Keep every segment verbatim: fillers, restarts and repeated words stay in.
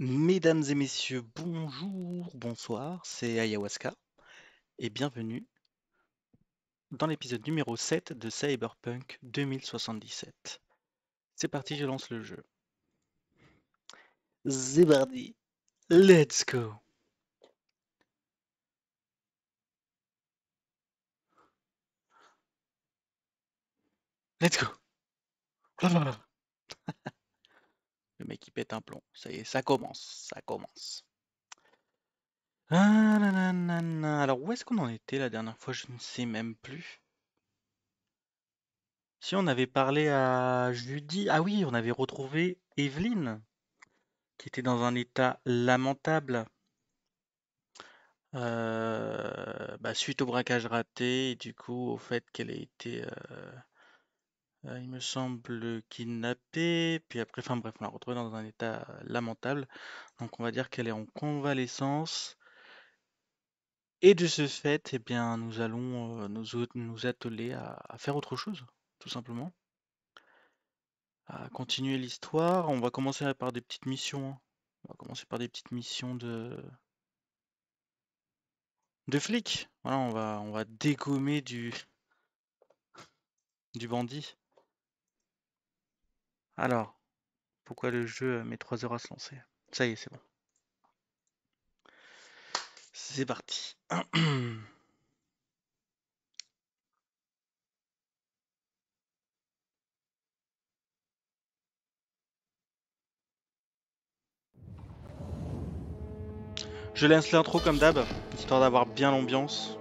Mesdames et messieurs, bonjour, bonsoir, c'est Ayahuasca et bienvenue dans l'épisode numéro sept de Cyberpunk deux mille soixante-dix-sept. C'est parti, je lance le jeu. C'est parti, let's go. Let's go. Le mec il pète un plomb, ça y est, ça commence, ça commence. Ah, nanana. Alors où est-ce qu'on en était la dernière fois? Je ne sais même plus. Si on avait parlé à Judy, ah oui, on avait retrouvé Evelyne, qui était dans un état lamentable, euh, bah, suite au braquage raté, et du coup au fait qu'elle ait été, euh, euh, il me semble, kidnappée, puis après, enfin bref, on l'a retrouvée dans un état euh, lamentable, donc on va dire qu'elle est en convalescence, et de ce fait, eh bien, nous allons euh, nous, au- nous atteler à, à faire autre chose, tout simplement, à continuer l'histoire. On va commencer par des petites missions, hein. On va commencer par des petites missions de, de flics. Voilà, on va, on va dégommer du, du bandit. Alors, pourquoi le jeu met trois heures à se lancer? Ça y est, c'est bon. C'est parti. Je lance l'intro comme d'hab, histoire d'avoir bien l'ambiance.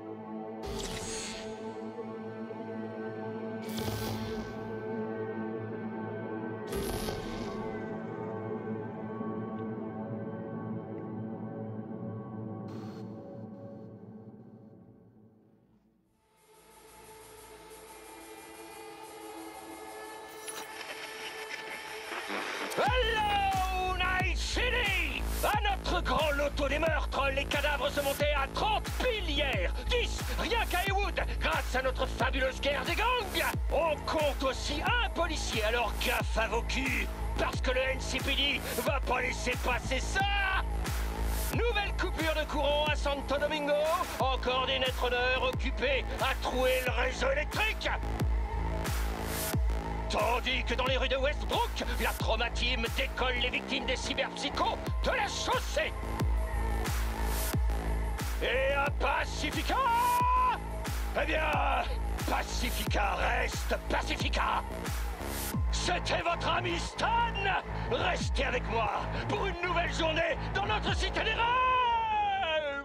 Hello, Night City! À notre grand loto des meurtres, les cadavres se montaient à trente piles hier, dix rien qu'à Heywood, grâce à notre fabuleuse guerre des gangs. On compte aussi un policier, alors gaffe à vos culs, parce que le N C P D va pas laisser passer ça. Nouvelle coupure de courant à Santo Domingo, encore des netruners occupés à trouer le réseau électrique. Tandis que dans les rues de Westbrook, la trauma team décolle les victimes des cyberpsychos de la chaussée. Et à Pacifica, eh bien, Pacifica reste Pacifica. C'était votre ami Stan. Restez avec moi pour une nouvelle journée dans notre cité des rêves.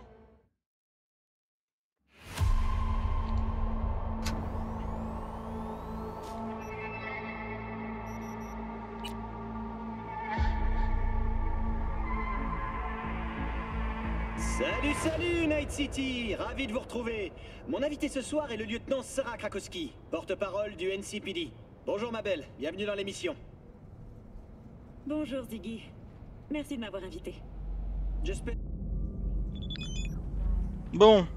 Salut, salut, Night City! Ravi de vous retrouver. Mon invité ce soir est le lieutenant Sarah Krakowski, porte-parole du N C P D. Bonjour ma belle, bienvenue dans l'émission. Bonjour Ziggy. Merci de m'avoir invité. J'espère... Bon.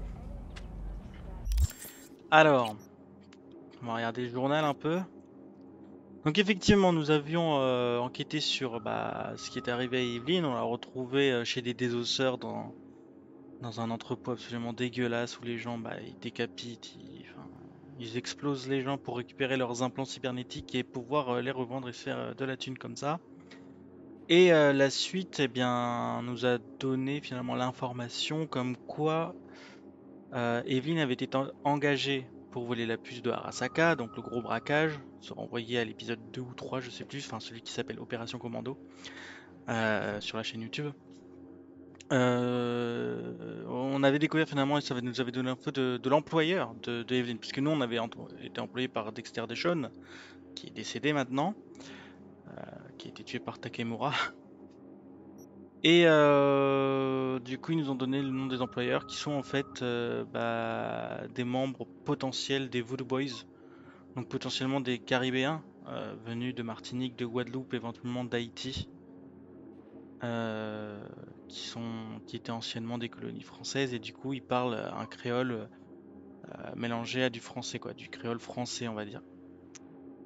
Alors, on va regarder le journal un peu. Donc effectivement, nous avions euh, enquêté sur bah, ce qui est arrivé à Evelyn. On l'a retrouvé euh, chez des désosseurs dans, dans un entrepôt absolument dégueulasse où les gens bah, ils décapitent, ils, enfin, ils explosent les gens pour récupérer leurs implants cybernétiques et pouvoir euh, les revendre et se faire euh, de la thune comme ça. Et euh, la suite, eh bien, nous a donné finalement l'information comme quoi euh, Evelyn avait été en- engagée pour voler la puce de Arasaka, donc le gros braquage, se renvoyer à l'épisode deux ou trois, je sais plus, enfin celui qui s'appelle Opération Commando, euh, sur la chaîne YouTube. Euh, on avait découvert finalement, et ça nous avait donné un peu de, de l'employeur de, de Evelyn, puisque nous on avait ent- été employé par Dexter Deschon, qui est décédé maintenant, euh, qui a été tué par Takemura. Et euh, du coup, ils nous ont donné le nom des employeurs qui sont en fait euh, bah, des membres potentiels des Voodoo Boys, donc potentiellement des Caribéens euh, venus de Martinique, de Guadeloupe, éventuellement d'Haïti, euh, qui sont, qui étaient anciennement des colonies françaises et du coup, ils parlent un créole euh, mélangé à du français, quoi, du créole français, on va dire.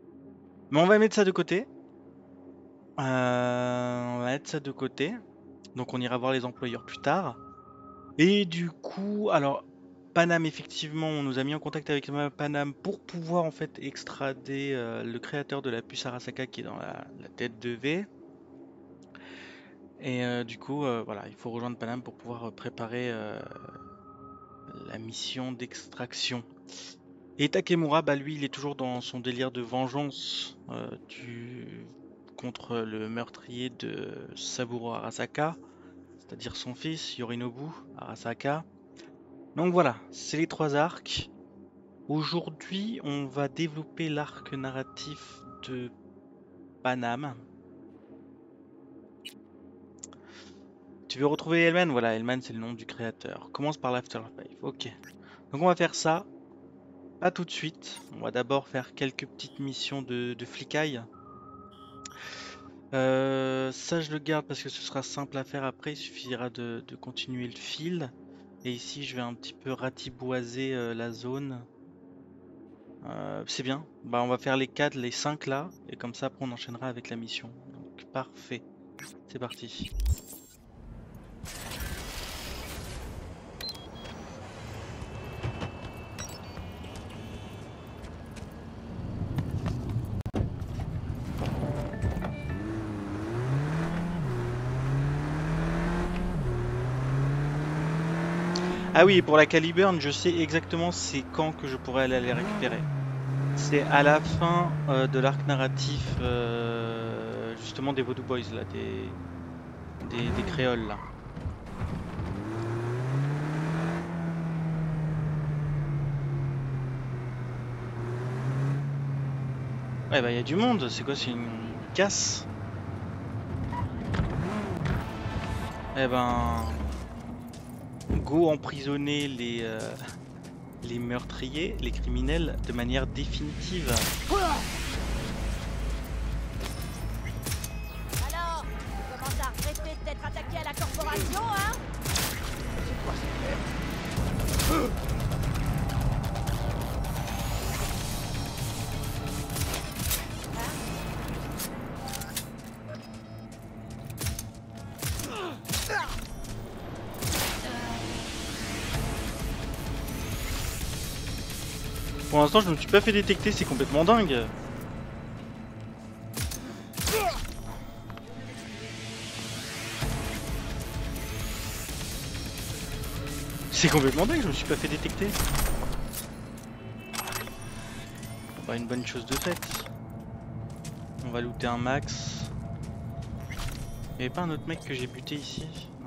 Mais on va mettre ça de côté. Euh, on va mettre ça de côté. Donc on ira voir les employeurs plus tard. Et du coup, alors Panam, effectivement, on nous a mis en contact avec Panam pour pouvoir en fait extrader euh, le créateur de la puce Arasaka qui est dans la, la tête de V. Et euh, du coup, euh, voilà, il faut rejoindre Panam pour pouvoir préparer euh, la mission d'extraction. Et Takemura, bah lui, il est toujours dans son délire de vengeance euh, du... contre le meurtrier de Saburo Arasaka, c'est-à-dire son fils Yorinobu Arasaka. Donc voilà, c'est les trois arcs. Aujourd'hui, on va développer l'arc narratif de Panam. Tu veux retrouver Elman? Voilà, Elman c'est le nom du créateur. Commence par l'Afterlife. Ok. Donc on va faire ça. Pas tout de suite. On va d'abord faire quelques petites missions de, de flicaille. Euh, ça je le garde parce que ce sera simple à faire après. Il suffira de, de continuer le fil. Et ici je vais un petit peu ratiboiser euh, la zone. Euh, c'est bien. Bah on va faire les quatre, les cinq là. Et comme ça après on enchaînera avec la mission. Donc parfait. C'est parti. Ah oui, pour la Caliburn, je sais exactement c'est quand que je pourrais aller les récupérer. C'est à la fin euh, de l'arc narratif euh, justement des Voodoo Boys là, des, des, des créoles là. Ouais bah il y a du monde, c'est quoi, c'est une casse? Eh ben... Go emprisonner les, euh, les meurtriers, les criminels de manière définitive. Alors, tu commences à regretter d'être attaqué à la corporation, hein? C'est quoi cette merde? Pour l'instant, je ne me suis pas fait détecter, c'est complètement dingue. C'est complètement dingue, je me suis pas fait détecter. Bah, une bonne chose de faite. On va looter un max. Il n'y avait pas un autre mec que j'ai buté ici? Non.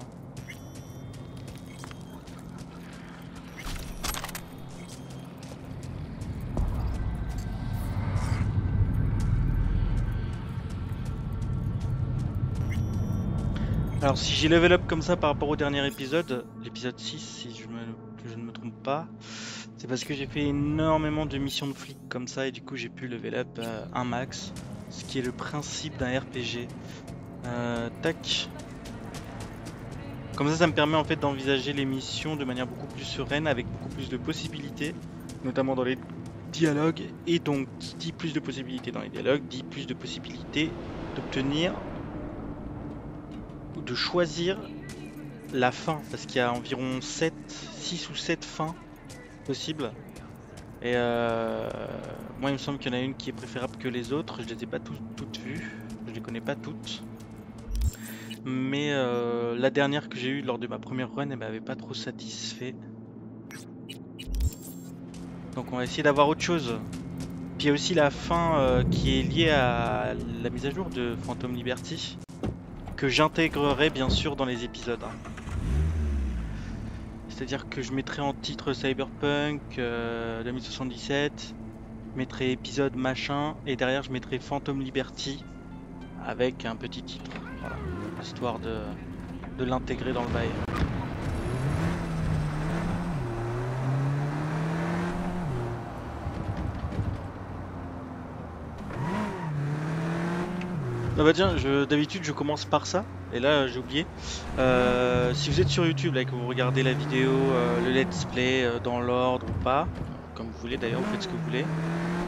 Alors si j'ai level up comme ça par rapport au dernier épisode, l'épisode six si je, me, je ne me trompe pas, c'est parce que j'ai fait énormément de missions de flic comme ça et du coup j'ai pu level up euh, un max, ce qui est le principe d'un R P G. Euh, tac. Comme ça ça me permet en fait d'envisager les missions de manière beaucoup plus sereine avec beaucoup plus de possibilités, notamment dans les dialogues, et donc qui dit plus de possibilités dans les dialogues, dit plus de possibilités d'obtenir de choisir la fin, parce qu'il y a environ sept, six ou sept fins possibles. Et euh, moi il me semble qu'il y en a une qui est préférable que les autres. Je les ai pas toutes, toutes vues, je les connais pas toutes. Mais euh, la dernière que j'ai eue lors de ma première run, elle m'avait pas trop satisfait. Donc on va essayer d'avoir autre chose. Puis il y a aussi la fin euh, qui est liée à la mise à jour de Phantom Liberty, que j'intégrerai bien sûr dans les épisodes. C'est-à-dire que je mettrai en titre Cyberpunk euh, deux mille soixante-dix-sept, je mettrai épisode machin, et derrière je mettrai Phantom Liberty avec un petit titre, voilà, histoire de, de l'intégrer dans le bail. Ah bah tiens, je, d'habitude je commence par ça, et là j'ai oublié. Euh, si vous êtes sur YouTube là, et que vous regardez la vidéo, euh, le let's play euh, dans l'ordre ou pas, comme vous voulez d'ailleurs, vous faites ce que vous voulez.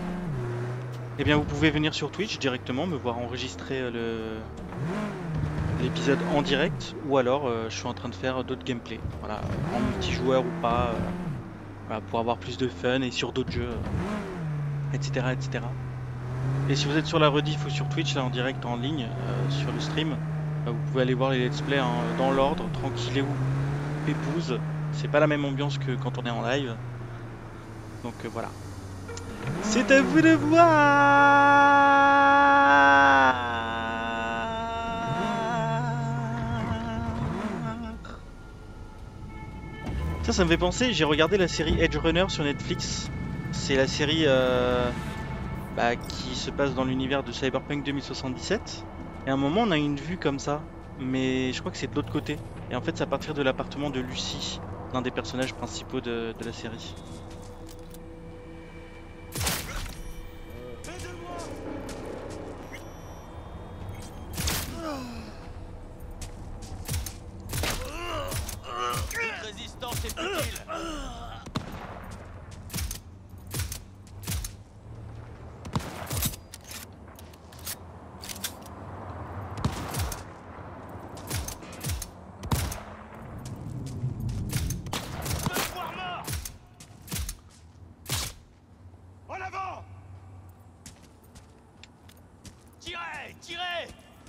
Et bien vous pouvez venir sur Twitch directement, me voir enregistrer euh, le, l'épisode en direct, ou alors euh, je suis en train de faire d'autres gameplays, voilà, en multijoueur ou pas, euh, voilà, pour avoir plus de fun et sur d'autres jeux, euh, et cetera, et cetera. Et si vous êtes sur la rediff ou sur Twitch, là en direct, en ligne, euh, sur le stream, bah, vous pouvez aller voir les let's play hein, dans l'ordre, tranquille ou épouse. C'est pas la même ambiance que quand on est en live. Donc euh, voilà. C'est à vous de voir. Ça, ça me fait penser, j'ai regardé la série Edge Runner sur Netflix. C'est la série euh, bah, qui se passe dans l'univers de Cyberpunk deux mille soixante-dix-sept. Et à un moment, on a une vue comme ça, mais je crois que c'est de l'autre côté. Et en fait, c'est à partir de l'appartement de Lucy, l'un des personnages principaux de, de la série. Toute résistance est utile. Devoir mort. En avant. Tirez, tirez.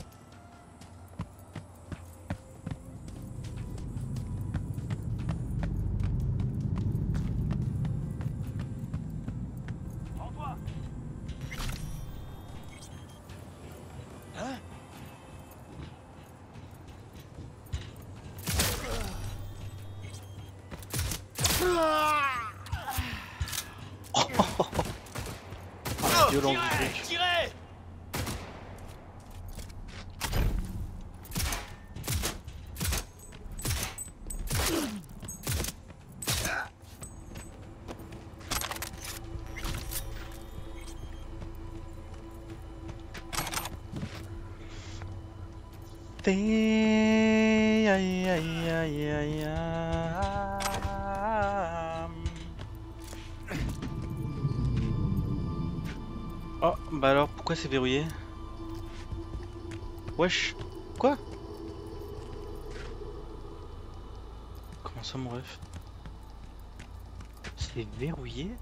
Rends-toi. Hein? Violence du Tirez, truc. tirez. Aïe, aïe, aïe, aïe, aïe, aïe. Oh, bah alors, pourquoi c'est verrouillé? Wesh, quoi? Comment ça, mon ref? C'est verrouillé?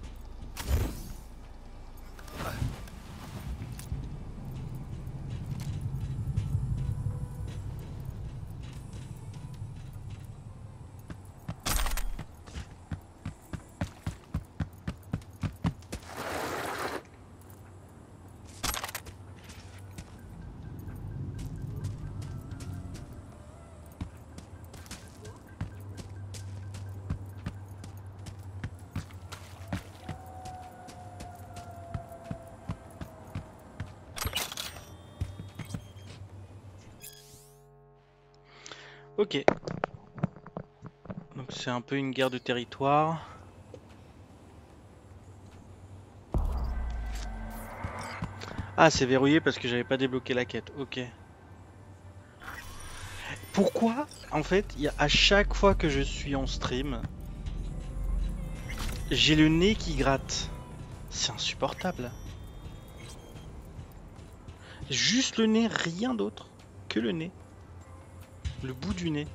Ok. Donc c'est un peu une guerre de territoire. Ah, c'est verrouillé parce que j'avais pas débloqué la quête. Ok. Pourquoi, en fait, il y a, à chaque fois que je suis en stream, j'ai le nez qui gratte. C'est insupportable. Juste le nez, rien d'autre que le nez. Le bout du nez.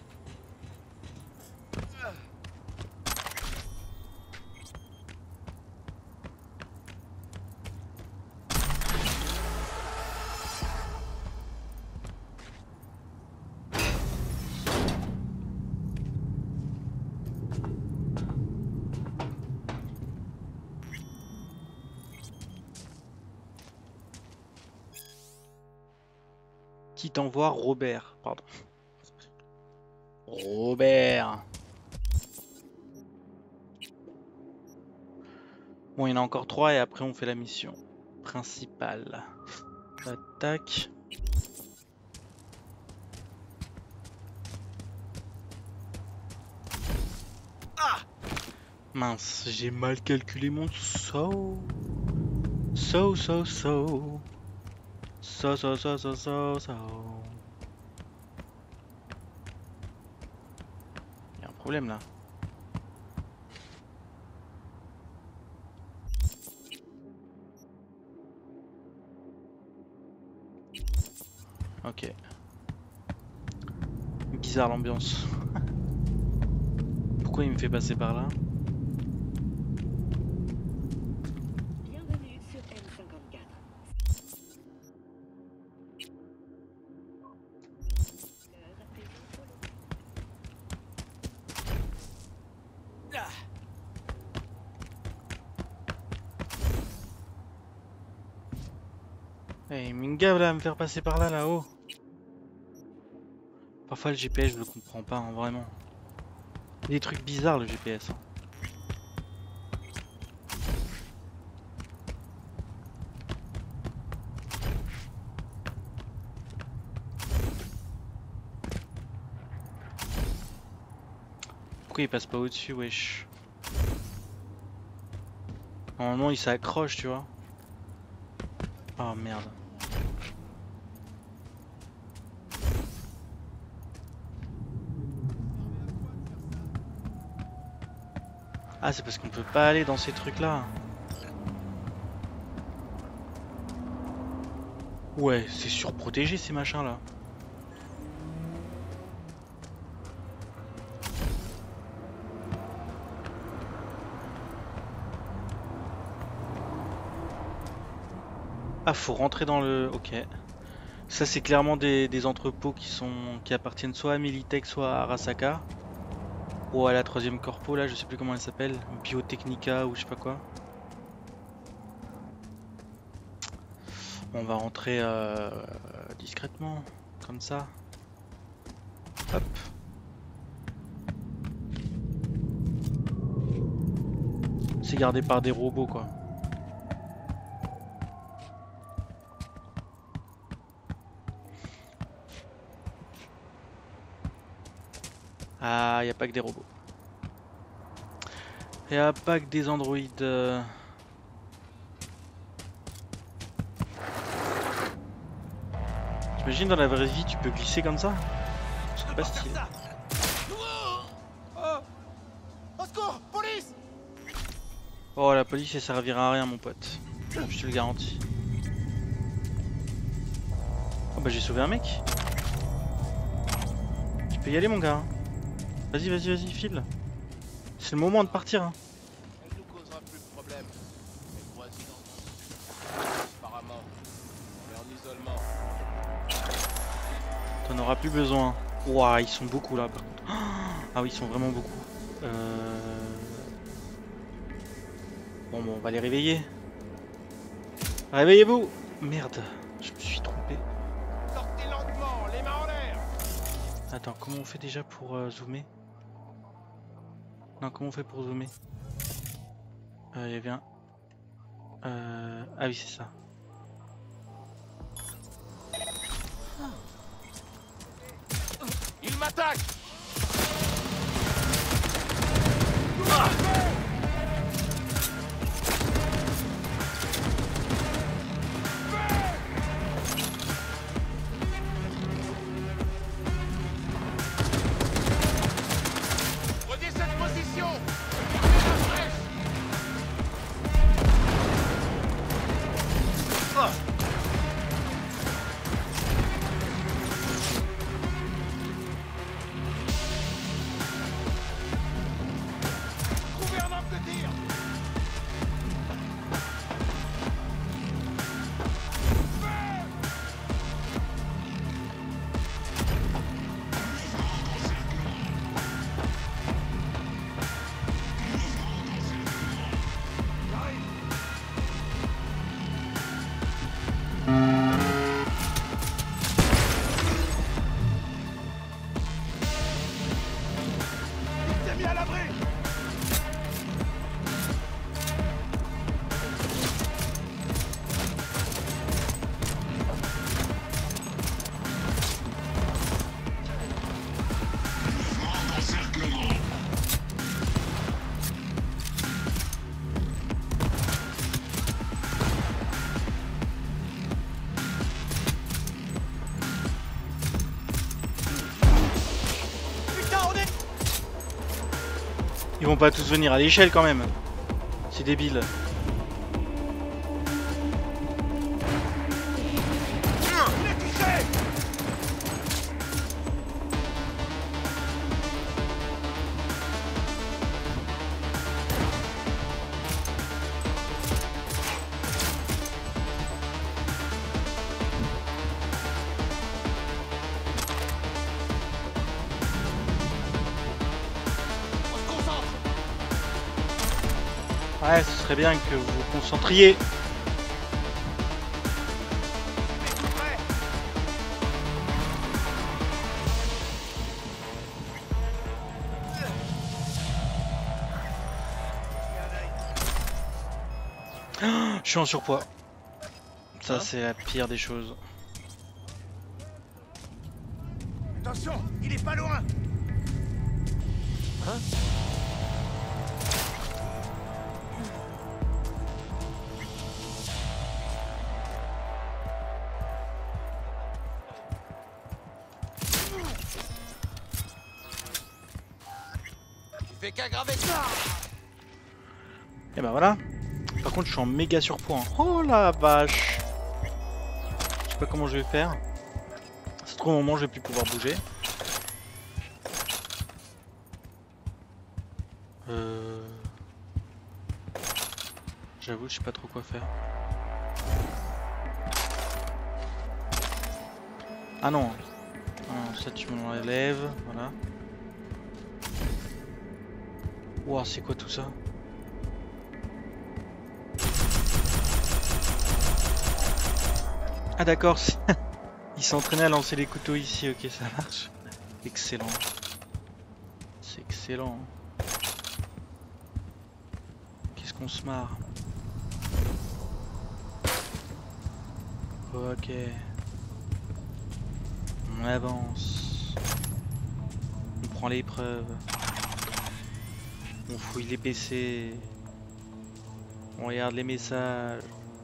Qui t'envoie Robert, pardon. Robert. Bon, il y en a encore trois et après on fait la mission principale. Attaque. Ah! Mince, j'ai mal calculé mon saut. So, so, so. So, so, so, so, so, so. Il y a un problème là. Ok. bizarre l'ambiance. Pourquoi il me fait passer par là? Bienvenue sur M cinquante-quatre. L'heure à présent pour le- Eh, il me gave là à me faire passer par là, là-haut. Parfois le G P S je le comprends pas, hein, vraiment. Des trucs bizarres le G P S. Hein. Pourquoi il passe pas au-dessus, wesh? Normalement il s'accroche, tu vois. Oh merde. Ah, c'est parce qu'on peut pas aller dans ces trucs là. Ouais, c'est surprotégé ces machins là. Ah, faut rentrer dans le... Ok. Ça c'est clairement des, des entrepôts qui sont qui appartiennent soit à Militech, soit à Arasaka. Ou à la troisième corpo là, je sais plus comment elle s'appelle. Biotechnica ou je sais pas quoi. Bon, on va rentrer euh, discrètement, comme ça. Hop. C'est gardé par des robots quoi. Ah, y a pas que des robots. Y a pas que des androïdes. euh. T'imagines dans la vraie vie tu peux glisser comme ça? C'est pas stylé. Oh, la police elle servira à rien mon pote. Je te le garantis. Oh bah j'ai sauvé un mec. Tu peux y aller mon gars. Vas-y, vas-y, vas-y, file. C'est le moment de partir. Hein. Elle nous causera plus de problèmes. Les voisins apparemment. On est en isolement. T'en auras plus besoin. Ouah, ils sont beaucoup là par contre. Ah oui, ils sont vraiment beaucoup. Euh... Bon, bon, on va les réveiller. Réveillez-vous. Merde, je me suis trompé. Sortez lentement, les mains en l'air. Attends, comment on fait déjà pour euh, zoomer? Non, comment on fait pour zoomer? Il y avait un... Euh... Ah oui, c'est ça. Il m'attaque. Prenez cette position. Trouvez un arme de tir. Il s'est mis à l'abri. Ils vont pas tous venir à l'échelle quand même. C'est débile. Il est touché. Ouais, ce serait bien que vous vous concentriez. Je suis en surpoids. Ça, Hein? c'est la pire des choses. Attention, il est pas loin. Hein? Tu fais qu'aggraver ça. Et bah voilà. Par contre, je suis en méga surpoids. Hein. Oh la vache. Je sais pas comment je vais faire. C'est trop un moment, je vais plus pouvoir bouger. Euh... J'avoue, je sais pas trop quoi faire. Ah non. Ah non, ça tu me l'enlèves, voilà. Ouah, c'est quoi tout ça? Ah d'accord, il s'entraînait à lancer les couteaux ici, ok ça marche. Excellent. C'est excellent. Qu'est-ce qu'on se marre. Ok. On avance. On prend l'épreuve. On fouille les P C. On regarde les messages.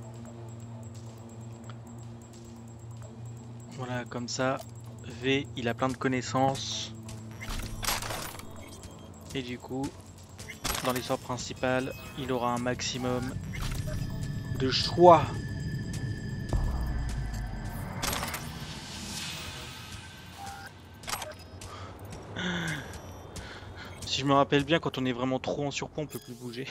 Voilà, comme ça, V, il a plein de connaissances. Et du coup, dans l'histoire principale, il aura un maximum de choix. Si je me rappelle bien, quand on est vraiment trop en surpoids, on peut plus bouger.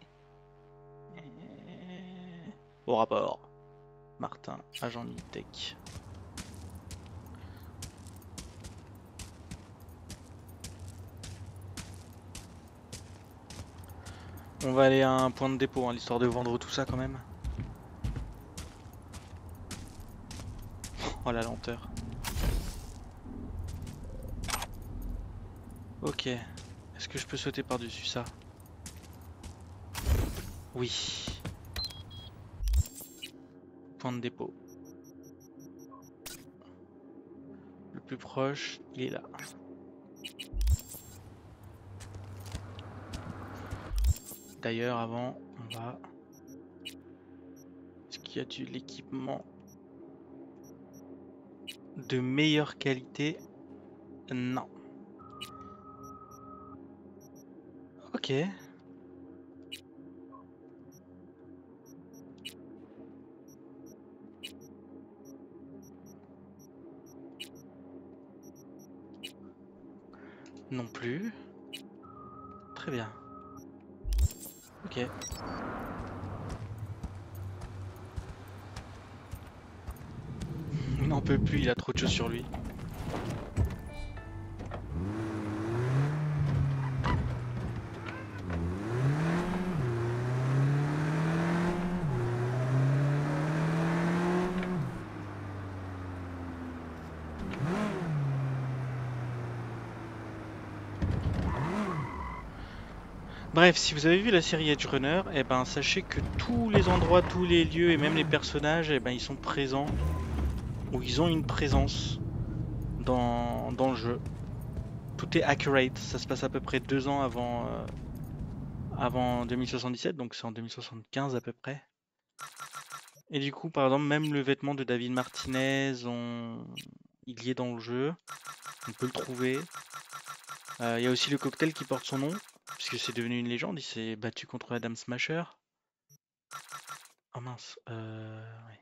Au rapport. Martin, agent Nitech. On va aller à un point de dépôt, hein, l'histoire de vendre tout ça quand même. Oh la lenteur. Ok. Est-ce que je peux sauter par-dessus ça? Oui. Point de dépôt. Le plus proche, il est là. D'ailleurs, avant, on va... Est-ce qu'il y a de l'équipement de meilleure qualité? Non. Ok. Non plus. Très bien. Ok. Il n'en peut plus, il a trop de choses sur lui. Bref, si vous avez vu la série Edge Runner, eh ben sachez que tous les endroits, tous les lieux et même les personnages, eh ben ils sont présents ou ils ont une présence dans, dans le jeu. Tout est accurate, ça se passe à peu près deux ans avant, euh, avant deux mille soixante-dix-sept, donc c'est en deux mille soixante-quinze à peu près. Et du coup, par exemple, même le vêtement de David Martinez, on... il y est dans le jeu, on peut le trouver. Euh, Il y a aussi le cocktail qui porte son nom, puisque c'est devenu une légende, il s'est battu contre Adam Smasher. Oh mince, euh... ouais.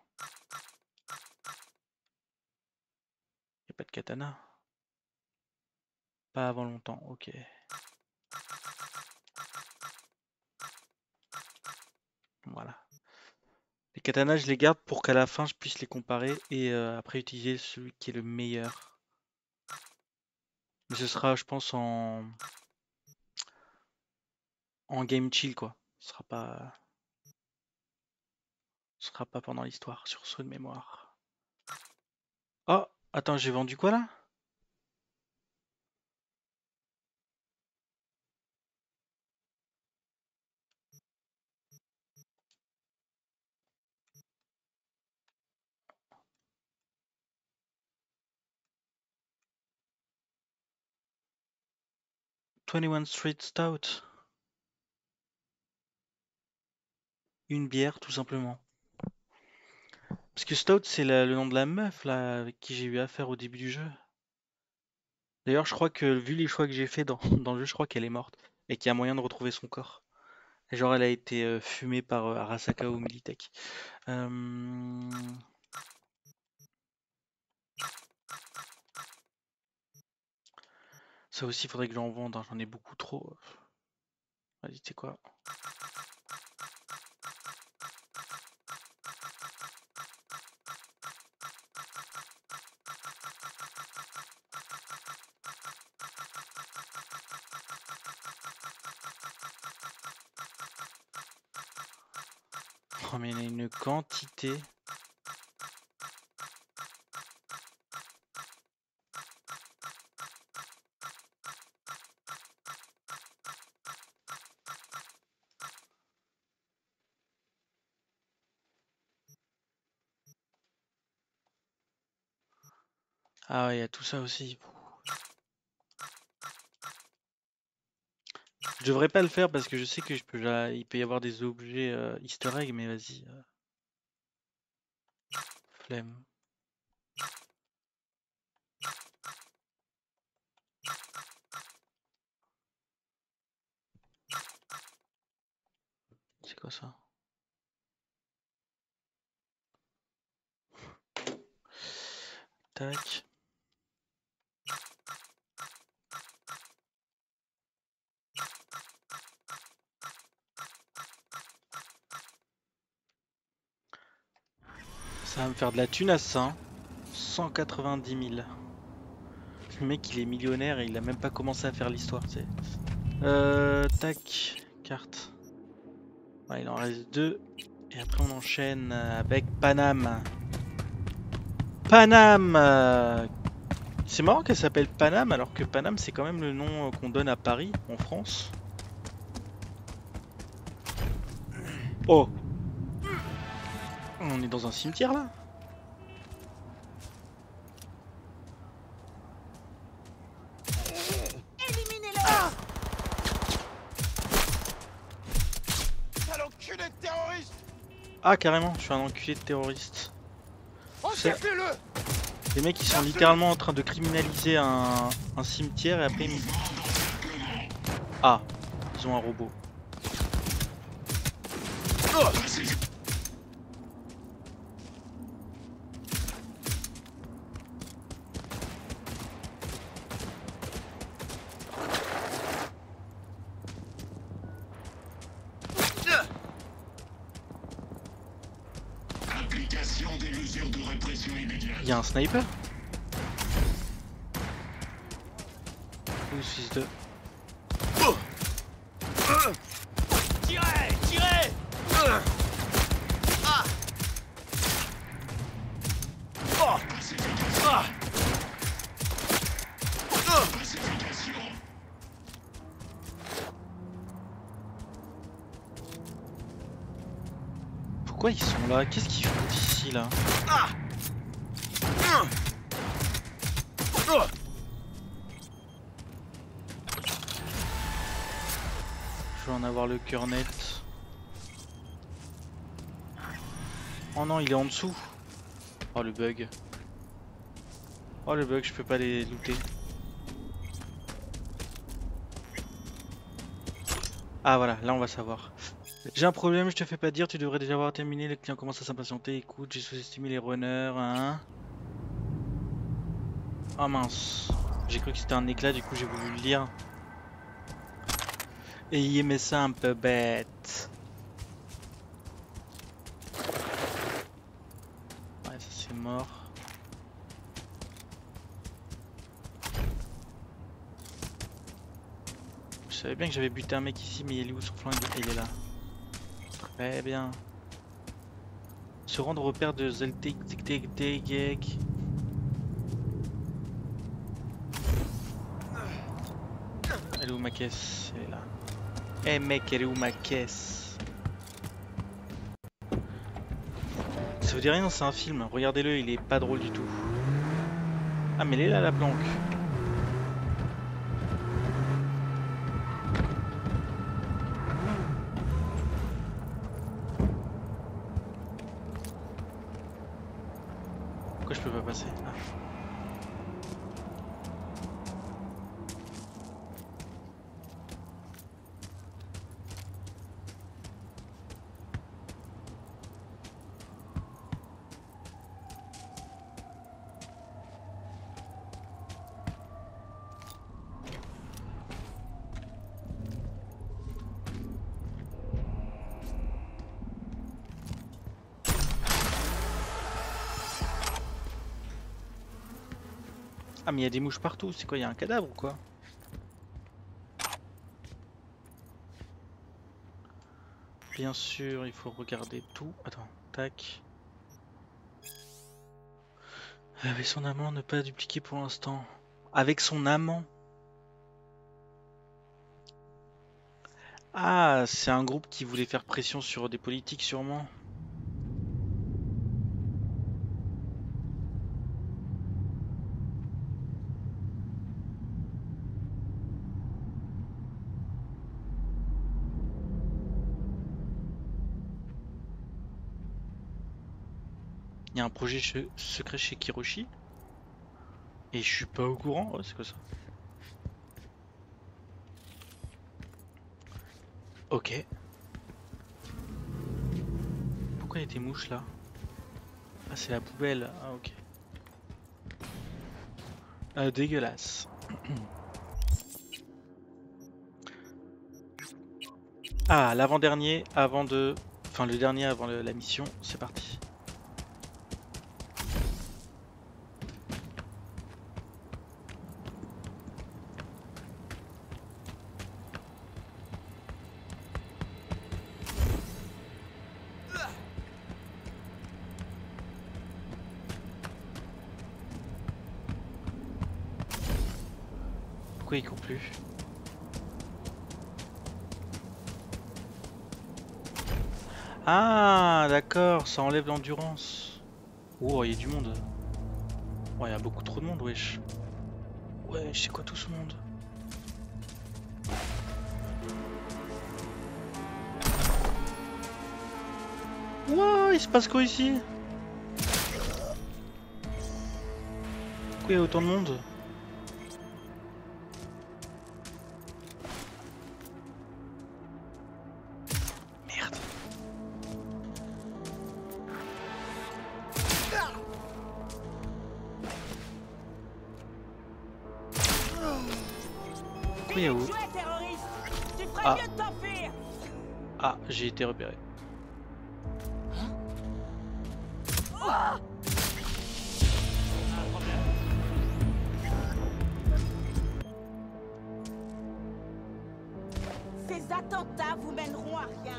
Y a pas de katana. Pas avant longtemps, ok. Voilà. Les katanas, je les garde pour qu'à la fin je puisse les comparer et euh, après utiliser celui qui est le meilleur. Mais ce sera, je pense, en en game chill quoi. Ce sera pas... Ce sera pas pendant l'histoire, sursaut de mémoire. Oh, attends, j'ai vendu quoi là? twenty-one Street Stout. Une bière, tout simplement. Parce que Stout, c'est le nom de la meuf là avec qui j'ai eu affaire au début du jeu. D'ailleurs, je crois que vu les choix que j'ai fait dans, dans le jeu, je crois qu'elle est morte et qu'il y a moyen de retrouver son corps. Et genre, elle a été euh, fumée par euh, Arasaka ou Militech. Euh... Ça aussi, il faudrait que j'en vende. Hein. J'en ai beaucoup trop. Vas-y, tu sais quoi? Oh, mais il y en a une quantité. Ah ouais, il y a tout ça aussi. Je devrais pas le faire parce que je sais que je peux, là, il peut y avoir des objets euh, easter egg, mais vas-y. Euh... Flemme. C'est quoi ça? Tac. Ça va me faire de la thune à ça. Hein. cent quatre-vingt-dix mille. Le mec il est millionnaire et il a même pas commencé à faire l'histoire, tu sais. Euh, tac, carte. Ouais, il en reste deux. Et après on enchaîne avec Paname. Paname euh... C'est marrant qu'elle s'appelle Paname alors que Paname c'est quand même le nom qu'on donne à Paris, en France. Oh! On est dans un cimetière là? Ah carrément, je suis un enculé de terroriste. Les mecs ils sont littéralement en train de criminaliser un, un cimetière et après ils... Ah, ils ont un robot. Il y a un sniper? Où fils de... Tirez! Tirez! Ah! Oh! Ah! Pourquoi ils sont là? Qu'est-ce qu'ils font ici là? Ah! Je vais en avoir le cœur net. Oh non, il est en dessous. Oh le bug. Oh le bug, je peux pas les looter. Ah voilà, là on va savoir. J'ai un problème, je te fais pas dire, tu devrais déjà avoir terminé, les clients commencent à s'impatienter. Écoute, j'ai sous-estimé les runners, hein. Oh mince. J'ai cru que c'était un éclat, du coup j'ai voulu le lire. Et il aimait ça un peu bête. Ouais, ça c'est mort. Je savais bien que j'avais buté un mec ici, mais il est où son flingue? Il est là. Très bien. Se rendre au repère de Zeltegeg. Elle est où ma caisse? Elle est là. Eh mec, elle est où ma caisse? Ça vous dit rien, c'est un film. Regardez-le, il est pas drôle du tout. Ah mais elle est là la planque. Pourquoi je peux pas passer? Ah. Ah mais il y a des mouches partout, c'est quoi, il y a un cadavre ou quoi? Bien sûr, il faut regarder tout. Attends, tac. Avec son amant, ne pas dupliquer pour l'instant. Avec son amant? Ah, c'est un groupe qui voulait faire pression sur des politiques sûrement. Il y a un projet che- secret chez Kiroshi. Et je suis pas au courant. Oh, c'est quoi ça? Ok. Pourquoi il y a des mouches là? Ah, c'est la poubelle. Ah, ok. Ah, dégueulasse. Ah, l'avant-dernier avant de... Enfin, le dernier avant le- la mission. C'est parti. Pourquoi il court plus? Ah, d'accord, ça enlève l'endurance. Oh, il y a du monde. Oh, il y a beaucoup trop de monde, wesh. Wesh, c'est quoi tout ce monde? Wow, il se passe quoi ici? Pourquoi il y a autant de monde? Merde. Pourquoi il y a où? Jouez, terroriste. Tu ferais Ah. mieux de t'enfuir. Ah, j'ai été repéré. Ces attentats vous mèneront à rien.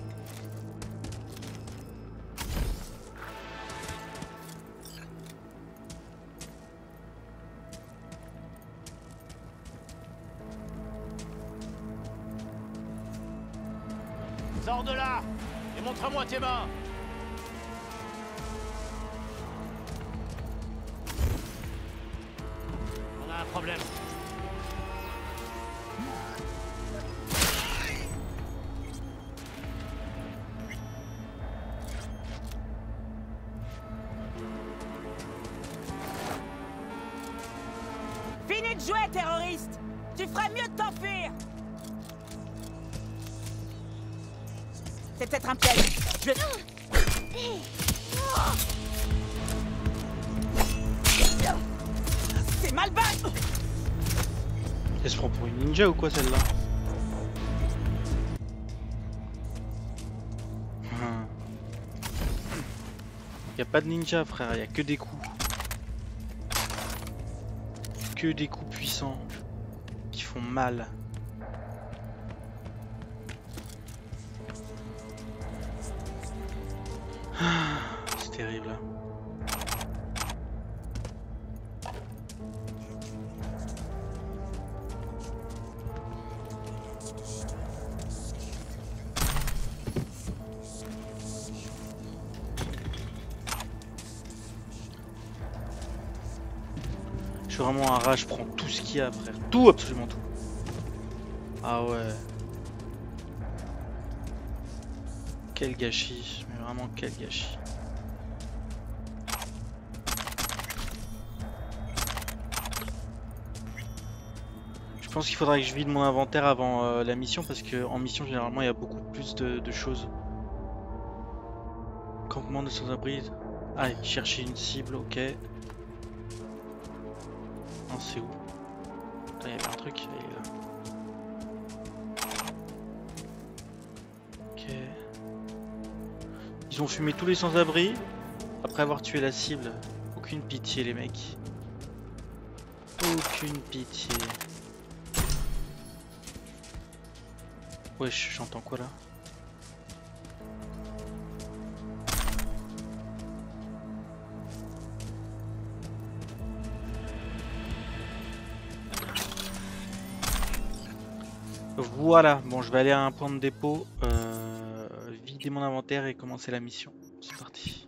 Sors de là et montre-moi tes mains. On a un problème. Finis de jouer, terroriste. Tu ferais mieux de t'enfuir. C'est peut-être un piège. Je... C'est mal barré. Elle se prend pour une ninja ou quoi celle-là? Hum. Y a pas de ninja frère, y a que des coups. Que des coups puissants qui font mal. C'est terrible. Je suis vraiment un rat, je prends tout ce qu'il y a, frère. Tout, absolument tout. Ah ouais. Quel gâchis, mais vraiment quel gâchis. Je pense qu'il faudra que je vide mon inventaire avant euh, la mission parce que en mission généralement il y a beaucoup plus de, de choses. Campement de sans-abri. Ah, chercher une cible, ok. Non, c'est où? Il y avait un truc, il est là. Ok. Ils ont fumé tous les sans-abri après avoir tué la cible. Aucune pitié les mecs. Aucune pitié. Wesh, j'entends quoi là? Voilà, bon je vais aller à un point de dépôt, euh, vider mon inventaire et commencer la mission. C'est parti.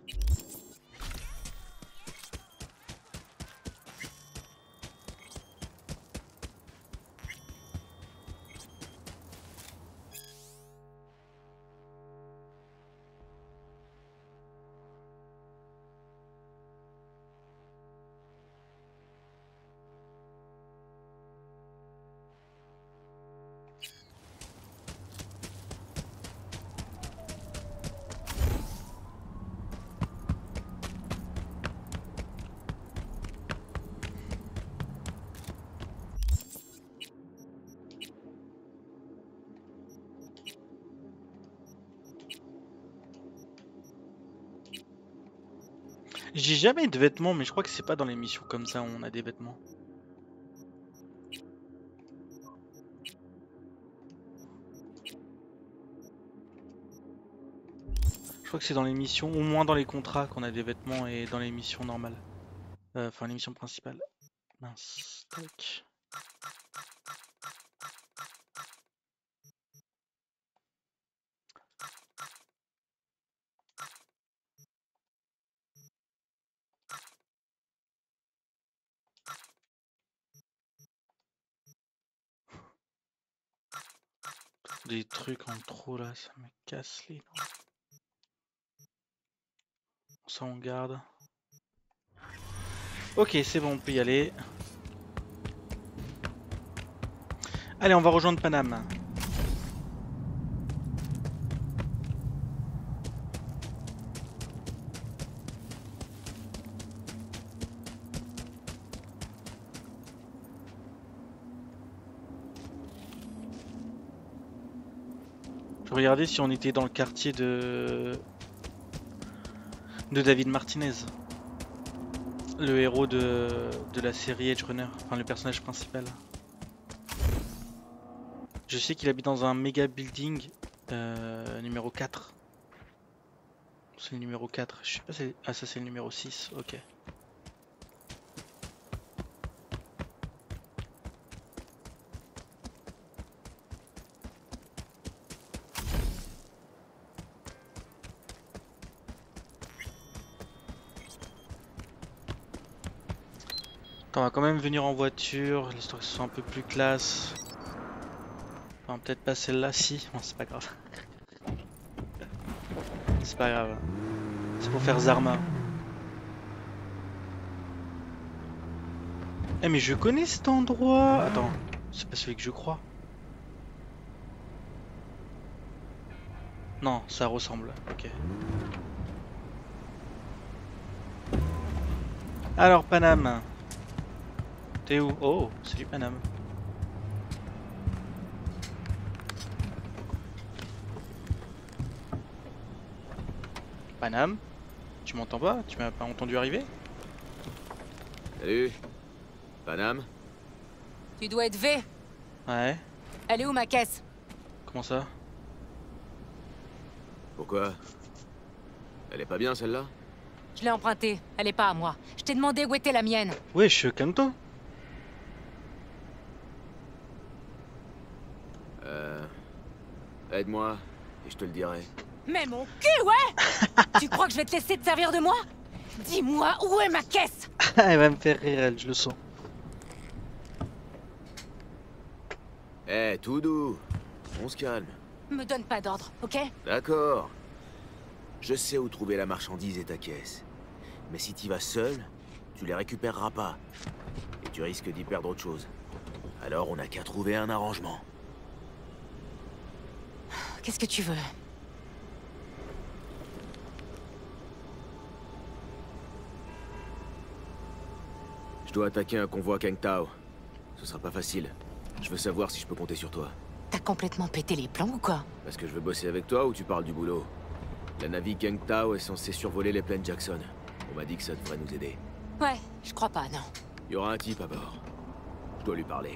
J'ai jamais de vêtements, mais je crois que c'est pas dans les missions comme ça où on a des vêtements. Je crois que c'est dans les missions, au moins dans les contrats qu'on a des vêtements et dans les missions normales. Euh, Enfin, les missions principales. Mince. Tac. Des trucs en trop là, ça me casse les dents. Ça on garde. Ok, c'est bon, on peut y aller. Allez, on va rejoindre Paname. Je regardais si on était dans le quartier de de David Martinez, le héros de, de la série Edge Runner, enfin le personnage principal. Je sais qu'il habite dans un méga building euh, numéro quatre. C'est le numéro quatre, je sais pas si... Ah ça c'est le numéro six, ok. On va quand même venir en voiture, l'histoire que ce soit un peu plus classe. Enfin, peut-être pas celle-là, si, bon, c'est pas grave. C'est pas grave. C'est pour faire Zarma. Eh mais je connais cet endroit. Attends, c'est pas celui que je crois. Non, ça ressemble, ok. Alors Paname. T'es où? Oh, c'est du Paname. Paname? Tu m'entends pas? Tu m'as pas entendu arriver? Salut. Paname? Tu dois être V. Ouais. Elle est où ma caisse? Comment ça? Pourquoi? Elle est pas bien celle-là? Je l'ai empruntée, elle est pas à moi. Je t'ai demandé où était la mienne. Wesh, calme-toi. Euh... Aide-moi, et je te le dirai. Mais mon cul, ouais. Tu crois que je vais te laisser te servir de moi? Dis-moi, où est ma caisse? Elle va me faire rire, elle, je le sens. Eh, tout doux. On se calme. Me donne pas d'ordre, ok? D'accord. Je sais où trouver la marchandise et ta caisse. Mais si t'y vas seul, tu les récupéreras pas. Et tu risques d'y perdre autre chose. Alors on n'a qu'à trouver un arrangement. Qu'est-ce que tu veux? Je dois attaquer un convoi Kang Tao. Ce sera pas facile. Je veux savoir si je peux compter sur toi. T'as complètement pété les plombs ou quoi? Parce que je veux bosser avec toi ou tu parles du boulot? La navire Kang Tao est censée survoler les plaines Jackson. On m'a dit que ça devrait nous aider. Ouais, je crois pas, non. Il y aura un type à bord. Je dois lui parler.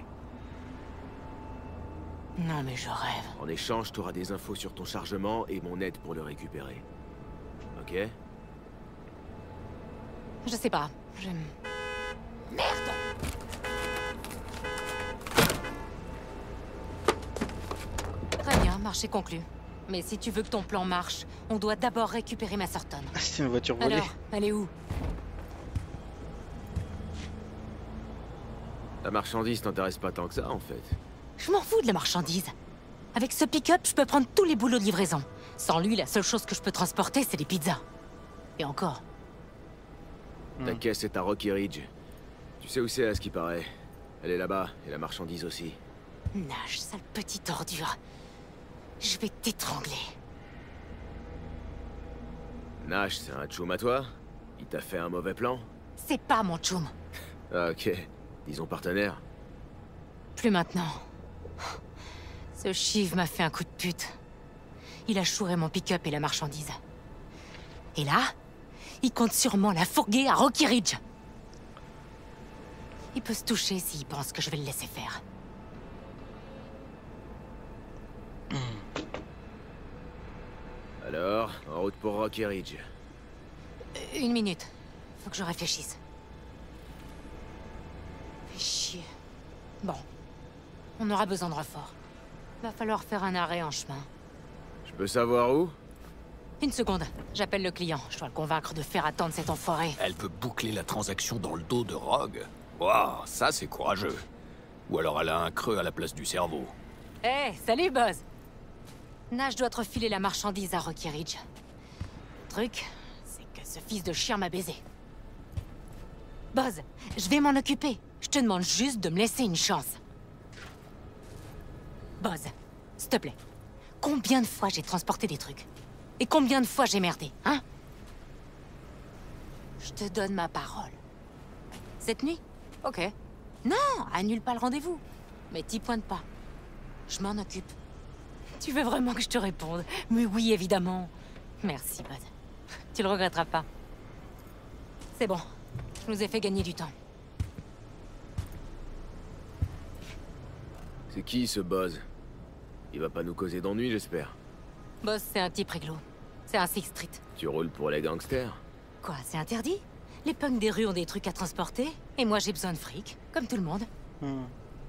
Non mais je rêve. En échange, tu auras des infos sur ton chargement et mon aide pour le récupérer. Ok? Je sais pas, j'aime... Merde! Très bien, marché conclu. Mais si tu veux que ton plan marche, on doit d'abord récupérer ma Masterton. C'est une voiture volée. Alors, elle est où? La marchandise t'intéresse pas tant que ça, en fait. Je m'en fous de la marchandise. Avec ce pick-up, je peux prendre tous les boulots de livraison. Sans lui, la seule chose que je peux transporter, c'est des pizzas. Et encore. Ta Hmm. caisse est à Rocky Ridge. Tu sais où c'est, à ce qui paraît. Elle est là-bas, et la marchandise aussi. Nash, sale petite ordure. Je vais t'étrangler. Nash, c'est un tchoum à toi? Il t'a fait un mauvais plan? C'est pas mon tchoum. Ah, ok. Disons partenaire. Plus maintenant. Ce Shiv m'a fait un coup de pute. Il a chouré mon pick-up et la marchandise. Et là, il compte sûrement la fourguer à Rocky Ridge. Il peut se toucher s'il pense que je vais le laisser faire. Alors, en route pour Rocky Ridge. Euh, Une minute. Faut que je réfléchisse. Fais chier. Bon. On aura besoin de renfort. Va falloir faire un arrêt en chemin. Je peux savoir où? Une seconde. J'appelle le client. Je dois le convaincre de faire attendre cet enfoiré. Elle peut boucler la transaction dans le dos de Rogue. Waouh, ça c'est courageux. Ou alors elle a un creux à la place du cerveau. Hé, hey, salut Buzz. Nash doit te refiler la marchandise à Rocky Ridge. Le truc, c'est que ce fils de chien m'a baisé. Buzz, je vais m'en occuper. Je te demande juste de me laisser une chance. Buzz, s'il te plaît. Combien de fois j'ai transporté des trucs? Et combien de fois j'ai merdé, hein? Je te donne ma parole. Cette nuit? Ok. Non, annule pas le rendez-vous. Mais t'y pointe pas. Je m'en occupe. Tu veux vraiment que je te réponde? Mais oui, évidemment. Merci, Buzz. Tu le regretteras pas. C'est bon. Je nous ai fait gagner du temps. C'est qui, ce Buzz? Il va pas nous causer d'ennuis, j'espère. Boss, c'est un type réglo. C'est un Six Street. Tu roules pour les gangsters? Quoi, c'est interdit? Les punks des rues ont des trucs à transporter, et moi j'ai besoin de fric, comme tout le monde. Hmm.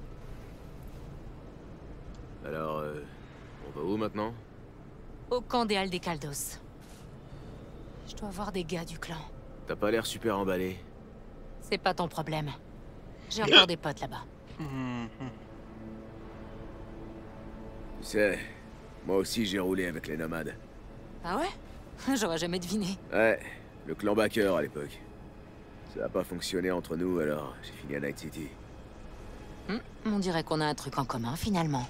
Alors, euh, on va où maintenant? Au camp des Aldecaldos. Je dois voir des gars du clan. T'as pas l'air super emballé. C'est pas ton problème. J'ai encore des potes là-bas. Hmm. Tu sais, moi aussi j'ai roulé avec les nomades. Ah ouais? J'aurais jamais deviné. Ouais, le clan Baker à l'époque. Ça a pas fonctionné entre nous, alors j'ai fini à Night City. Hmm, on dirait qu'on a un truc en commun, finalement.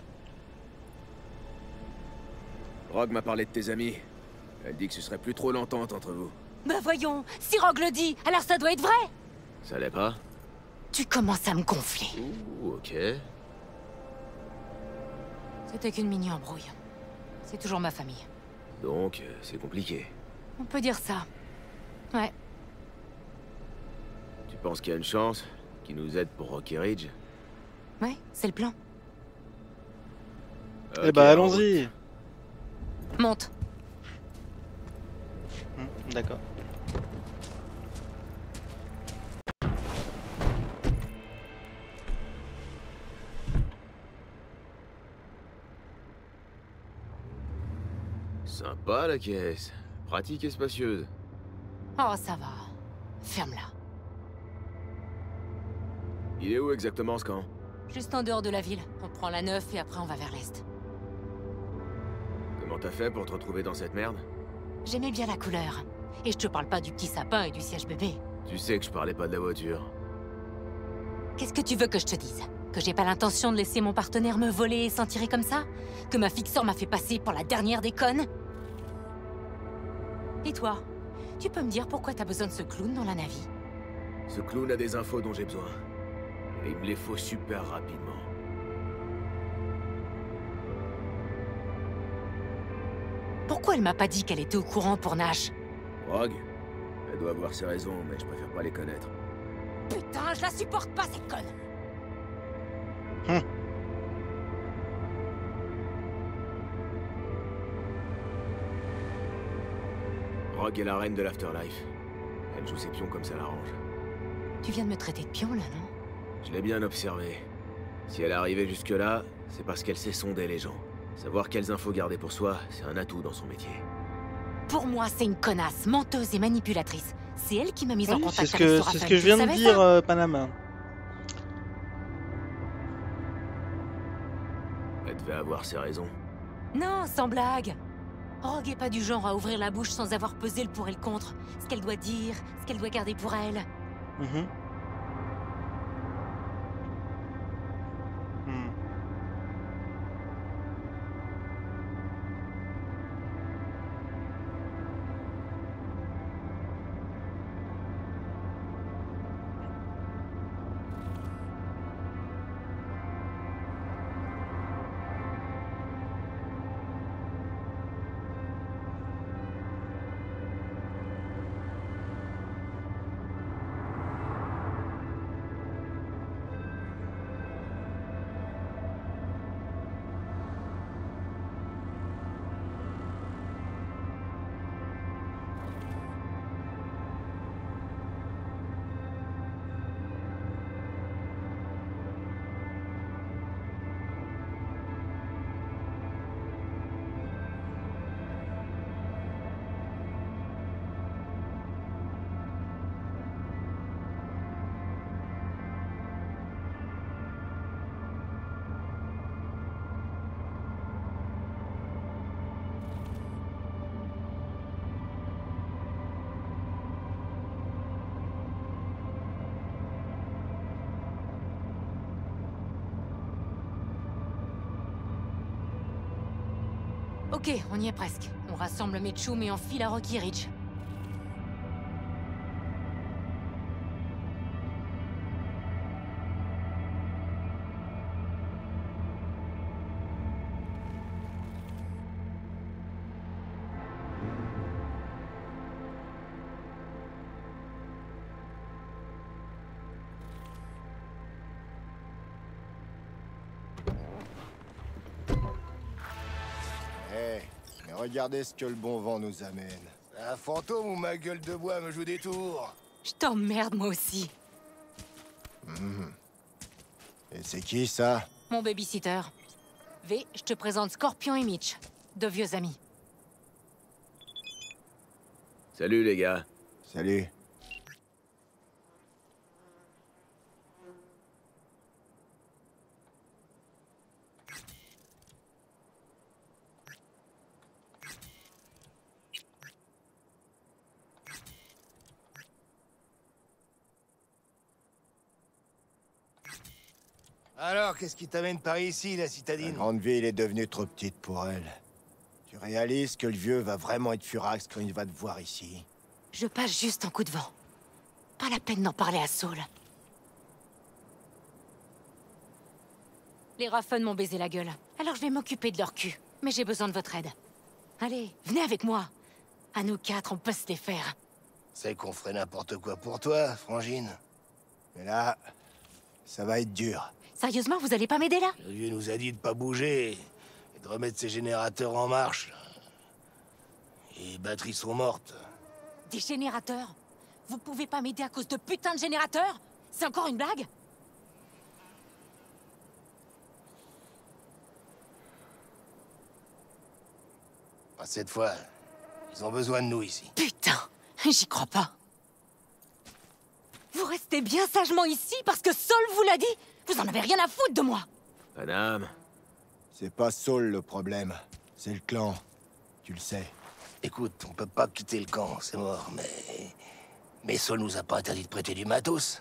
Rogue m'a parlé de tes amis. Elle dit que ce serait plus trop l'entente entre vous. Bah voyons, si Rogue le dit, alors ça doit être vrai! Ça l'est pas? Tu commences à me gonfler. Ouh, ok. C'était qu'une mini-embrouille. C'est toujours ma famille. Donc, euh, c'est compliqué. On peut dire ça. Ouais. Tu penses qu'il y a une chance qu'ils nous aident pour Rocky Ridge? Ouais, c'est le plan. Eh Ok, bah en route. allons-y. Monte. D'accord. Sympa la caisse. Pratique et spacieuse. Oh, ça va. Ferme-la. Il est où exactement ce camp? Juste en dehors de la ville. On prend la neuf et après on va vers l'est. Comment t'as fait pour te retrouver dans cette merde? J'aimais bien la couleur. Et je te parle pas du petit sapin et du siège bébé. Tu sais que je parlais pas de la voiture. Qu'est-ce que tu veux que je te dise? Que j'ai pas l'intention de laisser mon partenaire me voler et s'en tirer comme ça? Que ma fixeur m'a fait passer pour la dernière des connes? Et toi? Tu peux me dire pourquoi t'as besoin de ce clown dans la navie? Ce clown a des infos dont j'ai besoin. Et il me les faut super rapidement. Pourquoi elle m'a pas dit qu'elle était au courant pour Nash? Rogue? Elle doit avoir ses raisons, mais je préfère pas les connaître. Putain, je la supporte pas, cette conne! Hum. Rogue est la reine de l'Afterlife. Elle joue ses pions comme ça l'arrange. Tu viens de me traiter de pion, là, non? Je l'ai bien observé. Si elle est arrivée jusque-là, c'est parce qu'elle sait sonder les gens. Savoir quelles infos garder pour soi, c'est un atout dans son métier. Pour moi, c'est une connasse, menteuse et manipulatrice. C'est elle qui m'a mise en Oui, contact c'est ce avec que, Sora c'est ce Fenn. que je Tu viens de savais dire, ça? euh, Panama. Elle devait avoir ses raisons. Non, sans blague. Rogue est pas du genre à ouvrir la bouche sans avoir pesé le pour et le contre. Ce qu'elle doit dire, ce qu'elle doit garder pour elle. Mhm. Hmm. Ok, on y est presque. On rassemble mes tchoums et on file à Rocky Ridge. Eh, mais regardez ce que le bon vent nous amène. Un fantôme ou ma gueule de bois me joue des tours? Je t'emmerde, moi aussi. Mmh. Et c'est qui, ça? Mon babysitter. V, je te présente Scorpion et Mitch. Deux vieux amis. Salut les gars. Salut. Alors, qu'est-ce qui t'amène par ici, la citadine? La grande ville est devenue trop petite pour elle. Tu réalises que le vieux va vraiment être furax quand il va te voir ici? Je passe juste un coup de vent. Pas la peine d'en parler à Saul. Les Raffen m'ont baisé la gueule. Alors je vais m'occuper de leur cul. Mais j'ai besoin de votre aide. Allez, venez avec moi. À nous quatre, on peut se les faire. C'est qu'on ferait n'importe quoi pour toi, Frangine. Mais là, ça va être dur. Sérieusement, vous allez pas m'aider là? Le vieux nous a dit de pas bouger et de remettre ses générateurs en marche. Les batteries sont mortes. Des générateurs? Vous pouvez pas m'aider à cause de putain de générateurs? C'est encore une blague? Pas cette fois. Ils ont besoin de nous ici. Putain, j'y crois pas. Vous restez bien sagement ici parce que Saul vous l'a dit? Vous en avez rien à foutre de moi. Panam. C'est pas Saul le problème. C'est le clan. Tu le sais. Écoute, on peut pas quitter le camp, c'est mort, mais... Mais Saul nous a pas interdit de prêter du matos.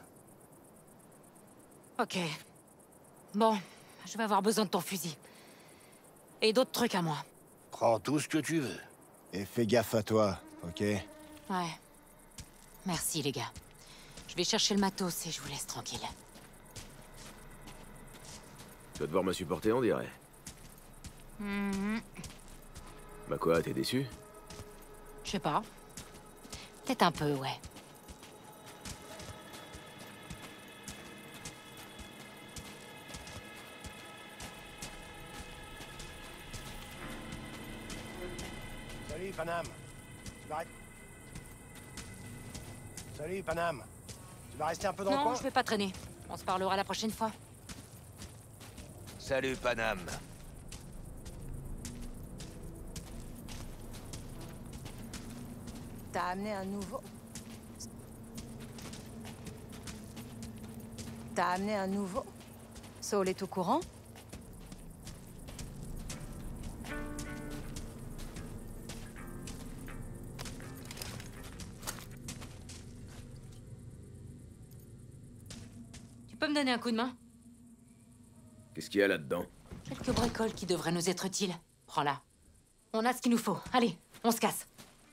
Ok. Bon, je vais avoir besoin de ton fusil. Et d'autres trucs à moi. Prends tout ce que tu veux. Et fais gaffe à toi, ok? Ouais. Merci, les gars. Je vais chercher le matos et je vous laisse tranquille. Tu vas devoir me supporter, on dirait. Mhm. Bah quoi, t'es déçu? Je sais pas. Peut-être un peu, ouais. Salut, Panam. Tu vas... Salut, Panam. Tu vas rester un peu dans le Non, coin? je vais pas traîner. On se parlera la prochaine fois. Salut, Panam. T'as amené un nouveau... T'as amené un nouveau? Saul est au courant? Tu peux me donner un coup de main? Qu'est-ce qu'il y a là-dedans? Quelques bricoles qui devraient nous être utiles. Prends-la. On a ce qu'il nous faut. Allez, on se casse.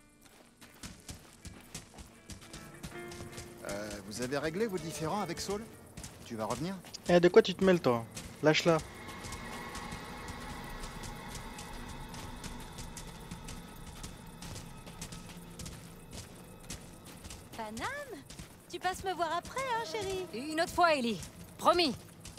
Euh, vous avez réglé vos différends avec Saul? Tu vas revenir? Eh, de quoi tu te mêles, toi? Lâche-la. Panam? Tu passes me voir après, hein, chérie? Une autre fois, Ellie. Promis.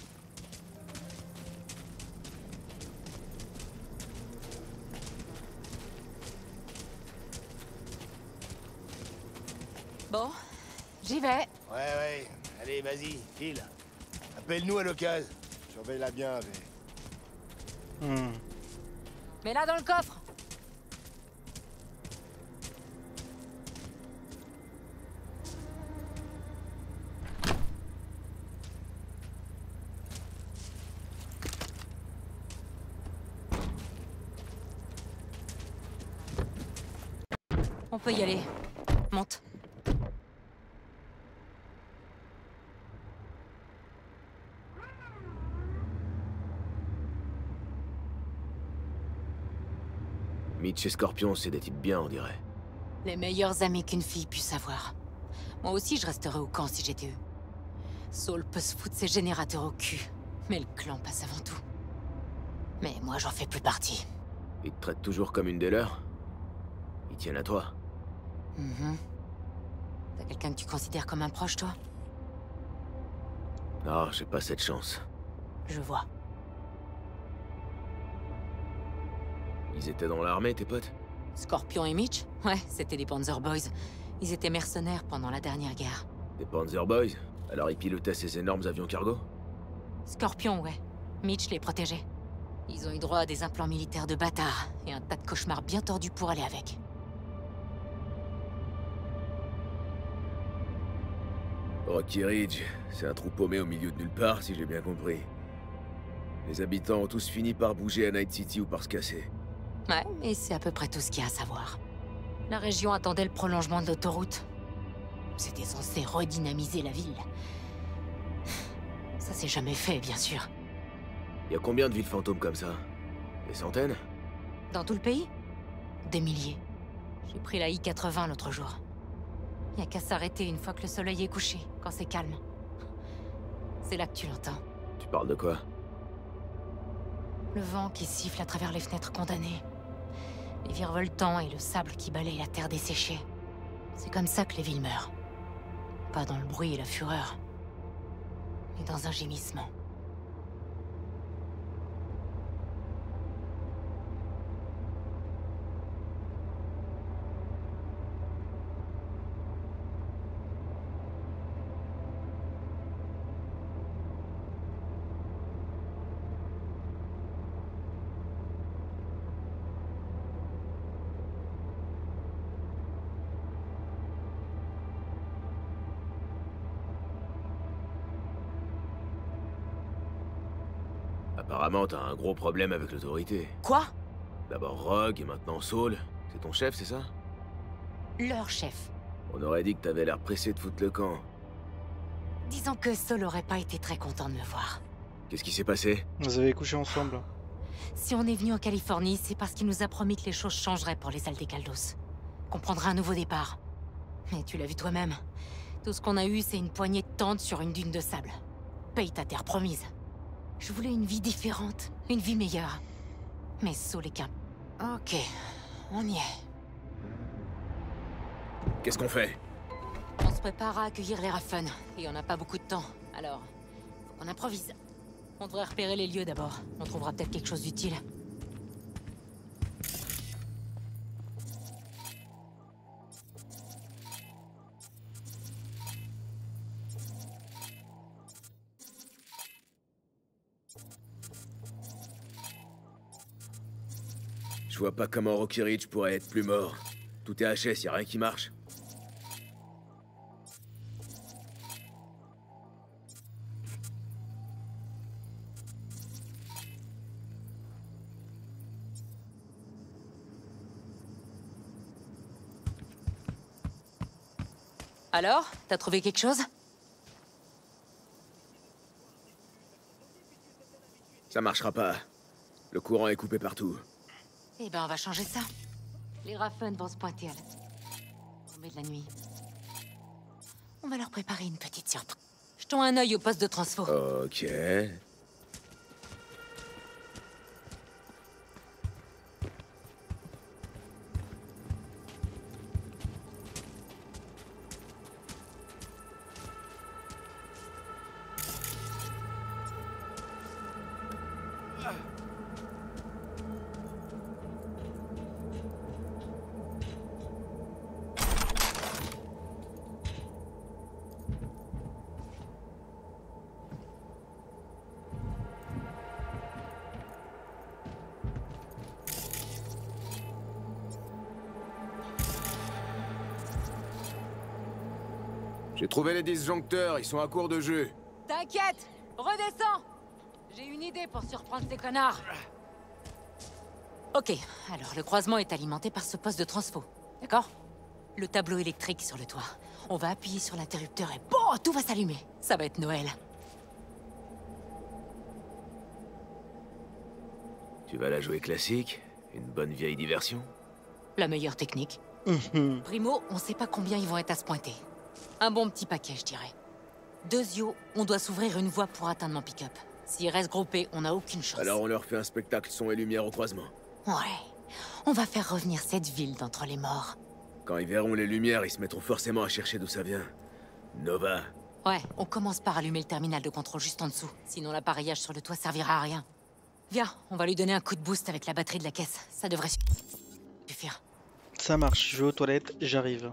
Bon, j'y vais. Ouais, ouais. Allez, vas-y, file. Appelle-nous à l'occasion. Surveille-la bien, mais... Hmm. Mets-la dans le coffre. On peut y aller. Monte. Mitch et Scorpion, c'est des types bien, on dirait. Les meilleurs amis qu'une fille puisse avoir. Moi aussi, je resterais au camp si j'étais eux. Saul peut se foutre ses générateurs au cul, mais le clan passe avant tout. Mais moi, j'en fais plus partie. Ils te traitent toujours comme une des leurs? Ils tiennent à toi? Mhm. T'as quelqu'un que tu considères comme un proche, toi? Non, j'ai pas cette chance. Je vois. Ils étaient dans l'armée, tes potes? Scorpion et Mitch? Ouais, c'était des Panzer Boys. Ils étaient mercenaires pendant la dernière guerre. Des Panzer Boys? Alors ils pilotaient ces énormes avions cargo? Scorpion, ouais. Mitch les protégeait. Ils ont eu droit à des implants militaires de bâtards et un tas de cauchemars bien tordus pour aller avec. Rocky Ridge, c'est un trou paumé au milieu de nulle part, si j'ai bien compris. Les habitants ont tous fini par bouger à Night City ou par se casser. Ouais, et c'est à peu près tout ce qu'il y a à savoir. La région attendait le prolongement de l'autoroute. C'était censé redynamiser la ville. Ça s'est jamais fait, bien sûr. Y a combien de villes fantômes comme ça? Des centaines? Dans tout le pays? Des milliers. J'ai pris la I quatre-vingts l'autre jour. Y a qu'à s'arrêter une fois que le soleil est couché, quand c'est calme. C'est là que tu l'entends. Tu parles de quoi? Le vent qui siffle à travers les fenêtres condamnées. Les virevoltants et le sable qui balaye la terre desséchée. C'est comme ça que les villes meurent. Pas dans le bruit et la fureur, mais dans un gémissement. Apparemment, t'as un gros problème avec l'autorité. Quoi? D'abord Rogue et maintenant Saul. C'est ton chef, c'est ça? Leur chef. On aurait dit que t'avais l'air pressé de foutre le camp. Disons que Saul aurait pas été très content de me voir. Qu'est-ce qui s'est passé? Vous avez couché ensemble. Si on est venu en Californie, c'est parce qu'il nous a promis que les choses changeraient pour les Aldecaldos. Qu'on prendrait un nouveau départ. Mais tu l'as vu toi-même. Tout ce qu'on a eu, c'est une poignée de tentes sur une dune de sable. Paye ta terre promise. Je voulais une vie différente, une vie meilleure. Mais Saul est qu'un... Ok, on y est. Qu'est-ce qu'on fait? On se prépare à accueillir les Raffen, et on n'a pas beaucoup de temps, alors... faut qu'on improvise. On devrait repérer les lieux d'abord. On trouvera peut-être quelque chose d'utile. Je vois pas comment Rocky Ridge pourrait être plus mort. Tout est H S, y a rien qui marche. Alors, t'as trouvé quelque chose? Ça marchera pas. Le courant est coupé partout. Eh ben, on va changer ça. Les Raffen vont se pointer à la tombée de la nuit. On va leur préparer une petite surprise. Jetons un œil au poste de transfo. Ok. J'ai trouvé les disjoncteurs, ils sont à court de jus. T'inquiète, redescends. J'ai une idée pour surprendre ces connards. Ok, alors le croisement est alimenté par ce poste de transfo, d'accord? Le tableau électrique sur le toit. On va appuyer sur l'interrupteur et bon, tout va s'allumer. Ça va être Noël. Tu vas la jouer classique? Une bonne vieille diversion? La meilleure technique. Primo, on sait pas combien ils vont être à se pointer. Un bon petit paquet, je dirais. Deuxio, on doit s'ouvrir une voie pour atteindre mon pick-up. S'ils restent groupés, on n'a aucune chance. Alors on leur fait un spectacle son et lumière au croisement. Ouais. On va faire revenir cette ville d'entre les morts. Quand ils verront les lumières, ils se mettront forcément à chercher d'où ça vient. Nova. Ouais, on commence par allumer le terminal de contrôle juste en dessous. Sinon l'appareillage sur le toit servira à rien. Viens, on va lui donner un coup de boost avec la batterie de la caisse. Ça devrait suffire. Ça marche, je vais aux toilettes, j'arrive.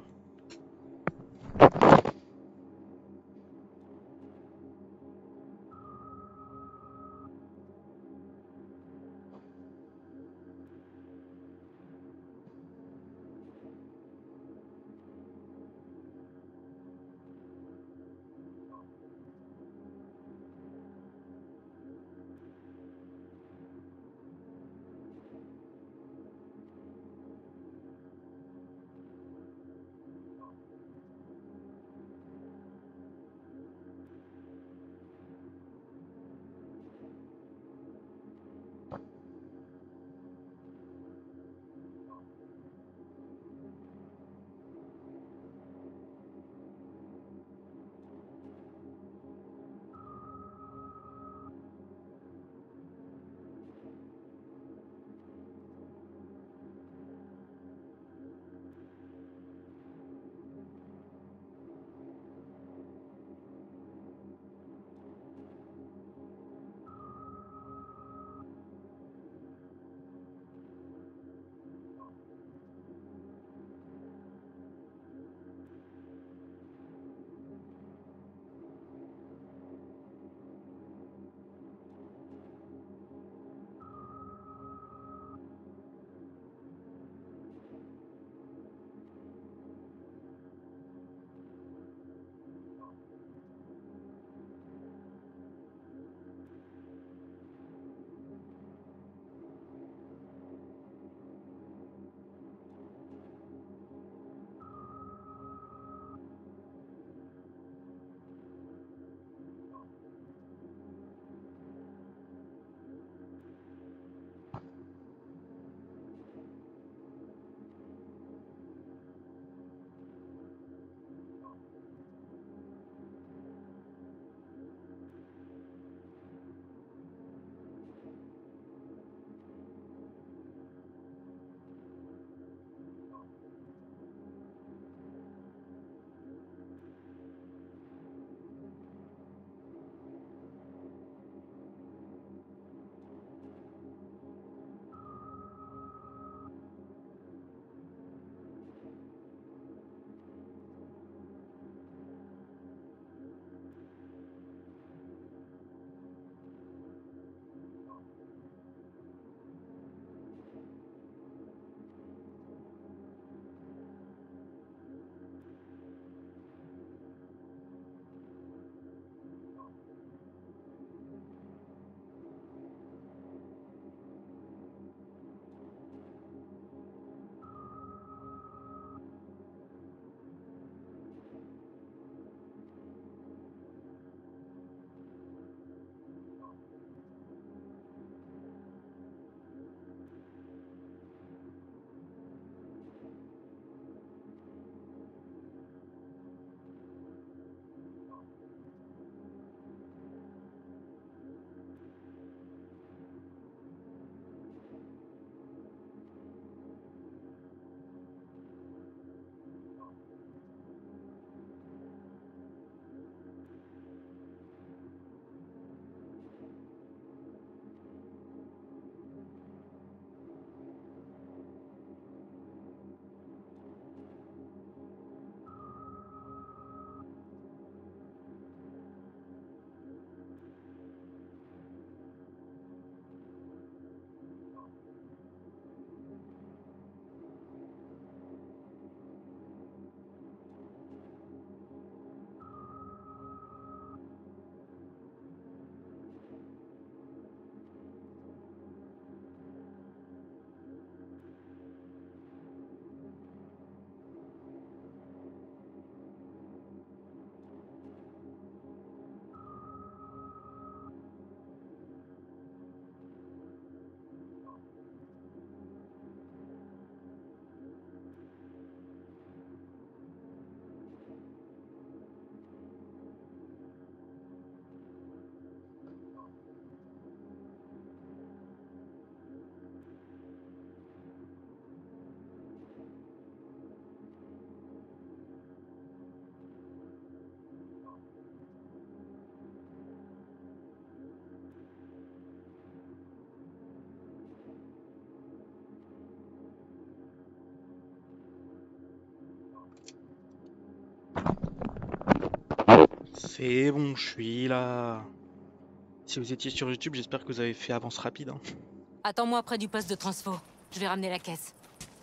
C'est bon, je suis là. Si vous étiez sur YouTube, j'espère que vous avez fait avance rapide. Hein. Attends-moi près du poste de transfo. Je vais ramener la caisse.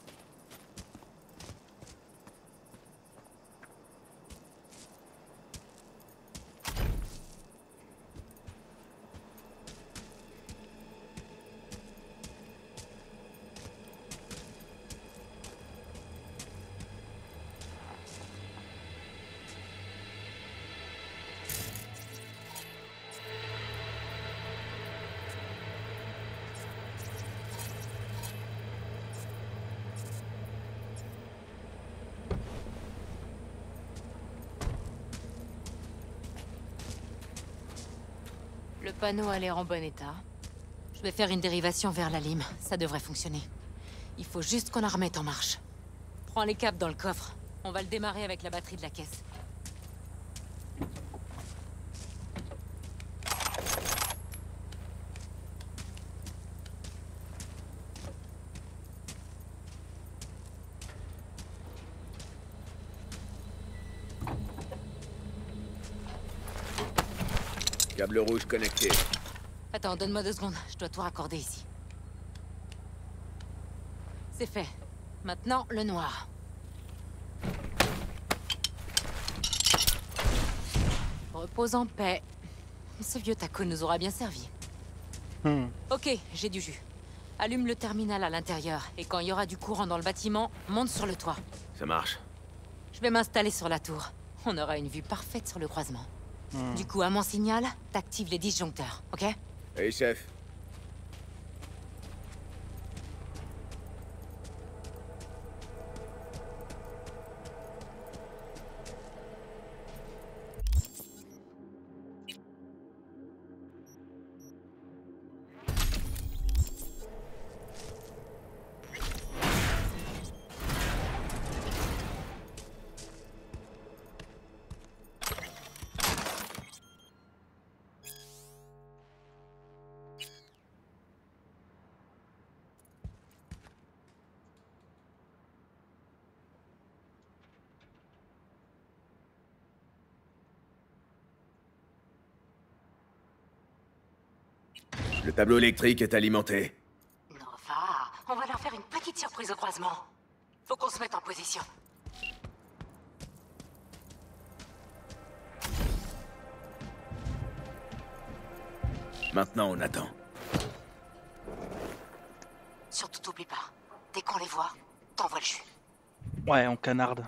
Le panneau a l'air en bon état. Je vais faire une dérivation vers la lime. Ça devrait fonctionner. Il faut juste qu'on la remette en marche. Prends les câbles dans le coffre. On va le démarrer avec la batterie de la caisse. Câble rouge connecté. Attends, donne-moi deux secondes. Je dois tout raccorder ici. C'est fait. Maintenant, le noir. Repose en paix. Ce vieux taco nous aura bien servi. Hmm. Ok, j'ai du jus. Allume le terminal à l'intérieur, et quand il y aura du courant dans le bâtiment, monte sur le toit. Ça marche. Je vais m'installer sur la tour. On aura une vue parfaite sur le croisement. Hmm. Du coup, à mon signal, t'actives les disjoncteurs, ok? Oui, chef. Le tableau électrique est alimenté. Nova, on va leur faire une petite surprise au croisement. Faut qu'on se mette en position. Maintenant, on attend. Surtout t'oublie pas. Dès qu'on les voit, t'envoies le jus. Ouais, on canarde.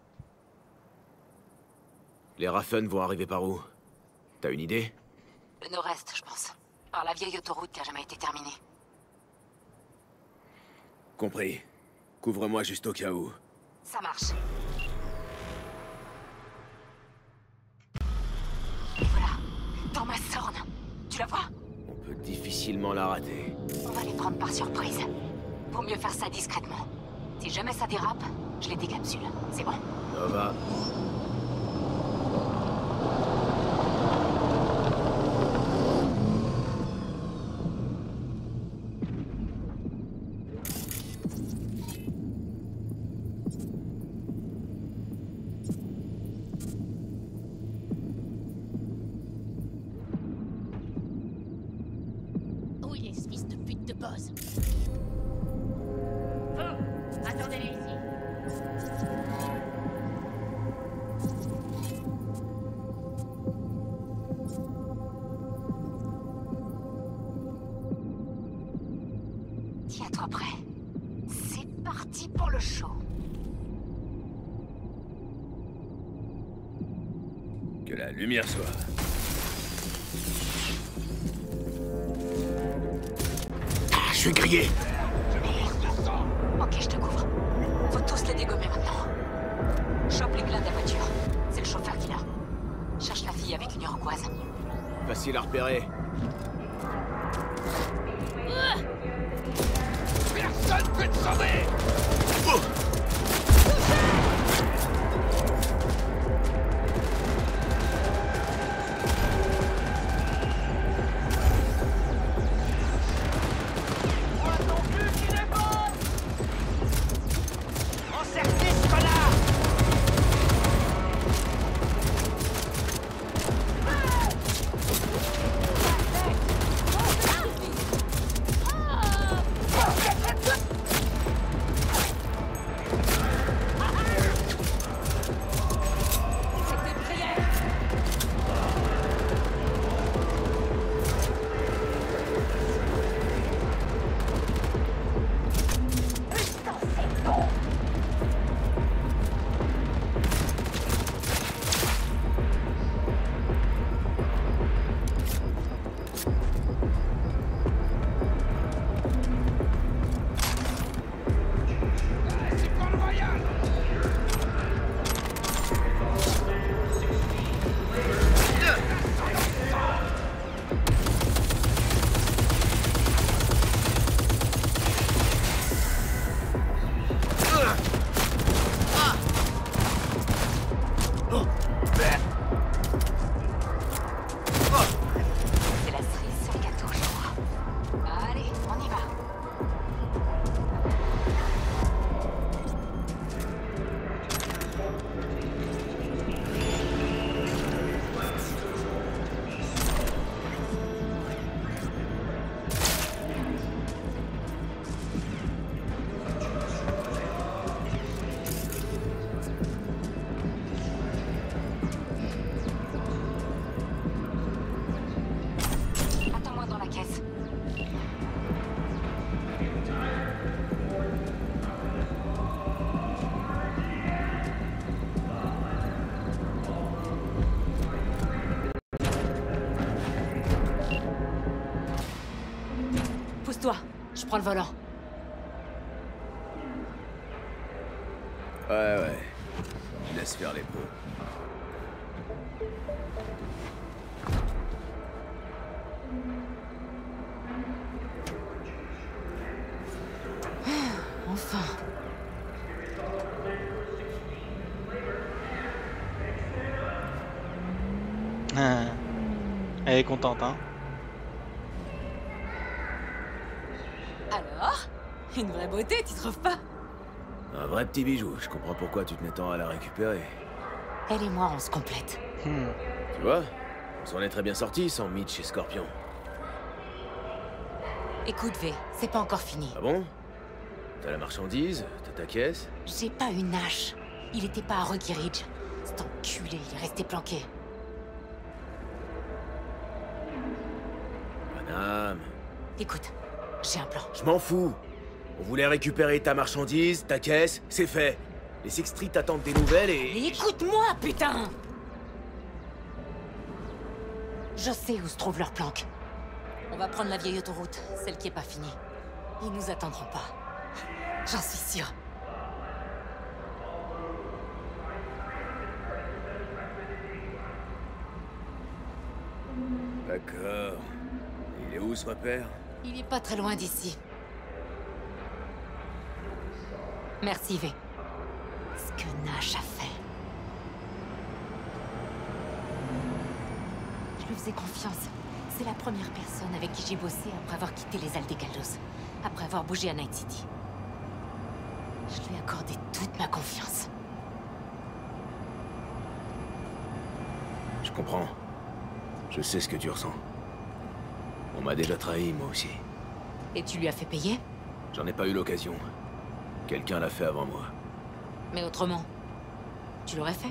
Les Raffen vont arriver par où? T'as une idée? Le nord-est, je pense. Par la vieille autoroute qui a jamais été terminée. Compris. Couvre-moi juste au cas où. Ça marche. Et voilà. Dans ma sorne. Tu la vois? On peut difficilement la rater. On va les prendre par surprise. Vaut mieux faire ça discrètement. Si jamais ça dérape, je les décapsule. C'est bon? Nova. Où il est, ce fils de pute de boss? Vous, attendez-les ici. Tiens-toi prêt. C'est parti pour le show. Que la lumière soit. Ah, je suis grillé. Ok, je te couvre. Faut tous les dégommer maintenant. Chope les glaces de la voiture. C'est le chauffeur qui l'a. Cherche la fille avec une iroquoise. Facile à repérer. Personne peut te sauver! Oh! Repose-toi, je prends le volant. Ouais, ouais. Laisse faire les peu. Enfin. Ah. Elle est contente, hein. Alors? Une vraie beauté, tu trouves pas? Un vrai petit bijou. Je comprends pourquoi tu tenais tant à la récupérer. Elle et moi, on se complète. Hmm. Tu vois, on s'en est très bien sorti sans Mitch et Scorpion. Écoute, V, c'est pas encore fini. Ah bon? T'as la marchandise, t'as ta caisse. J'ai pas une hache. Il était pas à Rocky Ridge. Cet enculé, il est resté planqué. Panam. Écoute, j'ai un plan. Je m'en fous. On voulait récupérer ta marchandise, ta caisse, c'est fait. Les Sixth Street attendent des nouvelles et... Mais écoute-moi, putain! Je sais où se trouve leur planque. On va prendre la vieille autoroute, celle qui est pas finie. Ils nous attendront pas. J'en suis sûre. D'accord. Il est où ce repère? Il est pas très loin d'ici. Merci, V. Ce que Nash a fait. Je lui faisais confiance. C'est la première personne avec qui j'ai bossé après avoir quitté les Aldecaldos. Après avoir bougé à Night City. Je lui ai accordé toute ma confiance. Je comprends. Je sais ce que tu ressens. On m'a déjà trahi, moi aussi. Et tu lui as fait payer? J'en ai pas eu l'occasion. Quelqu'un l'a fait avant moi. Mais autrement, tu l'aurais fait?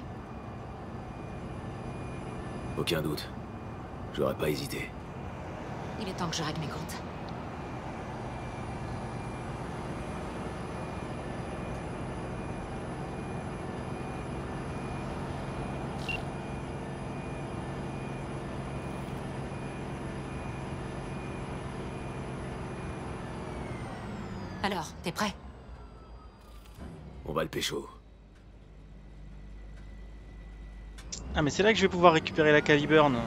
Aucun doute. J'aurais pas hésité. Il est temps que je règle mes comptes. Alors, t'es prêt? On va le pécho. Ah mais c'est là que je vais pouvoir récupérer la Caliburn.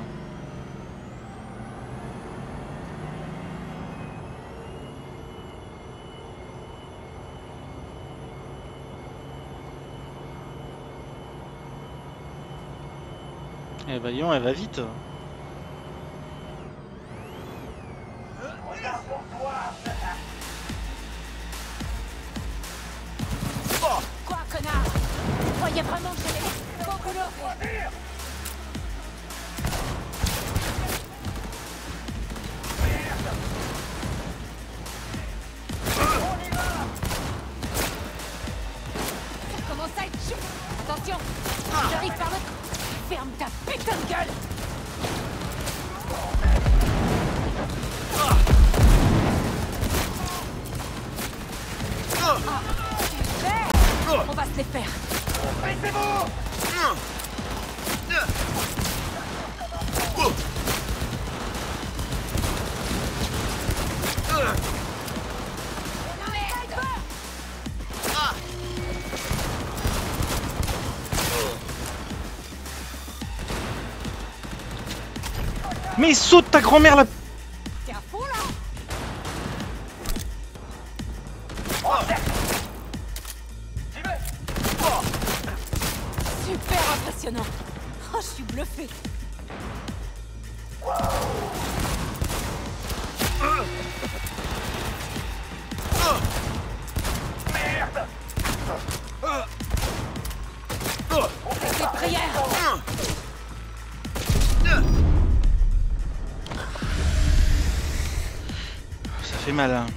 Eh bah Lyon, elle va vite. Quoi, connard? Tu croyais vraiment que j'allais... Bon boulot! Ça commence à être chaud! Attention! J'arrive par l'autre... Ferme ta putain de gueule! Ah, on va se les faire! Baissez-vous! Mais saute ta grand-mère là! T'es à fond là? Super impressionnant! Oh, je suis bluffé! Merde! On fait des prières! Ça fait mal. Hein.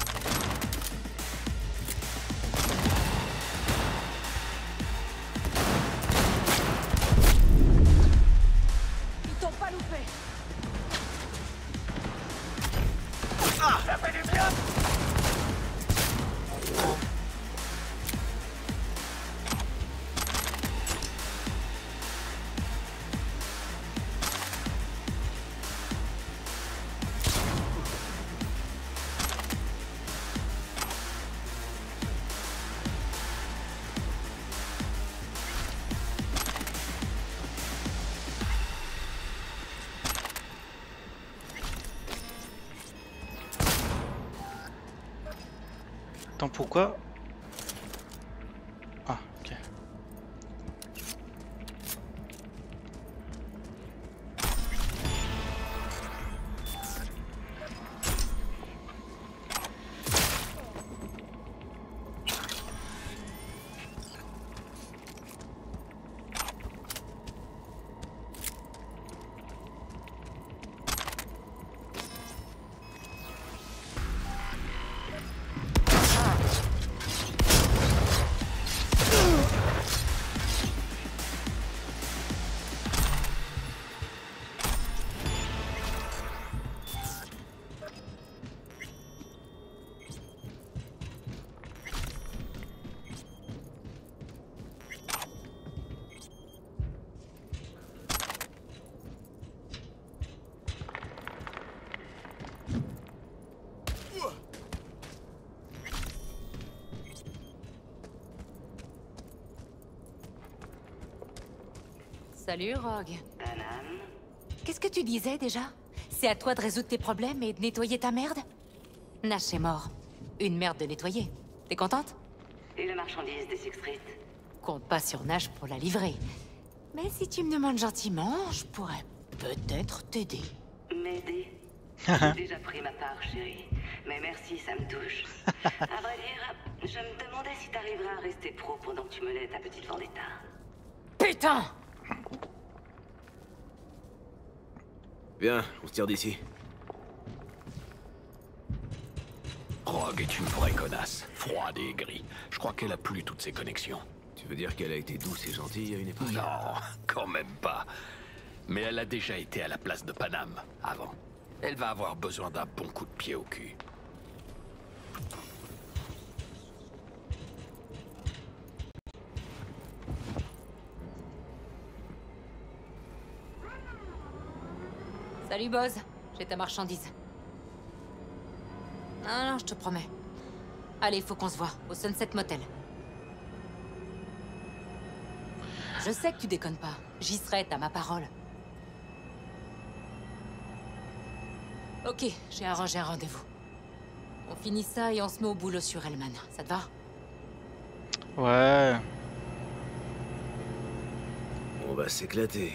Ils t'ont pas loupé! Ah, ça fait du bien! Attends, pourquoi? Ah, ok. Salut, Rogue. Qu'est-ce que tu disais déjà? C'est à toi de résoudre tes problèmes et de nettoyer ta merde? Nash est mort. Une merde de nettoyer. T'es contente? Et la marchandise des Six Street? Compte pas sur Nash pour la livrer. Mais si tu me demandes gentiment, je pourrais peut-être t'aider. M'aider? J'ai déjà pris ma part, chérie. Mais merci, ça me touche. À vrai dire, je me demandais si t'arriverais à rester pro pendant que tu menais ta petite vendetta. Putain! Bien, on se tire d'ici. Rogue est une vraie connasse, froide et aigrie. Je crois qu'elle a plus toutes ses connexions. Tu veux dire qu'elle a été douce et gentille à une époque? Non, quand même pas. Mais elle a déjà été à la place de Panam, avant. Elle va avoir besoin d'un bon coup de pied au cul. Salut, Boz. J'ai ta marchandise. Non, non, je te promets. Allez, faut qu'on se voit, au Sunset Motel. Je sais que tu déconnes pas. J'y serai, t'as ma parole. Ok, j'ai arrangé un rendez-vous. On finit ça et on se met au boulot sur Hellman. Ça te va? Ouais. On va s'éclater.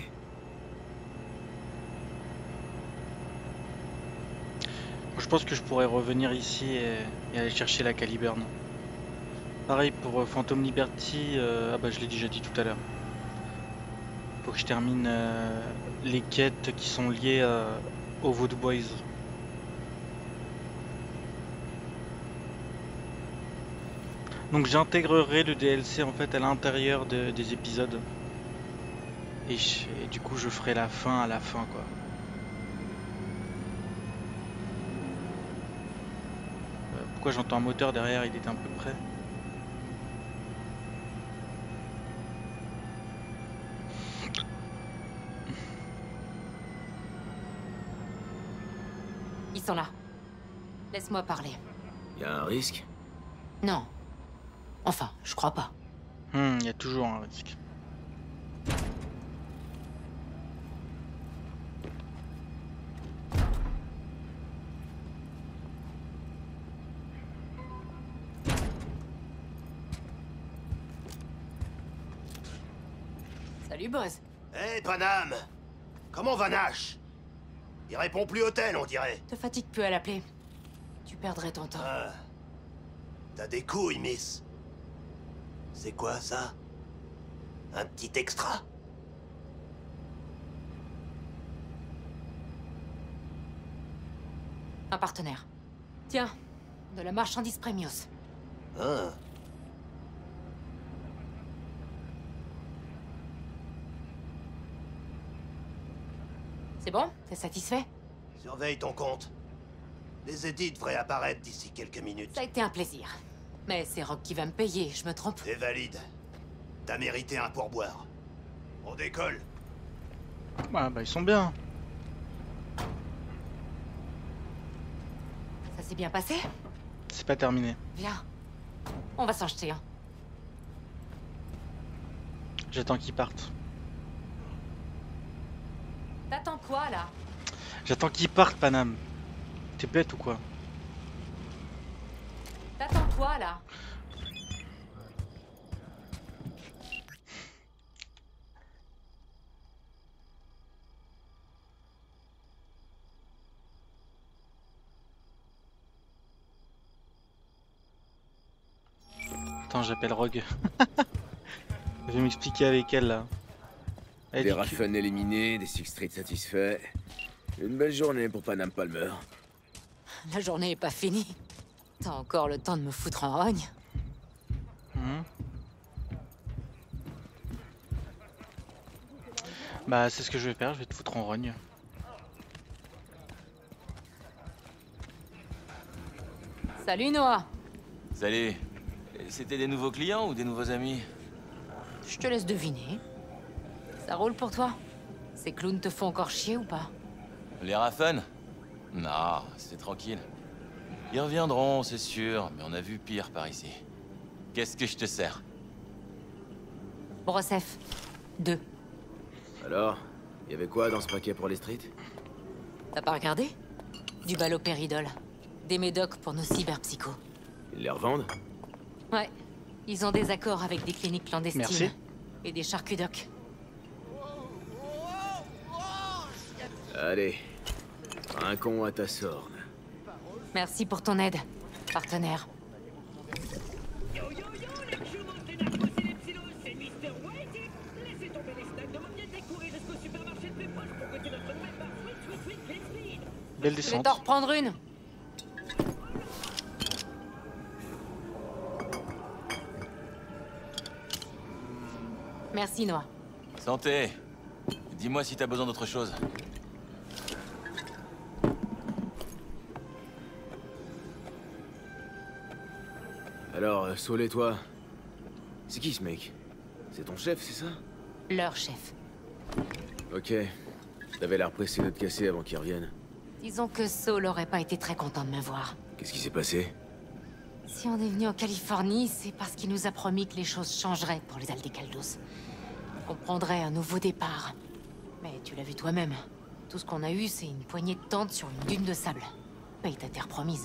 Je pense que je pourrais revenir ici et, et aller chercher la Caliburn. Pareil pour euh, Phantom Liberty, euh, ah bah je l'ai déjà dit tout à l'heure. Faut que je termine euh, les quêtes qui sont liées euh, aux Voodoo Boys. Donc j'intégrerai le D L C en fait à l'intérieur de, des épisodes. Et, je, et du coup je ferai la fin à la fin quoi. Pourquoi j'entends un moteur derrière? Il était un peu près. Ils sont là. Laisse-moi parler. Y a un risque? Non. Enfin, je crois pas. Il y a toujours un risque. Salut, Boz. Hé, hey, Panam! Comment va Nash? Il répond plus au tel, on dirait. Te fatigue plus à l'appeler. Tu perdrais ton temps. Ah. T'as des couilles, miss. C'est quoi, ça? Un petit extra? Un partenaire. Tiens, de la marchandise Premios. Ah. C'est bon? T'es satisfait? Surveille ton compte. Les édits devraient apparaître d'ici quelques minutes. Ça a été un plaisir. Mais c'est Rogue qui va me payer, je me trompe? C'est valide. T'as mérité un pourboire. On décolle. Ah bah ils sont bien. Ça s'est bien passé? C'est pas terminé. Viens. On va s'en jeter un. J'attends qu'ils partent. T'attends quoi, là? J'attends qu'ils partent, Panam. T'es bête ou quoi? T'attends quoi? quoi là? Attends, j'appelle Rogue. Je vais m'expliquer avec elle là. Elle Des dit que- Raffen éliminés, des Six Street satisfaits. Une belle journée pour Panam Palmer. La journée est pas finie. T'as encore le temps de me foutre en rogne. Mhm. Bah c'est ce que je vais faire, je vais te foutre en rogne. Salut Noah. Salut. C'était des nouveaux clients ou des nouveaux amis? Je te laisse deviner. Ça roule pour toi? Ces clowns te font encore chier ou pas? Les Raffen? Non, c'est tranquille. Ils reviendront, c'est sûr, mais on a vu pire par ici. Qu'est-ce que je te sers? Brosef. Deux. Alors, il y avait quoi dans ce paquet pour les streets? T'as pas regardé? Du balopéridol. Des médocs pour nos cyberpsychos. Ils les revendent? Ouais. Ils ont des accords avec des cliniques clandestines. Merci. Et des charcudocs. Allez, un con à ta sorne. Merci pour ton aide, partenaire. Belle Je vais descente. t'en reprendre une. Merci Noah. Santé. Dis-moi si t'as besoin d'autre chose. Alors, euh, Saul et toi? C'est qui ce mec? C'est ton chef, c'est ça? Leur chef. Ok. T'avais l'air pressé de te casser avant qu'il revienne. Disons que Saul aurait pas été très content de me voir. Qu'est-ce qui s'est passé? Si on est venu en Californie, c'est parce qu'il nous a promis que les choses changeraient pour les Aldecaldos. On prendrait un nouveau départ. Mais tu l'as vu toi-même. Tout ce qu'on a eu, c'est une poignée de tentes sur une dune de sable. Paye ta terre promise.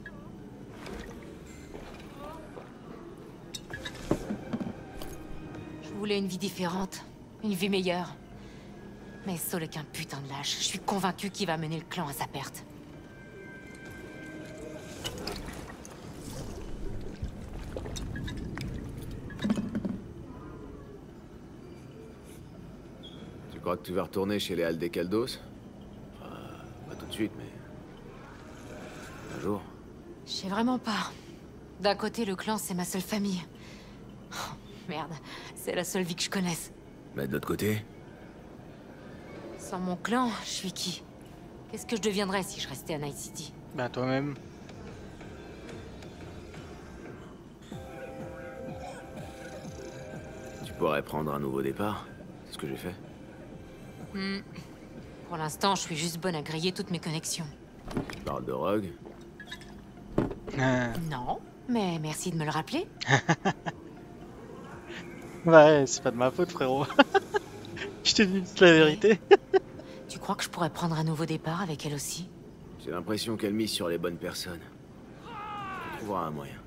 Je voulais une vie différente. Une vie meilleure. Mais Saul est qu'un putain de lâche. Je suis convaincu qu'il va mener le clan à sa perte. Tu crois que tu vas retourner chez les Aldecaldos? Enfin, pas tout de suite, mais... un jour. Je sais vraiment pas. D'un côté, le clan, c'est ma seule famille. Oh, merde, c'est la seule vie que je connaisse. Mais de l'autre côté? Sans mon clan, je suis qui? Qu'est-ce que je deviendrais si je restais à Night City? Bah toi-même. Tu pourrais prendre un nouveau départ. C'est ce que j'ai fait. Hmm. Pour l'instant, je suis juste bonne à griller toutes mes connexions. Tu parles de Rogue? Ah. Non, mais merci de me le rappeler. Ouais, c'est pas de ma faute, frérot. Je t'ai dit toute la vérité. Tu crois que je pourrais prendre un nouveau départ avec elle aussi? J'ai l'impression qu'elle mise sur les bonnes personnes. On trouvera un moyen.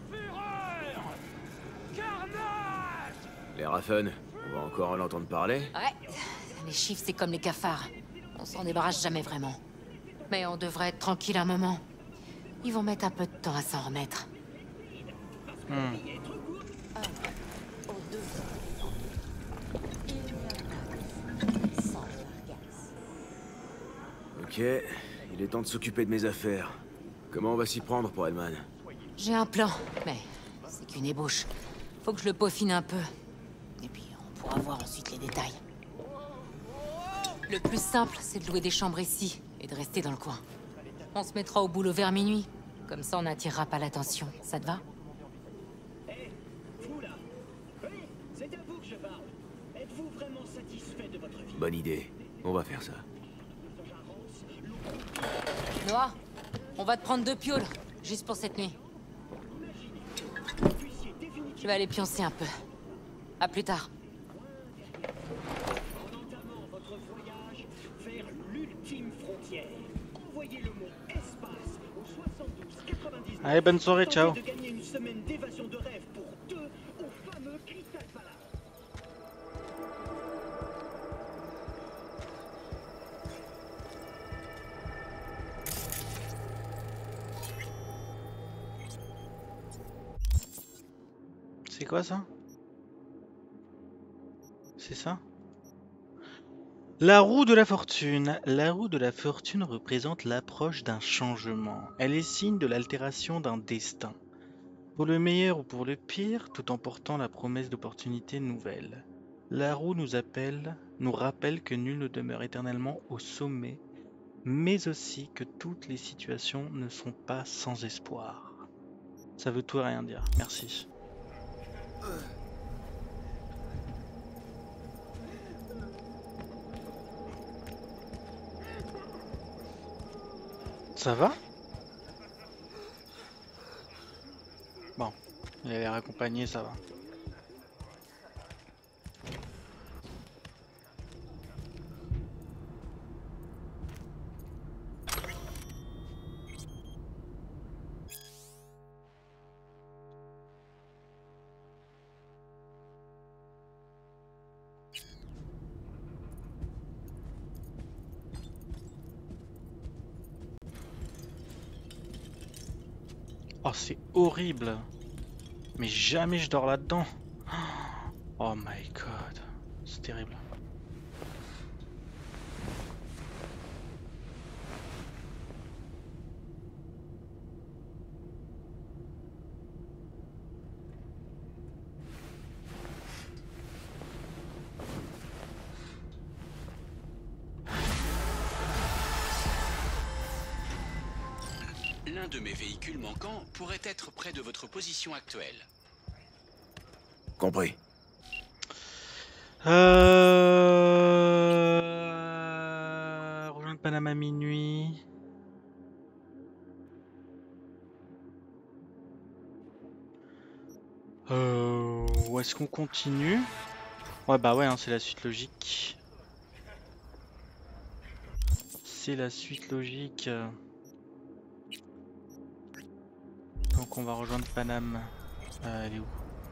Les Raffen, on va encore en entendre parler? Ouais, les chiffres, c'est comme les cafards. On s'en débarrasse jamais vraiment. Mais on devrait être tranquille un moment. Ils vont mettre un peu de temps à s'en remettre. Hmm. Ok, il est temps de s'occuper de mes affaires. Comment on va s'y prendre pour Hellman? J'ai un plan, mais c'est qu'une ébauche. Faut que je le peaufine un peu. Et puis, on pourra voir ensuite les détails. Le plus simple, c'est de louer des chambres ici, et de rester dans le coin. On se mettra au boulot vers minuit. Comme ça, on n'attirera pas l'attention. Ça te va? Hé, vous là! Oui, c'est à vous que je parle. Êtes-vous vraiment satisfait de votre vie? Bonne idée. On va faire ça. Noah, on va te prendre deux pioles, juste pour cette nuit. Je vais aller pioncer un peu. À plus tard. En entamant votre voyage vers l'ultime frontière, envoyez le mot espace au soixante-douze quatre-vingt-dix-neuf. Allez, bonne soirée, ciao. Tentez de gagner une semaine C'est quoi ça? C'est ça? La roue de la fortune. La roue de la fortune représente l'approche d'un changement. Elle est signe de l'altération d'un destin. Pour le meilleur ou pour le pire, tout en portant la promesse d'opportunités nouvelles. La roue nous appelle, nous rappelle que nul ne demeure éternellement au sommet, mais aussi que toutes les situations ne sont pas sans espoir. Ça veut tout et rien dire. Merci. Ça va? Bon, il a l'air accompagné, ça va. Oh, c'est horrible. Mais jamais je dors là-dedans. Oh my god. C'est terrible. L'un de mes véhicules manquants pourrait être près de votre position actuelle. Compris. Euh... Rejoindre Panama minuit. Euh... Où est-ce qu'on continue? Ouais bah ouais, hein, c'est la suite logique. C'est la suite logique. Donc on va rejoindre Paname. Euh, elle est où?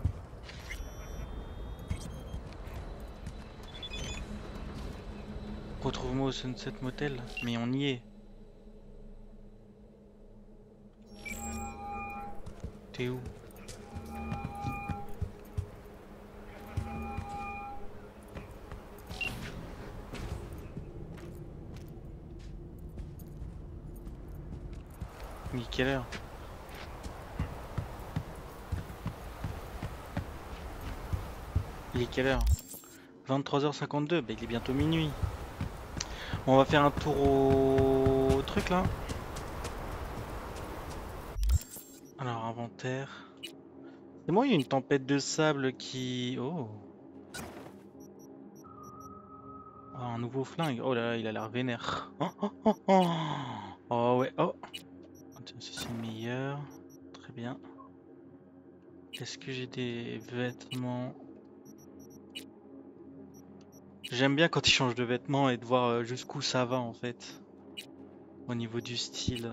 Retrouve-moi au Sunset Motel. Mais on y est. T'es où? Mais quelle heure? Il est quelle heure? vingt-trois heures cinquante-deux, bah il est bientôt minuit. On va faire un tour au, au truc là. Alors inventaire. C'est moi, il y a une tempête de sable qui... Oh, oh un nouveau flingue. Oh là là, il a l'air vénère. Oh, oh, oh, oh. Oh ouais, oh. Tiens, ça c'est meilleur. Très bien. Est-ce que j'ai des vêtements? J'aime bien quand il change de vêtements et de voir jusqu'où ça va en fait. Au niveau du style.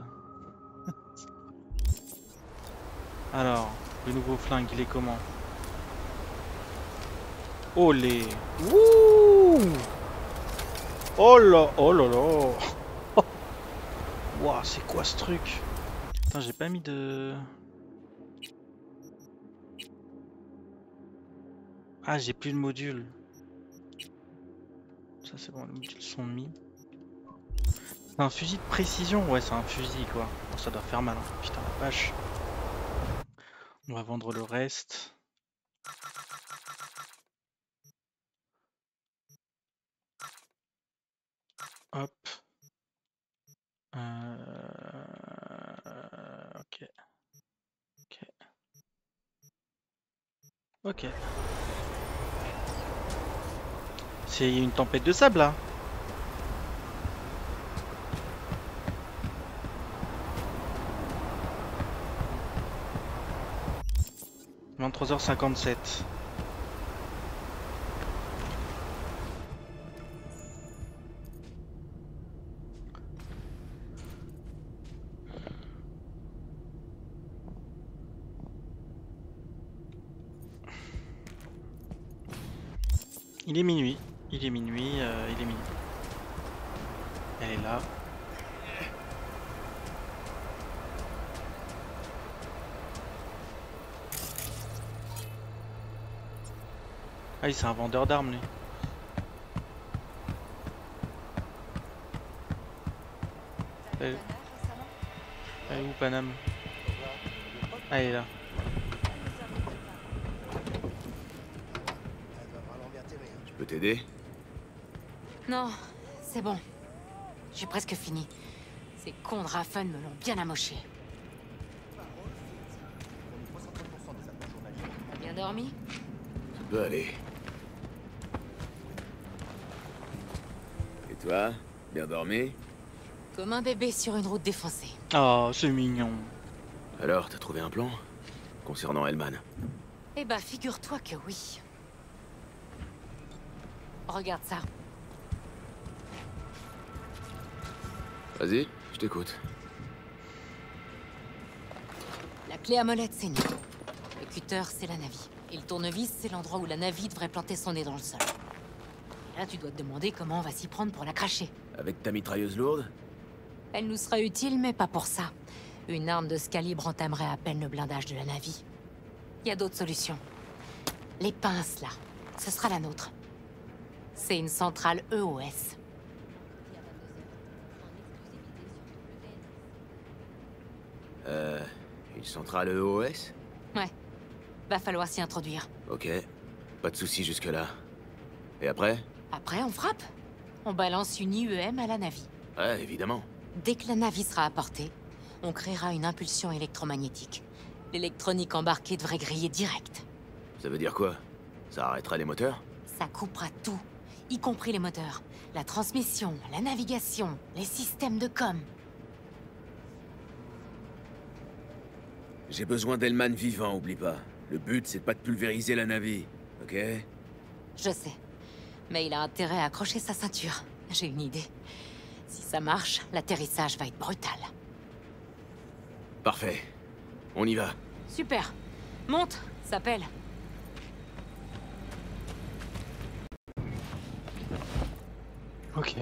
Alors, le nouveau flingue, il est comment? Oh les... Wouh! Oh là, oh là là. Waouh, c'est quoi ce truc? Putain, j'ai pas mis de... Ah, j'ai plus de module. Ça c'est bon, les modules sont mis. C'est un fusil de précision? Ouais, c'est un fusil quoi. Bon, ça doit faire mal, hein. Putain la vache. On va vendre le reste. Hop. Euh... Ok. Ok. Ok. C'est une tempête de sable là. vingt-trois heures cinquante-sept. Il est minuit. Il est minuit, euh, il est minuit. Elle est là. Ah, c'est un vendeur d'armes, lui. Elle... Elle est où, Paname? Ah, elle est là. Je peux t'aider? Non, c'est bon. J'ai presque fini. Ces cons de Raffen me l'ont bien amoché. T'as bien dormi? Ça peut aller. Et toi? Bien dormi? Comme un bébé sur une route défoncée. Oh, c'est mignon. Alors, t'as trouvé un plan? Concernant Hellman? Eh bah, figure-toi que oui. Regarde ça. Vas-y, je t'écoute. La clé à molette, c'est nous. Le cutter, c'est la navie. Et le tournevis, c'est l'endroit où la navie devrait planter son nez dans le sol. Et là, tu dois te demander comment on va s'y prendre pour la cracher. Avec ta mitrailleuse lourde? Elle nous sera utile, mais pas pour ça. Une arme de ce calibre entamerait à peine le blindage de la navie. Il y a d'autres solutions. Les pinces, là. Ce sera la nôtre. C'est une centrale E O S. Euh... Une centrale E O S? Ouais. Va falloir s'y introduire. Ok. Pas de soucis jusque-là. Et après? Après, on frappe. On balance une I E M à la navie. Ouais, évidemment. Dès que la navie sera à portée, on créera une impulsion électromagnétique. L'électronique embarquée devrait griller direct. Ça veut dire quoi? Ça arrêtera les moteurs? Ça coupera tout, y compris les moteurs. La transmission, la navigation, les systèmes de com. J'ai besoin d'Hellman vivant, oublie pas. Le but, c'est de pas de pulvériser la navie, ok? Je sais. Mais il a intérêt à accrocher sa ceinture. J'ai une idée. Si ça marche, l'atterrissage va être brutal. Parfait. On y va. Super. Monte, s'appelle. Ok.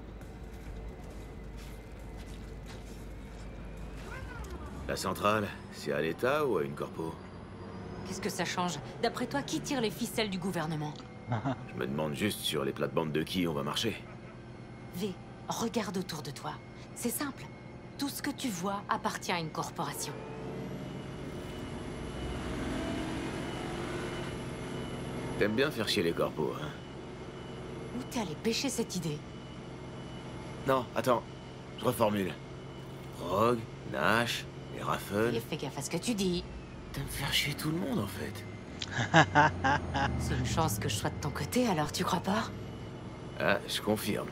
La centrale, c'est à l'État ou à une corpo? Qu'est-ce que ça change? D'après toi, qui tire les ficelles du gouvernement? Je me demande juste sur les plates-bandes de qui on va marcher. V, regarde autour de toi. C'est simple. Tout ce que tu vois appartient à une corporation. T'aimes bien faire chier les corpos, hein? Où t'es allé pêcher cette idée? Non, attends. Je reformule. Rogue, Nash, et Raffen... Et fais gaffe à ce que tu dis. T'aimes faire chier tout le monde, en fait. C'est une chance que je sois de ton côté, alors tu crois pas? Ah, je confirme.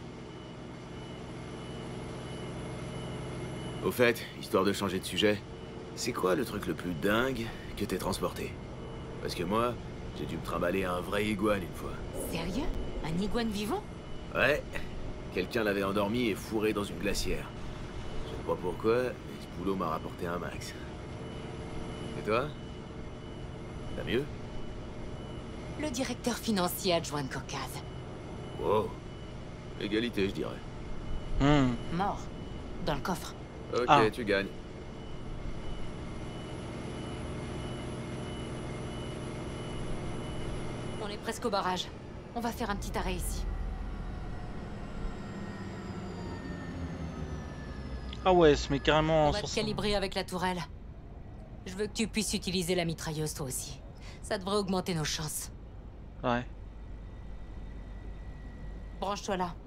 Au fait, histoire de changer de sujet, c'est quoi le truc le plus dingue que t'aies transporté? Parce que moi, j'ai dû me trimballer un vrai iguane une fois. Sérieux? Un iguane vivant? Ouais. Quelqu'un l'avait endormi et fourré dans une glacière. Je sais pas pourquoi, mais ce boulot m'a rapporté un max. Et toi? T'as mieux? Le directeur financier adjoint de Caucase. Wow. Égalité, je dirais. Hmm. Mort. Dans le coffre. Ok, Ah. tu gagnes. On est presque au barrage. On va faire un petit arrêt ici. Ah ouais, se met carrément On en va te source. calibrer avec la tourelle. Je veux que tu puisses utiliser la mitrailleuse toi aussi. Ça devrait augmenter nos chances. Ouais. Branche-toi là.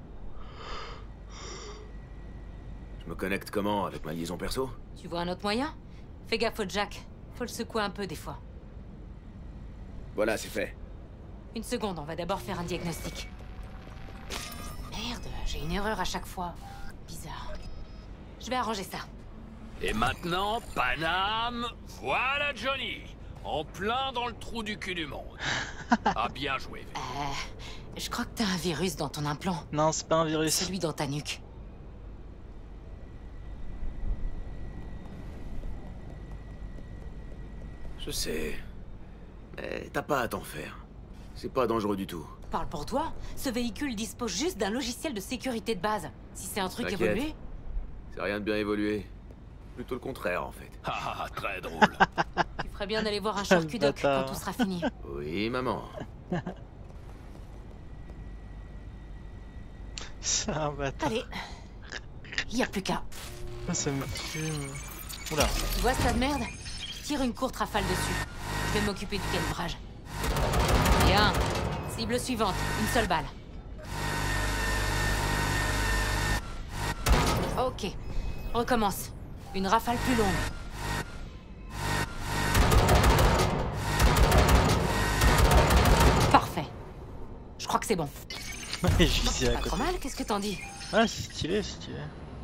Je me connecte comment avec ma liaison perso? Tu vois un autre moyen? Fais gaffe au jack. Faut le secouer un peu des fois. Voilà, c'est fait. Une seconde, on va d'abord faire un diagnostic. Merde, j'ai une erreur à chaque fois. Bizarre. Je vais arranger ça. Et maintenant, Paname, voilà Johnny, en plein dans le trou du cul du monde. Ah, bien joué. V. Euh... Je crois que t'as un virus dans ton implant. Non, c'est pas un virus. Celui dans ta nuque. Je sais. Mais t'as pas à t'en faire. C'est pas dangereux du tout. Parle pour toi. Ce véhicule dispose juste d'un logiciel de sécurité de base. Si c'est un truc T'inquiète. évolué... C'est rien de bien évolué. Plutôt le contraire, en fait. Ah, très drôle. Tu ferais bien d'aller voir un charcutoc Bâtard. quand tout sera fini. Oui, maman. C'est un bâtard. Allez, y a plus qu'à. Ah, ça me fume. Oula. Tu vois cette merde? Tire une courte rafale dessus. Je vais m'occuper du calibrage. Bien. Cible suivante, une seule balle. Ok. Recommence. Une rafale plus longue. Parfait. Je crois que c'est bon. Je visais à Pas côté. trop mal, qu'est-ce que t'en dis? Ah, c'est stylé, c'est stylé.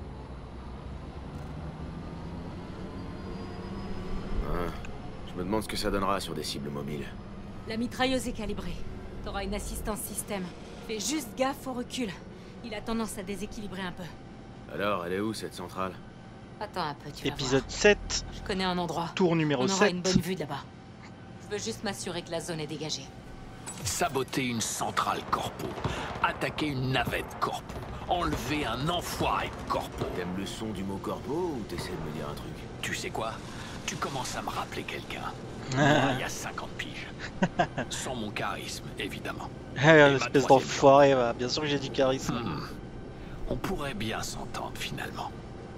Ah, je me demande ce que ça donnera sur des cibles mobiles. La mitrailleuse est calibrée. T'auras une assistance système. Fais juste gaffe au recul. Il a tendance à déséquilibrer un peu. Alors, elle est où cette centrale? Attends un peu, tu vas Épisode voir. sept. Je connais un endroit. Tour numéro On aura sept. une bonne vue de là-bas. Je veux juste m'assurer que la zone est dégagée. Saboter une centrale corpo, attaquer une navette corpo, enlever un enfoiré corpo. T'aimes le son du mot corpo ou t'essaies de me dire un truc? Tu sais quoi? Tu commences à me rappeler quelqu'un. Ah. Moi, il y a cinquante piges. Sans mon charisme, évidemment. Ah, Et ma espèce troisième d'enfoiré, va. Bien sûr que j'ai du charisme. Hmm. On pourrait bien s'entendre finalement.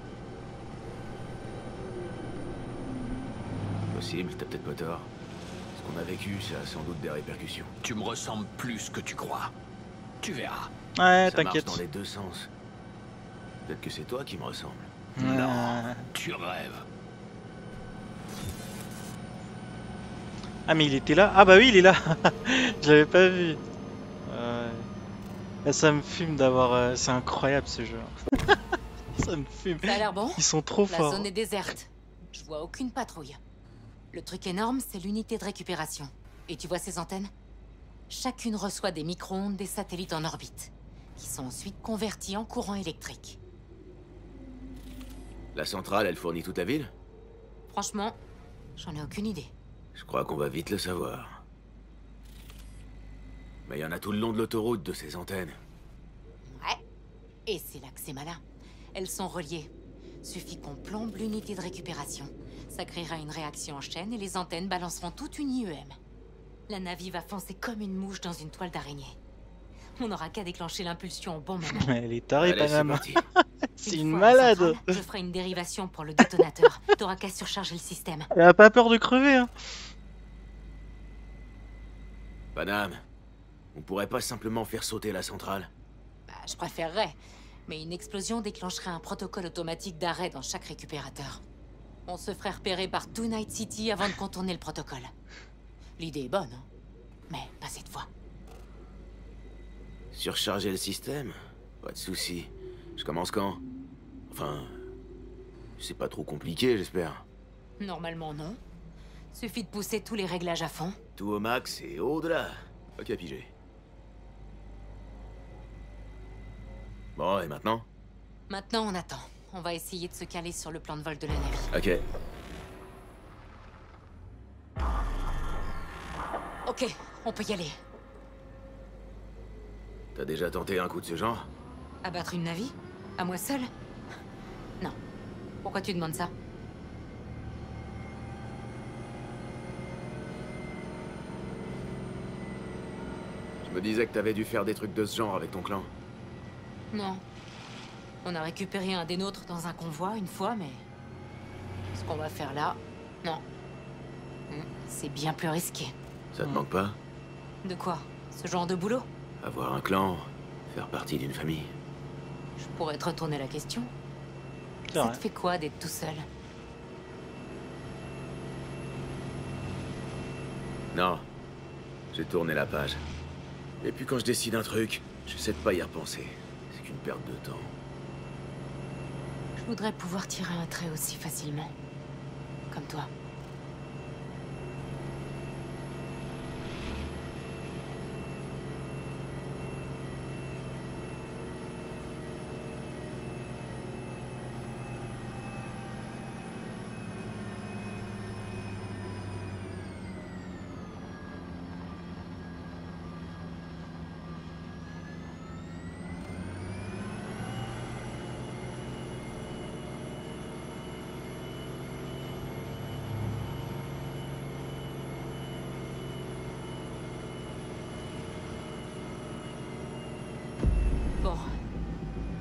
Possible, t'as peut-être pas tort. Ce qu'on a vécu, ça a sans doute des répercussions. Tu me ressembles plus que tu crois. Tu verras. Ouais, Ça marche t'inquiète. dans les deux sens. Peut-être que c'est toi qui me ressemble. Non, tu rêves. Ah, mais il était là. Ah bah oui, il est là. Je l'avais pas vu. Ouais. Là, ça me fume d'avoir... euh, C'est incroyable ce jeu. Ça me fume. Ça a l'air bon? Ils sont trop La forts. zone est déserte. Je vois aucune patrouille. Le truc énorme, c'est l'unité de récupération. Et tu vois ces antennes? Chacune reçoit des micro-ondes des satellites en orbite, qui sont ensuite convertis en courant électrique. La centrale, elle fournit toute la ville? Franchement, j'en ai aucune idée. Je crois qu'on va vite le savoir. Mais il y en a tout le long de l'autoroute de ces antennes. Ouais. Et c'est là que c'est malin. Elles sont reliées. Suffit qu'on plombe l'unité de récupération. Ça créera une réaction en chaîne et les antennes balanceront toute une I E M. La navie va foncer comme une mouche dans une toile d'araignée. On n'aura qu'à déclencher l'impulsion au bon moment. Elle est tarée, Allez, c'est Panam. parti. C'est une fois à la malade. centrale, je ferai une dérivation pour le détonateur. T'auras qu'à surcharger le système. Elle a pas peur de crever, hein. Panam, on pourrait pas simplement faire sauter la centrale? Bah, je préférerais. Mais une explosion déclencherait un protocole automatique d'arrêt dans chaque récupérateur. On se ferait repérer par tout Night City avant de contourner le protocole. L'idée est bonne, hein, mais pas cette fois. Surcharger le système? Pas de souci. Je commence quand? Enfin... C'est pas trop compliqué, j'espère. Normalement, non. Suffit de pousser tous les réglages à fond. Tout au max et au-delà. Ok, pigé. Bon, et maintenant? Maintenant, on attend. On va essayer de se caler sur le plan de vol de la navie. Ok. Ok, on peut y aller. T'as déjà tenté un coup de ce genre? Abattre une navie? À moi seule? Non. Pourquoi tu demandes ça? Je me disais que t'avais dû faire des trucs de ce genre avec ton clan. Non. On a récupéré un des nôtres dans un convoi une fois, mais... Ce qu'on va faire là, non. Hmm, c'est bien plus risqué. Ça te manque pas? De quoi? Ce genre de boulot? Avoir un clan, faire partie d'une famille. Je pourrais te retourner la question. C'est Ça vrai. te fait quoi d'être tout seul? Non. J'ai tourné la page. Et puis quand je décide un truc, j'essaie de pas y repenser. C'est qu'une perte de temps. Je voudrais pouvoir tirer un trait aussi facilement. Comme toi.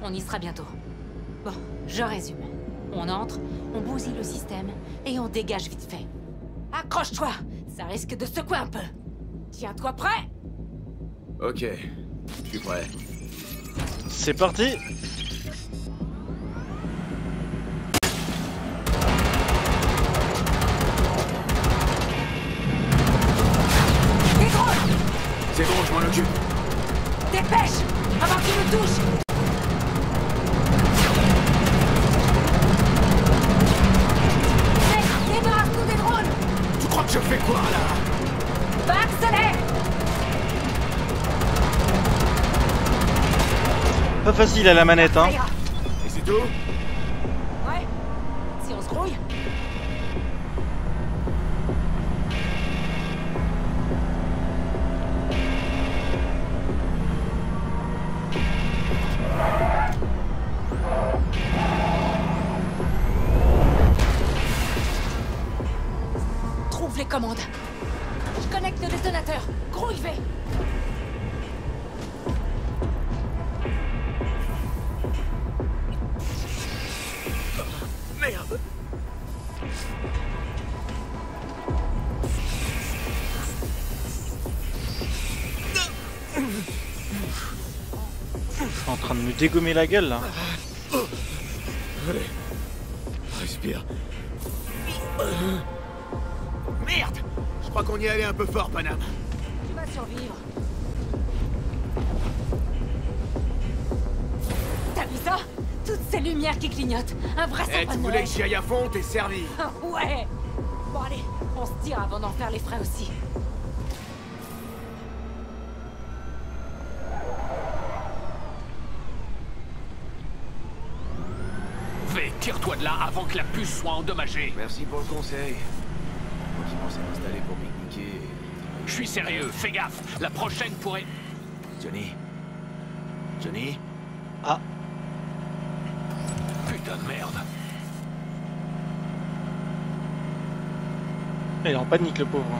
On y sera bientôt. Bon, je résume. On entre, on bousille le système, et on dégage vite fait. Accroche-toi! Ça risque de secouer un peu. Tiens-toi prêt? Ok, je suis prêt. C'est parti! C'est bon, je m'en occupe. Dépêche! Avant qu'il nous touche! Hey, débarrasse-nous des drones! Tu crois que je fais quoi, là? Va accélérer! Pas facile à la manette, hein. Et c'est tout? Ouais. Si on se grouille. Trouve les commandes. Je connecte le détonateur. Grouille V. Merde! Je suis en train de me dégommer la gueule là. Allez, respire. Merde! Je crois qu'on y est allé un peu fort, Panam. Tu vas survivre. T'as vu ça? Toutes ces lumières qui clignotent. Un vrai Eh, tu voulais que j'y aille à fond, t'es servi. Ouais. Bon allez, on se tire avant d'en faire les frais aussi. V, tire-toi de là avant que la puce soit endommagée. Merci pour le conseil. Moi qui pensais m'installer pour pique-niquer. Je suis sérieux, fais gaffe. La prochaine pourrait... Johnny? Johnny? Ah. Putain de merde. Il est en panique le pauvre.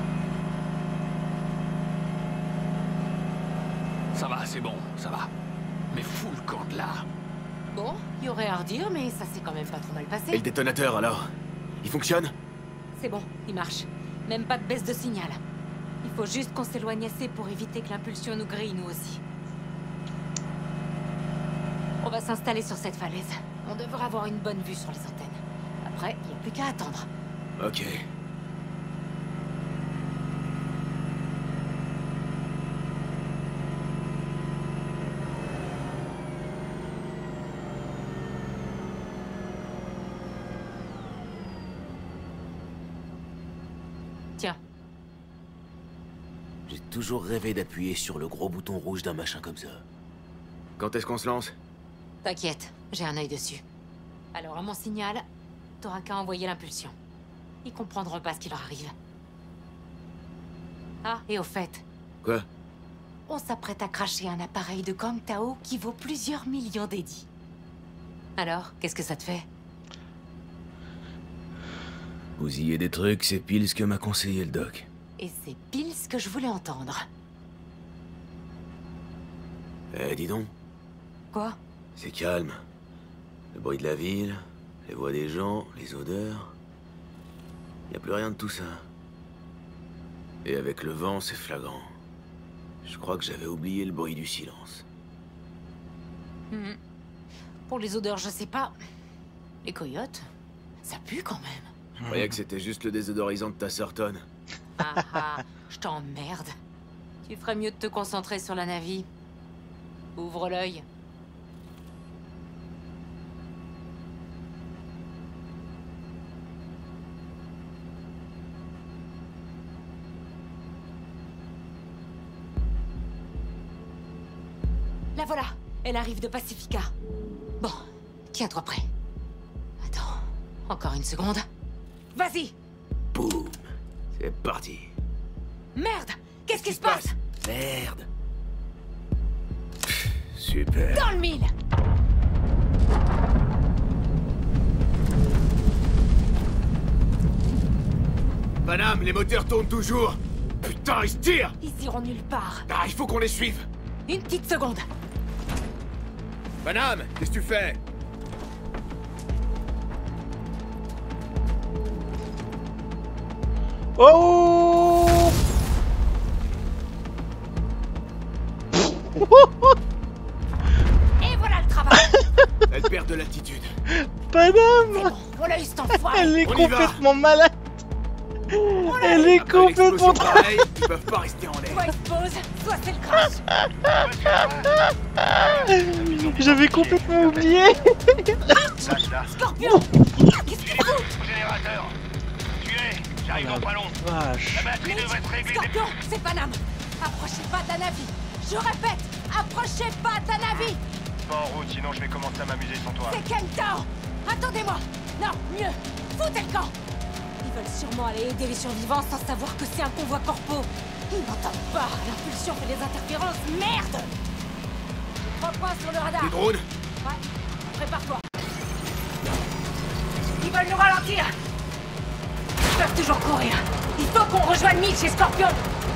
Ça va, c'est bon, ça va. Mais fous le camp de là. Bon, il y aurait à redire, mais ça s'est quand même pas trop mal Et passé. le détonateur alors? Il fonctionne? C'est bon, il marche. Même pas de baisse de signal. Il faut juste qu'on s'éloigne assez pour éviter que l'impulsion nous grille nous aussi. On va s'installer sur cette falaise. On devrait avoir une bonne vue sur les antennes. Après, il n'y a plus qu'à attendre. Ok. Tiens. J'ai toujours rêvé d'appuyer sur le gros bouton rouge d'un machin comme ça. Quand est-ce qu'on se lance? T'inquiète, j'ai un œil dessus. Alors, à mon signal, t'auras qu'à envoyer l'impulsion. Ils comprendront pas ce qui leur arrive. Ah, et au fait... Quoi? On s'apprête à cracher un appareil de Kang Tao qui vaut plusieurs millions d'édits. Alors, qu'est-ce que ça te fait? Bousiller des trucs, c'est pile ce que m'a conseillé le doc. Et c'est pile ce que je voulais entendre. Eh, dis donc. Quoi? C'est calme. Le bruit de la ville, les voix des gens, les odeurs... Y a plus rien de tout ça. Et avec le vent, c'est flagrant. Je crois que j'avais oublié le bruit du silence. Hmm. Pour les odeurs, je sais pas. Les coyotes, ça pue quand même. Je croyais que c'était juste le désodorisant de ta sœur Tonne. Ah ah, je t'emmerde. Tu ferais mieux de te concentrer sur la navie. Ouvre l'œil. La voilà. Elle arrive de Pacifica. Bon, tiens-toi prêt. Attends, encore une seconde. Vas-y. Boum. C'est parti. Merde. Qu'est-ce qui se passe? Merde. Super. Dans le mille. Panam, les moteurs tournent toujours. Putain, ils se tirent. Ils iront nulle part. Ah, il faut qu'on les suive. Une petite seconde. Panam, qu'est-ce que tu fais? Oh! Et voilà le travail. Elle perd de l'altitude. Panam! Bon, on l'a eu cet enfoiré. Elle est On y va. complètement malade! Elle est Après une complètement explosion pareille, ils peuvent pas rester en l'air. Soit explose, soit c'est le crash. J'avais complètement oublié! Scorpion! Qu'est-ce que tu fous? Générateur. Tu es, j'arrive Oh en pas long. Vache! La batterie devrait se régler. Scorpion, c'est Panam. Approchez pas d'Anavi. Je répète, approchez pas d'Anavi. Pas en route, sinon je vais commencer à m'amuser sans toi. C'est Kentao. Attendez-moi. Non, mieux. Foutez le camp. Ils veulent sûrement aller aider les survivants sans savoir que c'est un convoi corpo. Ils n'entendent pas. L'impulsion fait des interférences. Merde. Trois points sur le radar. Des drones? Ouais. Prépare-toi. Ils veulent nous ralentir. Ils peuvent toujours courir. Il faut qu'on rejoigne Mitch et Scorpion.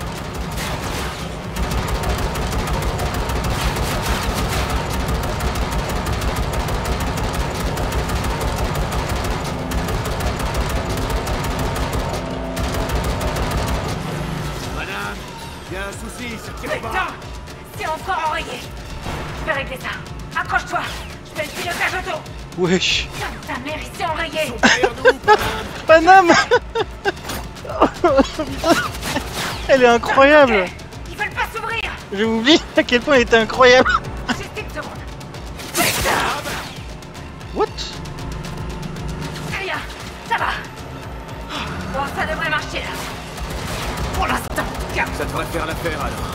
Madame, y a un souci, ça tire Putain! pas. C'est encore enrayé. Je vais régler ça. Accroche-toi. Je fais le pilotage auto. Wesh! Putain, ta mère, il s'est enrayé. Derrière nous, Panam! Panam. Elle est incroyable! Ok. Ils veulent pas s'ouvrir. J'ai oublié à quel point elle était incroyable! Juste une seconde. Putain! What? Très bien. Ça va. Bon, ça devrait marcher là. Pour l'instant, en tout cas. Ça devrait faire l'affaire alors.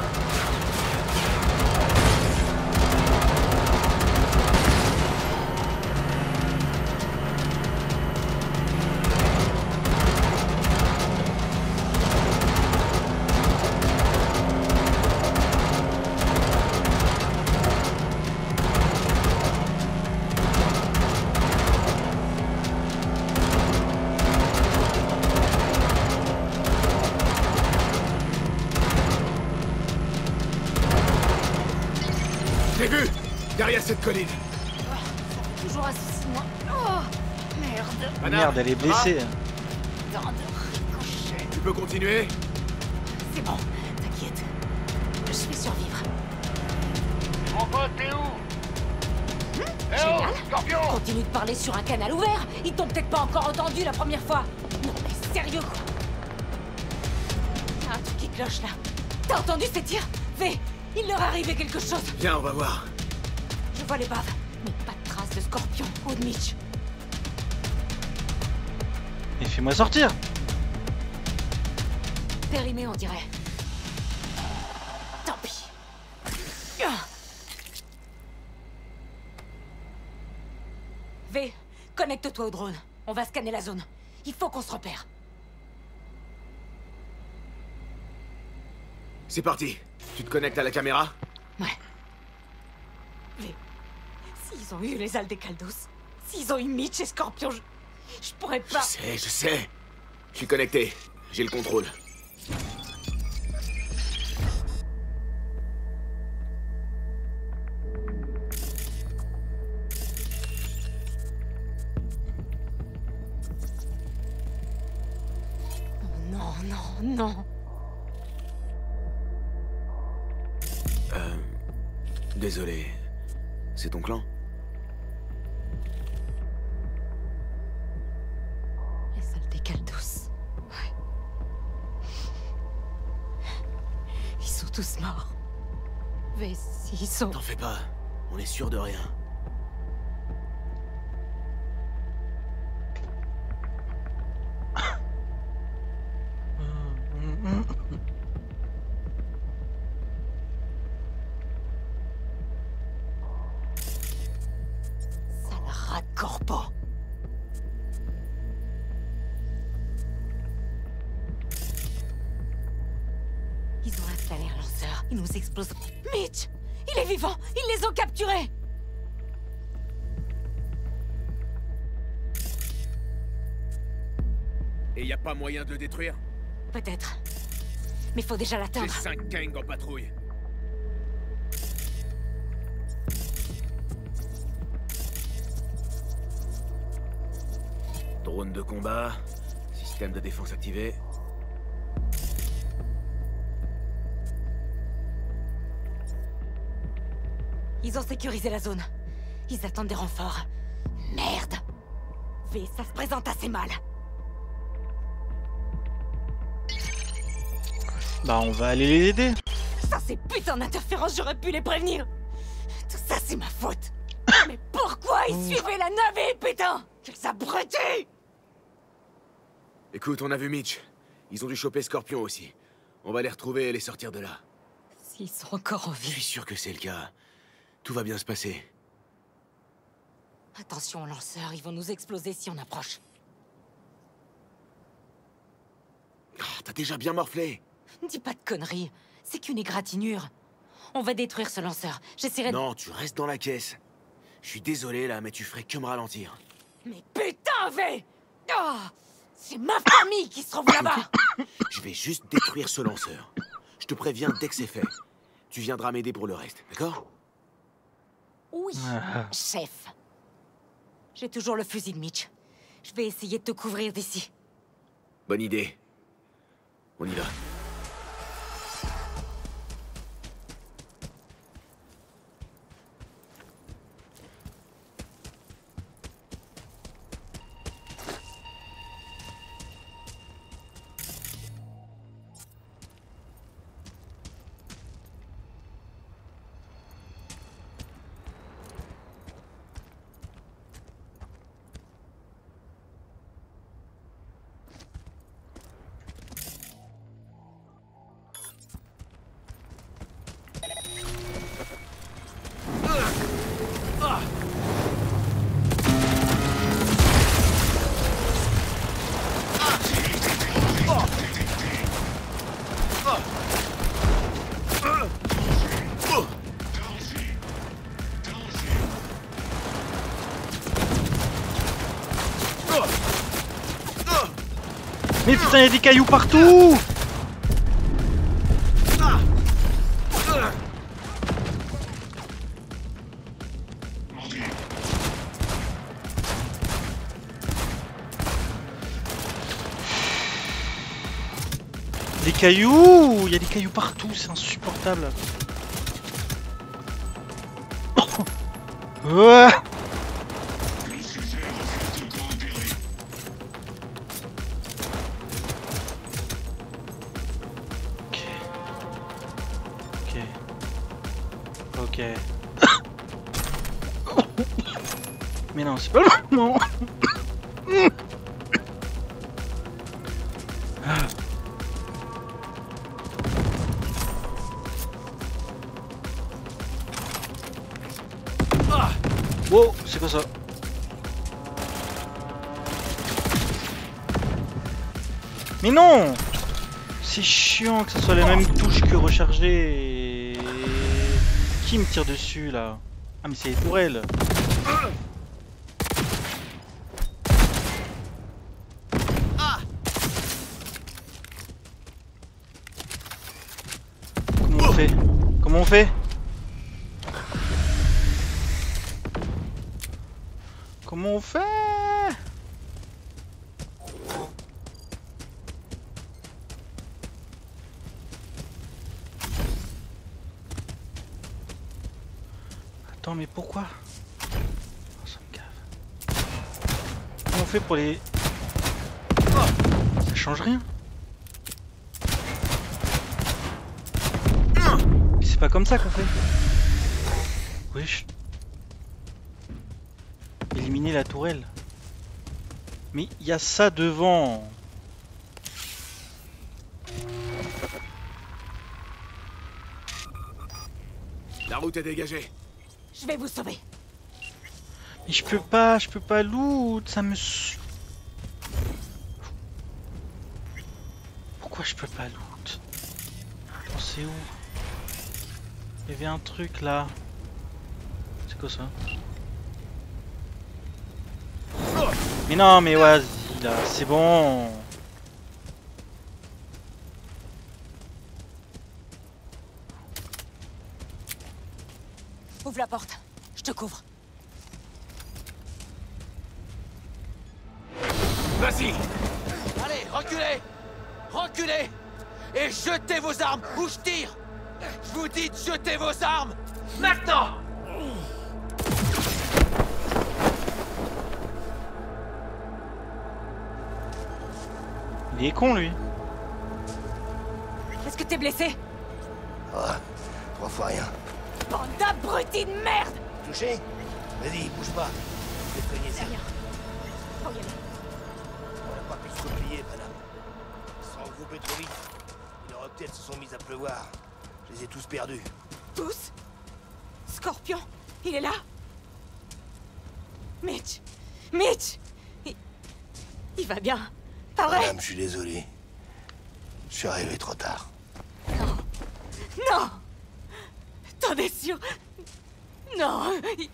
J'ai vu! Derrière cette colline. Toujours un souci de moi. Oh, merde. Panam, Merde, elle est blessée! Tant de ricochet. tu peux continuer? C'est bon, t'inquiète. Je vais survivre. Mon pote, t'es où? Eh oh, Génial. Scorpion! Continue de parler sur un canal ouvert. Ils t'ont peut-être pas encore entendu la première fois. Non mais sérieux quoi. Y'a un truc qui cloche là. T'as entendu ces tirs? V, il leur est arrivé quelque chose. Viens, on va voir. Je vois les baves, mais pas de traces de Scorpion ou de Mitch. Et fais-moi sortir! Périmé on dirait. Tant pis. Ah. V, connecte-toi au drone. On va scanner la zone. Il faut qu'on se repère. C'est parti. Tu te connectes à la caméra? Ouais. V, s'ils ont eu les ailes des Caldos, s'ils ont eu Mitch et Scorpion, je, je pourrais pas... Je sais, je sais. Je suis connecté. J'ai le contrôle. Non, non, non. Euh... Désolé. C'est ton clan? Les ailes des Caldos. Ouais. Ils sont tous morts. V, s'ils sont... T'en fais pas. On est sûr de rien. Sale rat de corpo. Ils ont installé un lanceur. Ils nous explosent. Mitch! Il est vivant! Ils les ont capturés! Et y a pas moyen de le détruire? Peut-être. Mais faut déjà J'ai l'atteindre. cinq Kang en patrouille. Drone de combat, système de défense activé. Ils ont sécurisé la zone. Ils attendent des renforts. Merde. V, ça se présente assez mal. Bah on va aller les aider. Ça c'est putain d'interférence, j'aurais pu les prévenir. Tout ça c'est ma faute. Mais pourquoi ils suivaient la navette, putain? Quels abrutis! Écoute, on a vu Mitch. Ils ont dû choper Scorpion aussi. On va les retrouver et les sortir de là. S'ils sont encore en vie. Je suis sûr que c'est le cas. Tout va bien se passer. Attention aux lanceurs, ils vont nous exploser si on approche. Oh, t'as déjà bien morflé. Dis pas de conneries. C'est qu'une égratignure. On va détruire ce lanceur. J'essaierai de... Non, tu restes dans la caisse. Je suis désolé là, mais tu ferais que me ralentir. Mais putain, V! Oh, c'est ma famille qui se trouve là-bas. Je vais juste détruire ce lanceur. Je te préviens dès que c'est fait. Tu viendras m'aider pour le reste, d'accord? Oui, chef. J'ai toujours le fusil de Mitch. Je vais essayer de te couvrir d'ici. Bonne idée. On y va. Mais putain, il y a des cailloux partout! Des cailloux! Il y a des cailloux partout, c'est insupportable. Ouais. Ok. Mais non, c'est pas le moment. Wow, c'est quoi ça? Mais non! C'est chiant que ce soit les mêmes touches que recharger. Qui me tire dessus là? Ah mais c'est les tourelles. Comment on fait? Comment on fait? Comment on fait? Attends, mais pourquoi? Oh, ça me cave. Comment on fait pour les... Ça change rien. Mais c'est pas comme ça qu'on fait. Wesh. Éliminer la tourelle. Mais il y a ça devant. La route est dégagée. Je vais vous sauver. Mais je peux pas, je peux pas loot, ça me... Pourquoi je peux pas loot? Attends, c'est où? Il y avait un truc là. C'est quoi ça? Mais non, mais vas-y là, c'est bon. Ouvre la porte, je te couvre. Vas-y! Allez, reculez! Reculez! Et jetez vos armes ou je tire! Je vous dis de jeter vos armes! Maintenant! Il est con, lui. Est-ce que t'es blessé? Ah, trois fois rien. Bande d'abrutis de merde! Touché? Vas-y, bouge pas. Je vais te cogner ça. Faut y aller. On n'a pas pu se replier, madame. Sans regrouper trop vite, les reptiles se sont mis à pleuvoir. Je les ai tous perdus. Tous? Scorpion, il est là? Mitch! Mitch! Il, il va bien, pas vrai? Madame, je suis désolé. Je suis arrivé trop tard. Non! Non! T'en es sûr? Non! il-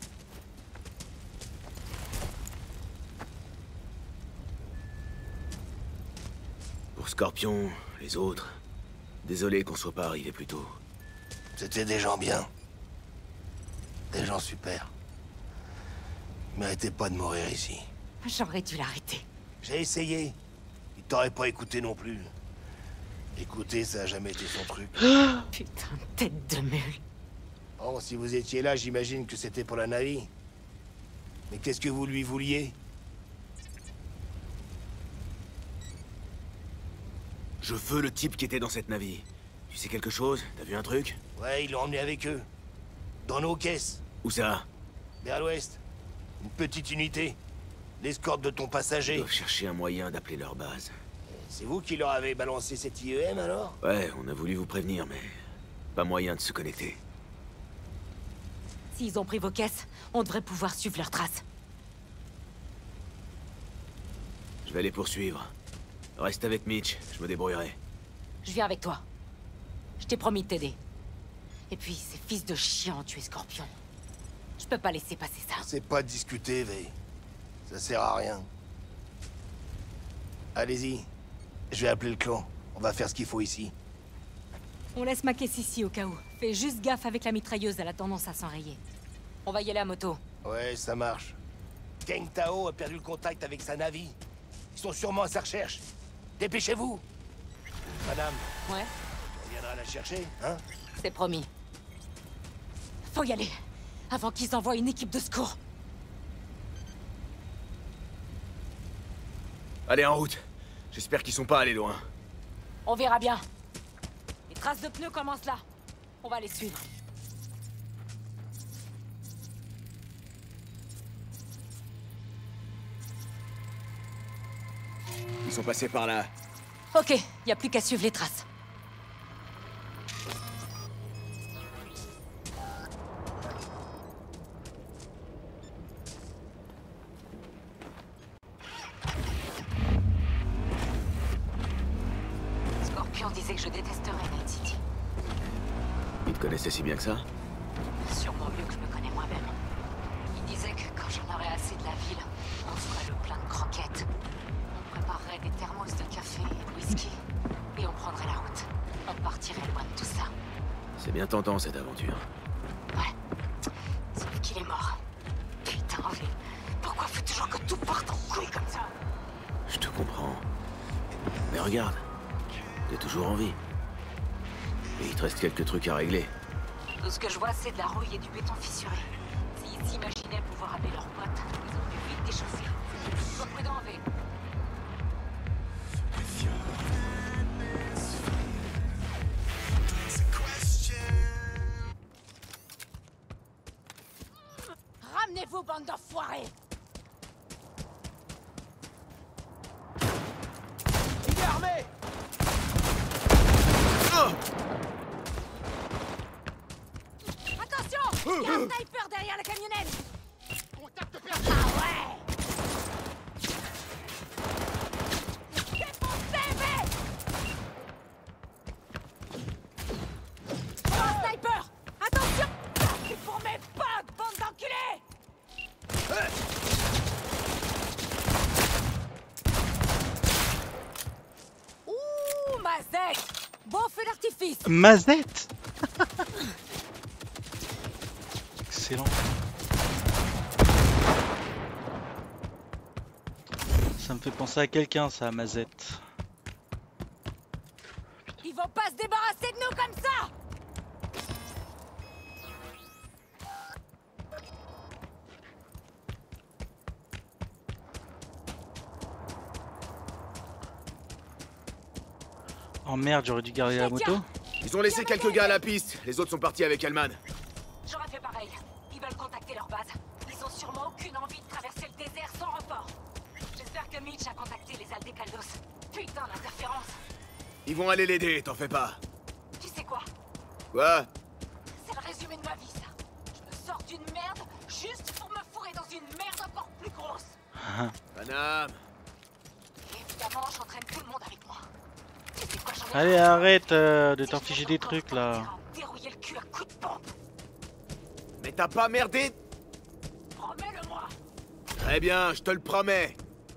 Pour Scorpion, les autres, désolé qu'on soit pas arrivé plus tôt. C'était des gens bien. Des gens super. Ils méritaient pas de mourir ici. J'aurais dû l'arrêter. J'ai essayé. Il t'aurait pas écouté non plus. Écouter, ça a jamais été son truc. Putain de tête de mule. Oh, si vous étiez là, j'imagine que c'était pour la Navi. Mais qu'est-ce que vous lui vouliez? Je veux le type qui était dans cette navire. Tu sais quelque chose? T'as vu un truc? Ouais, ils l'ont emmené avec eux. Dans nos caisses. Où ça? Vers l'ouest. Une petite unité. L'escorte de ton passager. Ils doivent chercher un moyen d'appeler leur base. C'est vous qui leur avez balancé cette I E M, alors? Ouais, on a voulu vous prévenir, mais... pas moyen de se connecter. S'ils ont pris vos caisses, on devrait pouvoir suivre leurs traces. Je vais les poursuivre. Reste avec Mitch, je me débrouillerai. Je viens avec toi. Je t'ai promis de t'aider. Et puis, ces fils de chiens ont tué Scorpion. Je peux pas laisser passer ça. C'est pas de discuter, V. Ça sert à rien. Allez-y. Je vais appeler le clan. On va faire ce qu'il faut ici. On laisse ma caisse ici au cas où. Fais juste gaffe avec la mitrailleuse, elle a tendance à s'enrayer. On va y aller à moto. Ouais, ça marche. Kang Tao a perdu le contact avec sa Navi. Ils sont sûrement à sa recherche. Dépêchez-vous. Madame. Ouais? On viendra la chercher, hein? C'est promis. Faut y aller, avant qu'ils envoient une équipe de secours. Allez, en route. J'espère qu'ils sont pas allés loin. On verra bien. Les traces de pneus commencent là. On va les suivre. Ils sont passés par là. Ok, y a plus qu'à suivre les traces. Scorpion disait que je détesterais Night City. Ils te connaissaient si bien que ça? Sûrement mieux que je me connais moi-même. Il disait que quand j'en aurais assez de la ville, on ferait le plein de croquettes. On préparerait des thermos de café et de whisky. Et on prendrait la route. On partirait loin de tout ça. C'est bien tentant, cette aventure. Ouais. Sauf qu'il est mort. Putain, mais pourquoi faut toujours que tout parte en couille comme ça? Je te comprends. Mais regarde, t'es toujours en vie. Et il te reste quelques trucs à régler. Tout ce que je vois, c'est de la rouille et du béton fissuré. S'ils s'imaginaient pouvoir appeler leurs potes, ils ont pu vite déchauffer. Sois prudent, V. Ramenez-vous, bande d'enfoirés! Il est armé! Oh! Attention! Il y a un sniper derrière la camionnette! Ah ouais! Défoncez, V! Oh, un sniper! Attention! C'est pour mes bugs, bande d'enculés! Ouh, Mazette! Bon feu d'artifice! Mazette. Excellent. Ça me fait penser à quelqu'un, ça, Mazette. Ils vont pas se débarrasser de nous comme ça! Oh merde, j'aurais dû garder la moto. Ils ont laissé quelques gars à la piste. Les autres sont partis avec Hellman. J'aurais fait pareil. Ils veulent contacter leur base. Ils ont sûrement aucune envie de traverser le désert sans report. J'espère que Mitch a contacté les Aldecaldos. Putain d'interférence. Ils vont aller l'aider, t'en fais pas. Tu sais quoi? Quoi? C'est le résumé de ma vie, ça. Je me sors d'une merde juste pour me fourrer dans une merde encore plus grosse. Panam. Et évidemment, j'entraîne tout le monde avec moi. Tu sais quoi, j'en ai Allez, marre. arrête euh, de t'infliger des trucs là. Dérouiller le cul à coups de pompe. Mais t'as pas merdé? Promets-le-moi. Très bien, je te le promets.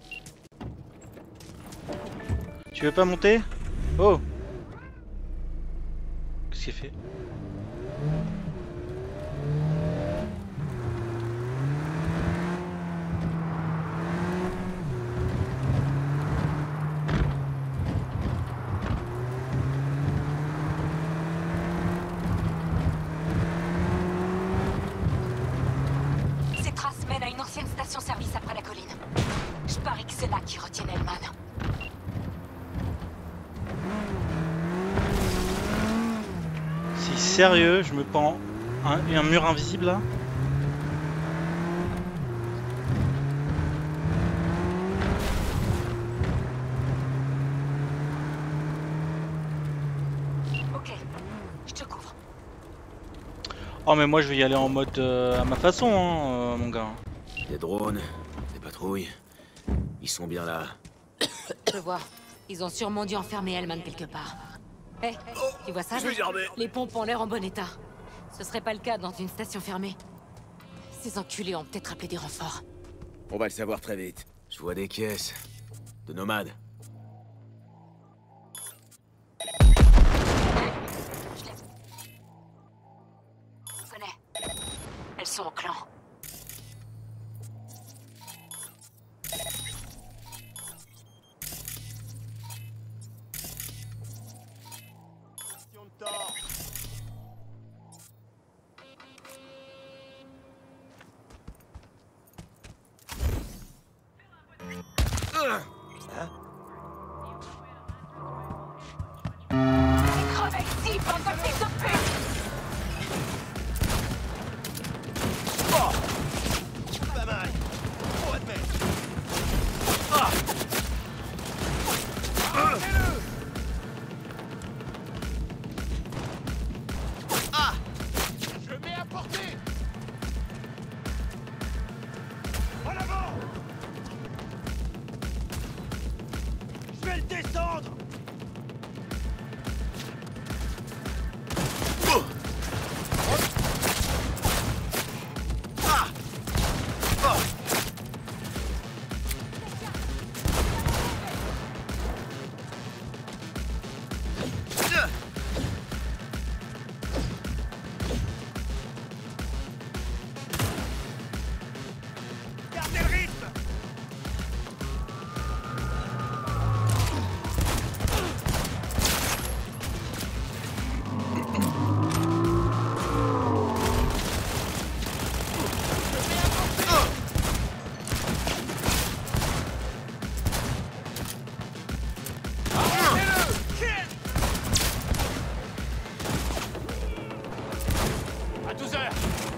Tu veux pas monter? Oh! Qu'est-ce qu'il fait? Ces traces mènent à une ancienne station-service après la colline. Je parie que c'est là qu'ils retiennent Hellman. C'est sérieux, je me prends un, un mur invisible là? Ok, je te couvre. Oh mais moi je vais y aller en mode euh, à ma façon hein, euh, mon gars. Des drones, des patrouilles. Ils sont bien là. Je vois. Ils ont sûrement dû enfermer Hellman quelque part. Hé, tu vois ça? je vais gerber. Les pompes ont l'air en bon état. Ce serait pas le cas dans une station fermée. Ces enculés ont peut-être appelé des renforts. On va le savoir très vite. Je vois des caisses. De nomades. Je connais. Elles sont au clan. Crevez ici, bande de fils de pute! Pas mal. Faut admettre. Ah! Je mets à portée! En avant! Je vais le descendre! Gardez le rythme! À douze heures!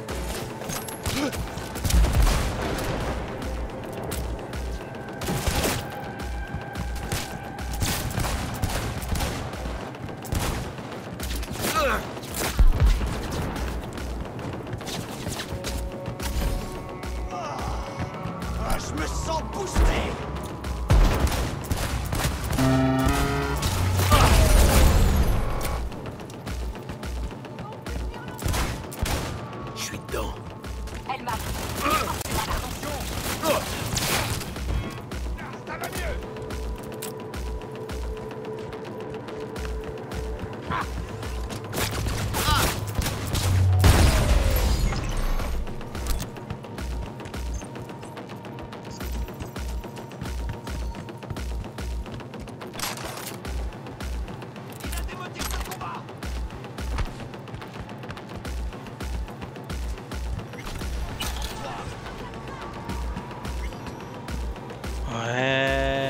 Ah, je me sens boosté! Je suis dedans. Hellman. Ça va mieux! Ouais.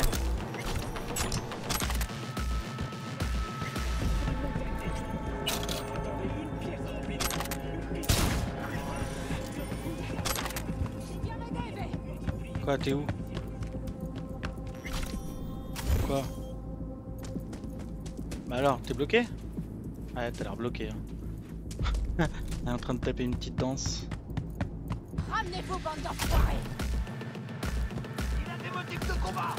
Quoi, t'es où? Quoi? Bah alors, t'es bloqué? Ouais, t'as l'air bloqué. Hein. Elle est en train de taper une petite danse. Ramenez-vous, bande d'enfoirés! Il a des motifs de combat.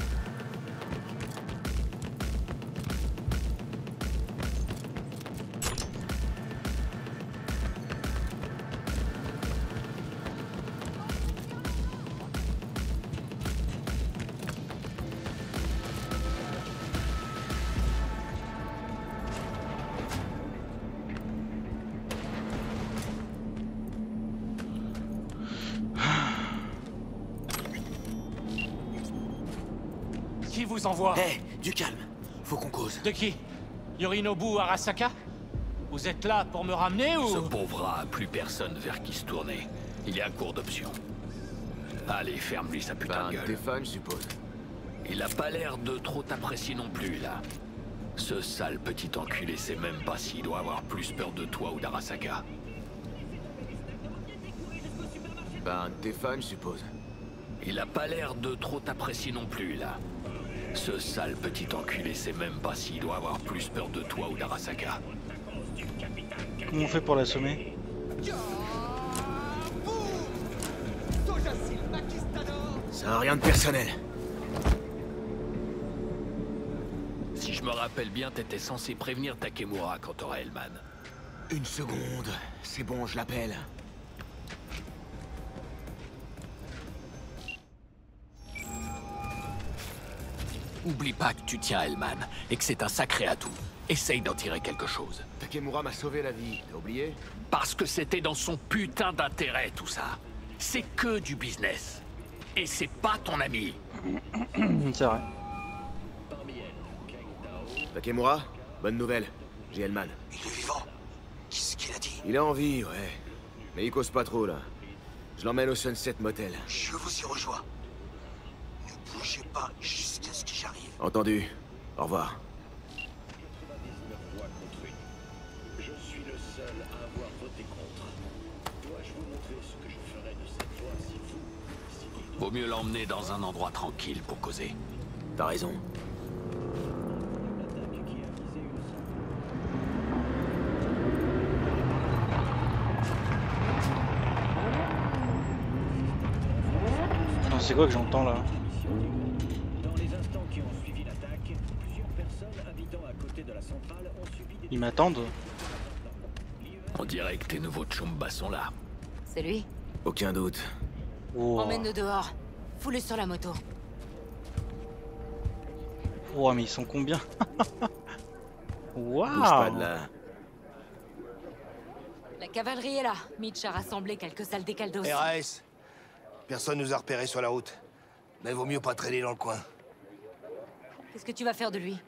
Qui vous envoie? Hé, hey, du calme. Faut qu'on cause. De qui? Yorinobu Arasaka? Vous êtes là pour me ramener ou... Ce pauvre rat a plus personne vers qui se tourner. Il est à court d'options. Allez, ferme-lui sa putain Ben, de gueule. t'es fan, je suppose. Il a pas l'air de trop t'apprécier non plus, là. Ce sale petit enculé sait même pas s'il doit avoir plus peur de toi ou d'Arasaka. Ben, t'es fan, je suppose. Il a pas l'air de trop t'apprécier non plus, là. Ce sale petit enculé sait même pas s'il doit avoir plus peur de toi ou d'Arasaka. Comment on fait pour l'assommer? Ça a rien de personnel. Si je me rappelle bien, t'étais censé prévenir Takemura quand t'auras Hellman. Une seconde. C'est bon, je l'appelle. Oublie pas que tu tiens à Hellman et que c'est un sacré atout. Essaye d'en tirer quelque chose. Takemura m'a sauvé la vie, t'as oublié? Parce que c'était dans son putain d'intérêt, tout ça. C'est que du business. Et c'est pas ton ami. C'est vrai. Takemura, bonne nouvelle. J'ai Hellman. Il est vivant. Qu'est-ce qu'il a dit? Il a envie, ouais. Mais il cause pas trop, là. Je l'emmène au Sunset Motel. Je vous y rejoins. Ne bougez pas jusqu'à ce que j'arrive. Entendu. Au revoir. Je suis le seul à avoir voté contre. Dois-je vous montrer ce que je ferai de cette voix si vous... Si Vaut mieux l'emmener dans un endroit tranquille pour causer. T'as raison. C'est quoi que j'entends là? Dans les instants qui ont suivi l'attaque, plusieurs personnes habitant à côté de la centrale ont subi des... Ils m'attendent? On dirait que tes nouveaux Chumba sont là. C'est lui? Aucun doute. Oh. Emmène-le dehors. Fous-le sur la moto. Oh, mais ils sont combien? Waouh! Bouge pas de là. La cavalerie est là. Mitch a rassemblé quelques salles des caldos. R A S. Personne nous a repérés sur la route. Mais vaut mieux pas traîner dans le coin. Qu'est-ce que tu vas faire de lui?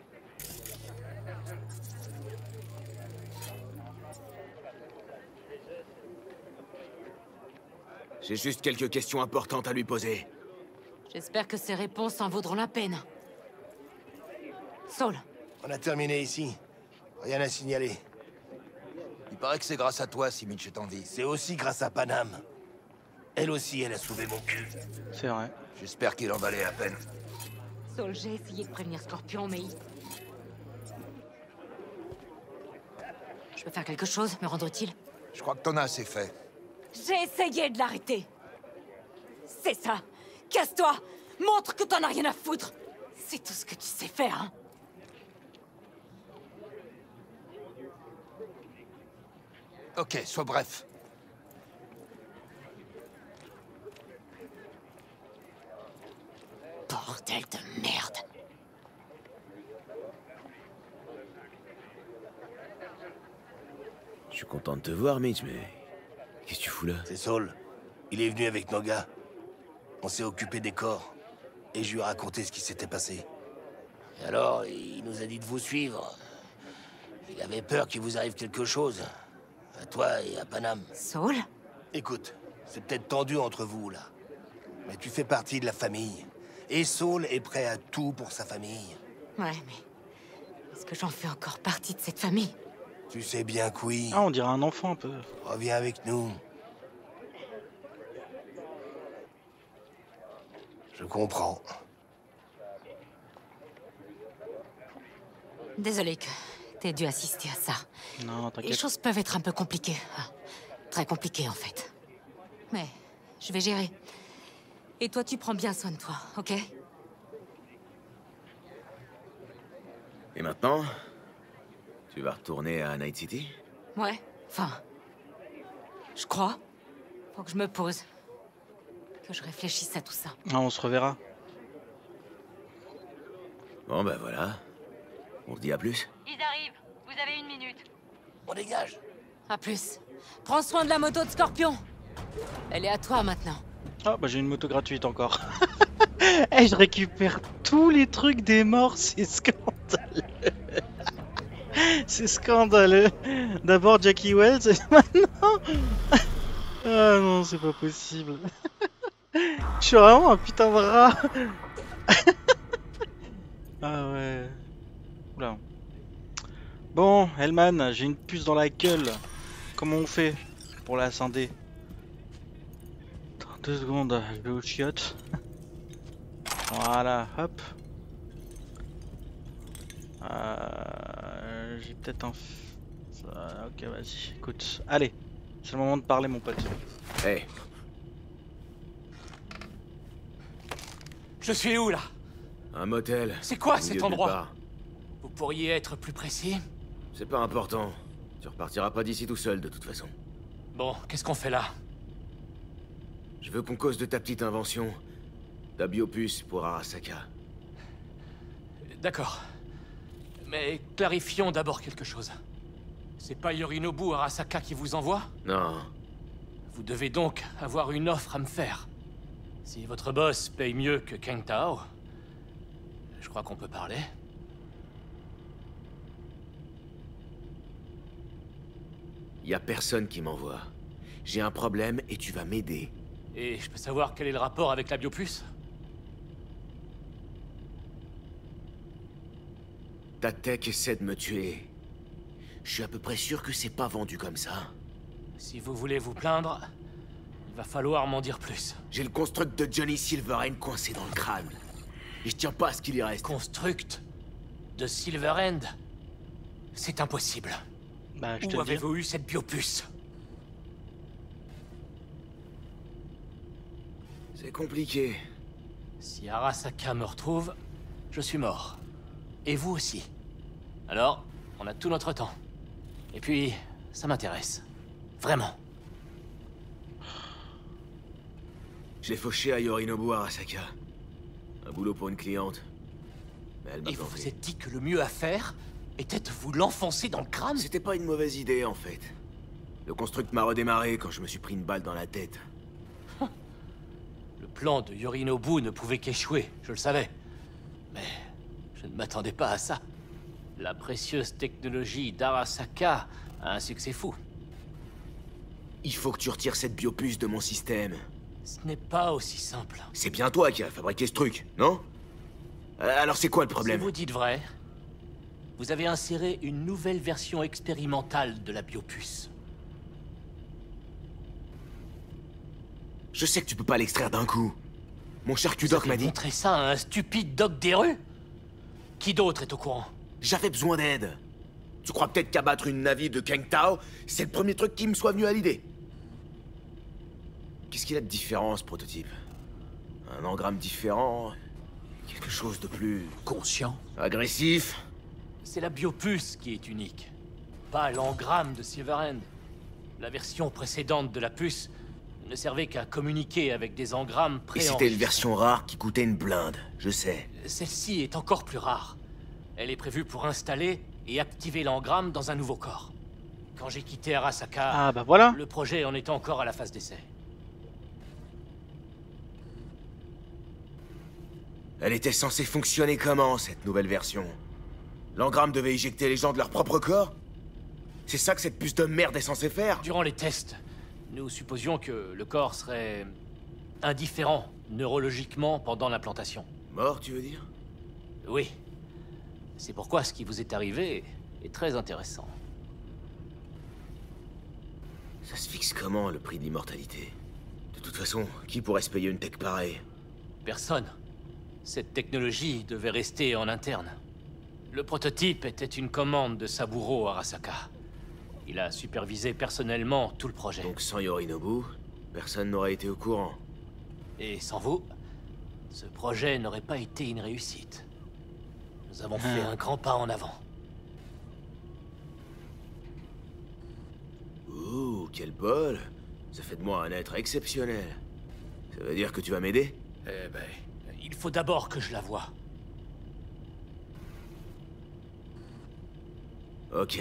J'ai juste quelques questions importantes à lui poser. J'espère que ces réponses en vaudront la peine. Saul. On a terminé ici. Rien à signaler. Il paraît que c'est grâce à toi si Mitch est en vie. C'est aussi grâce à Panam. Elle aussi, elle a sauvé mon cul. C'est vrai. J'espère qu'il en valait la peine. Saul, j'ai essayé de prévenir Scorpion, mais il... Je peux faire quelque chose, me rendre utile? Je crois que t'en as assez fait. J'ai essayé de l'arrêter. C'est ça. Casse-toi. Montre que t'en as rien à foutre. C'est tout ce que tu sais faire, hein. Ok, sois bref. Bordel de merde. Je suis content de te voir, Mitch, mais... Qu'est-ce que tu fous là? C'est Saul. Il est venu avec nos gars. On s'est occupé des corps. Et je lui ai raconté ce qui s'était passé. Et alors, il nous a dit de vous suivre. Il avait peur qu'il vous arrive quelque chose. À toi et à Panam. Saul? Écoute, c'est peut-être tendu entre vous, là. Mais tu fais partie de la famille. Et Saul est prêt à tout pour sa famille. Ouais, mais... est-ce que j'en fais encore partie de cette famille? Tu sais bien que oui. Ah, on dirait un enfant un peu. Reviens avec nous. Je comprends. Désolé que t'aies dû assister à ça. Non, Les t'inquiète. choses peuvent être un peu compliquées. Ah, très compliquées, en fait. Mais je vais gérer. Et toi, tu prends bien soin de toi, ok? Et maintenant, tu vas retourner à Night City? Ouais, enfin... je crois. Faut que je me pose. Que je réfléchisse à tout ça. Ah, on se reverra. Bon, ben voilà. On se dit à plus. Ils arrivent. Vous avez une minute. On dégage. À plus. Prends soin de la moto de Scorpion. Elle est à toi maintenant. Ah, bah j'ai une moto gratuite encore. Eh, je récupère tous les trucs des morts, c'est scandaleux. C'est scandaleux. D'abord Jackie Wells et maintenant... Ah non, c'est pas possible. Je suis vraiment un putain de rat. Ah ouais. Oula. Bon, Hellman, j'ai une puce dans la gueule. Comment on fait pour la scinder? Attends deux secondes, je vais au chiotte. Voilà, hop. Euh, j'ai peut-être un... Ça, ok, vas-y, écoute. Allez, c'est le moment de parler, mon pote. Hey. Je suis où, là? Un motel. C'est quoi au cet milieu de nulle endroit? part. Vous pourriez être plus précis? C'est pas important. Tu repartiras pas d'ici tout seul, de toute façon. Bon, qu'est-ce qu'on fait là? Je veux qu'on cause de ta petite invention. Ta biopuce pour Arasaka. D'accord. Mais clarifions d'abord quelque chose. C'est pas Yorinobu Arasaka qui vous envoie? Non. Vous devez donc avoir une offre à me faire. Si votre boss paye mieux que Kang Tao, je crois qu'on peut parler. Y a personne qui m'envoie. J'ai un problème et tu vas m'aider. Et je peux savoir quel est le rapport avec la biopuce? Ta tech essaie de me tuer. Je suis à peu près sûr que c'est pas vendu comme ça. Si vous voulez vous plaindre, il va falloir m'en dire plus. J'ai le construct de Johnny Silverhand coincé dans le crâne. Et je tiens pas à ce qu'il y reste. Construct de Silverhand? C'est impossible. Bah, je te Où le dis. avez-vous eu cette biopuce? C'est compliqué. Si Arasaka me retrouve, je suis mort. Et vous aussi. Alors, on a tout notre temps. Et puis, ça m'intéresse. Vraiment. Je l'ai fauché à Yorinobu Arasaka. Un boulot pour une cliente. Mais elle m'a Et vous planté. vous êtes dit que le mieux à faire était de vous l'enfoncer dans le crâne? C'était pas une mauvaise idée, en fait. Le construct m'a redémarré quand je me suis pris une balle dans la tête. Le plan de Yorinobu ne pouvait qu'échouer, je le savais. Mais je ne m'attendais pas à ça. La précieuse technologie d'Arasaka a un succès fou. Il faut que tu retires cette biopuce de mon système. Ce n'est pas aussi simple. C'est bien toi qui as fabriqué ce truc, non? Euh, Alors c'est quoi le problème? Si vous dites vrai, vous avez inséré une nouvelle version expérimentale de la biopuce. Je sais que tu peux pas l'extraire d'un coup. Mon charcudoc m'a dit... Montrer ça à un stupide doc des rues? Qui d'autre est au courant? J'avais besoin d'aide. Tu crois peut-être qu'abattre une navire de Kang Tao, c'est le premier truc qui me soit venu à l'idée? Qu'est-ce qu'il a de différent, ce prototype? Un engramme différent? Quelque chose de plus... Conscient? Agressif? C'est la biopuce qui est unique. Pas l'engramme de Silverhand. La version précédente de la puce ne servait qu'à communiquer avec des engrammes Et préenregistrés. c'était une version rare qui coûtait une blinde, je sais. Celle-ci est encore plus rare. Elle est prévue pour installer et activer l'engramme dans un nouveau corps. Quand j'ai quitté Arasaka, Ah bah voilà. le projet en était encore à la phase d'essai. Elle était censée fonctionner comment, cette nouvelle version? L'engramme devait éjecter les gens de leur propre corps? C'est ça que cette puce de merde est censée faire? Durant les tests, nous supposions que le corps serait indifférent neurologiquement pendant l'implantation. Mort, tu veux dire? Oui. C'est pourquoi ce qui vous est arrivé est très intéressant. Ça se fixe comment, le prix de l'immortalité? De toute façon, qui pourrait se payer une tech pareille? Personne. Cette technologie devait rester en interne. Le prototype était une commande de Saburo Arasaka. Il a supervisé personnellement tout le projet. Donc sans Yorinobu, personne n'aurait été au courant. Et sans vous, ce projet n'aurait pas été une réussite. Nous avons fait un grand pas en avant. Ouh, quel bol! Ça fait de moi un être exceptionnel. Ça veut dire que tu vas m'aider? Eh ben, il faut d'abord que je la voie. Ok.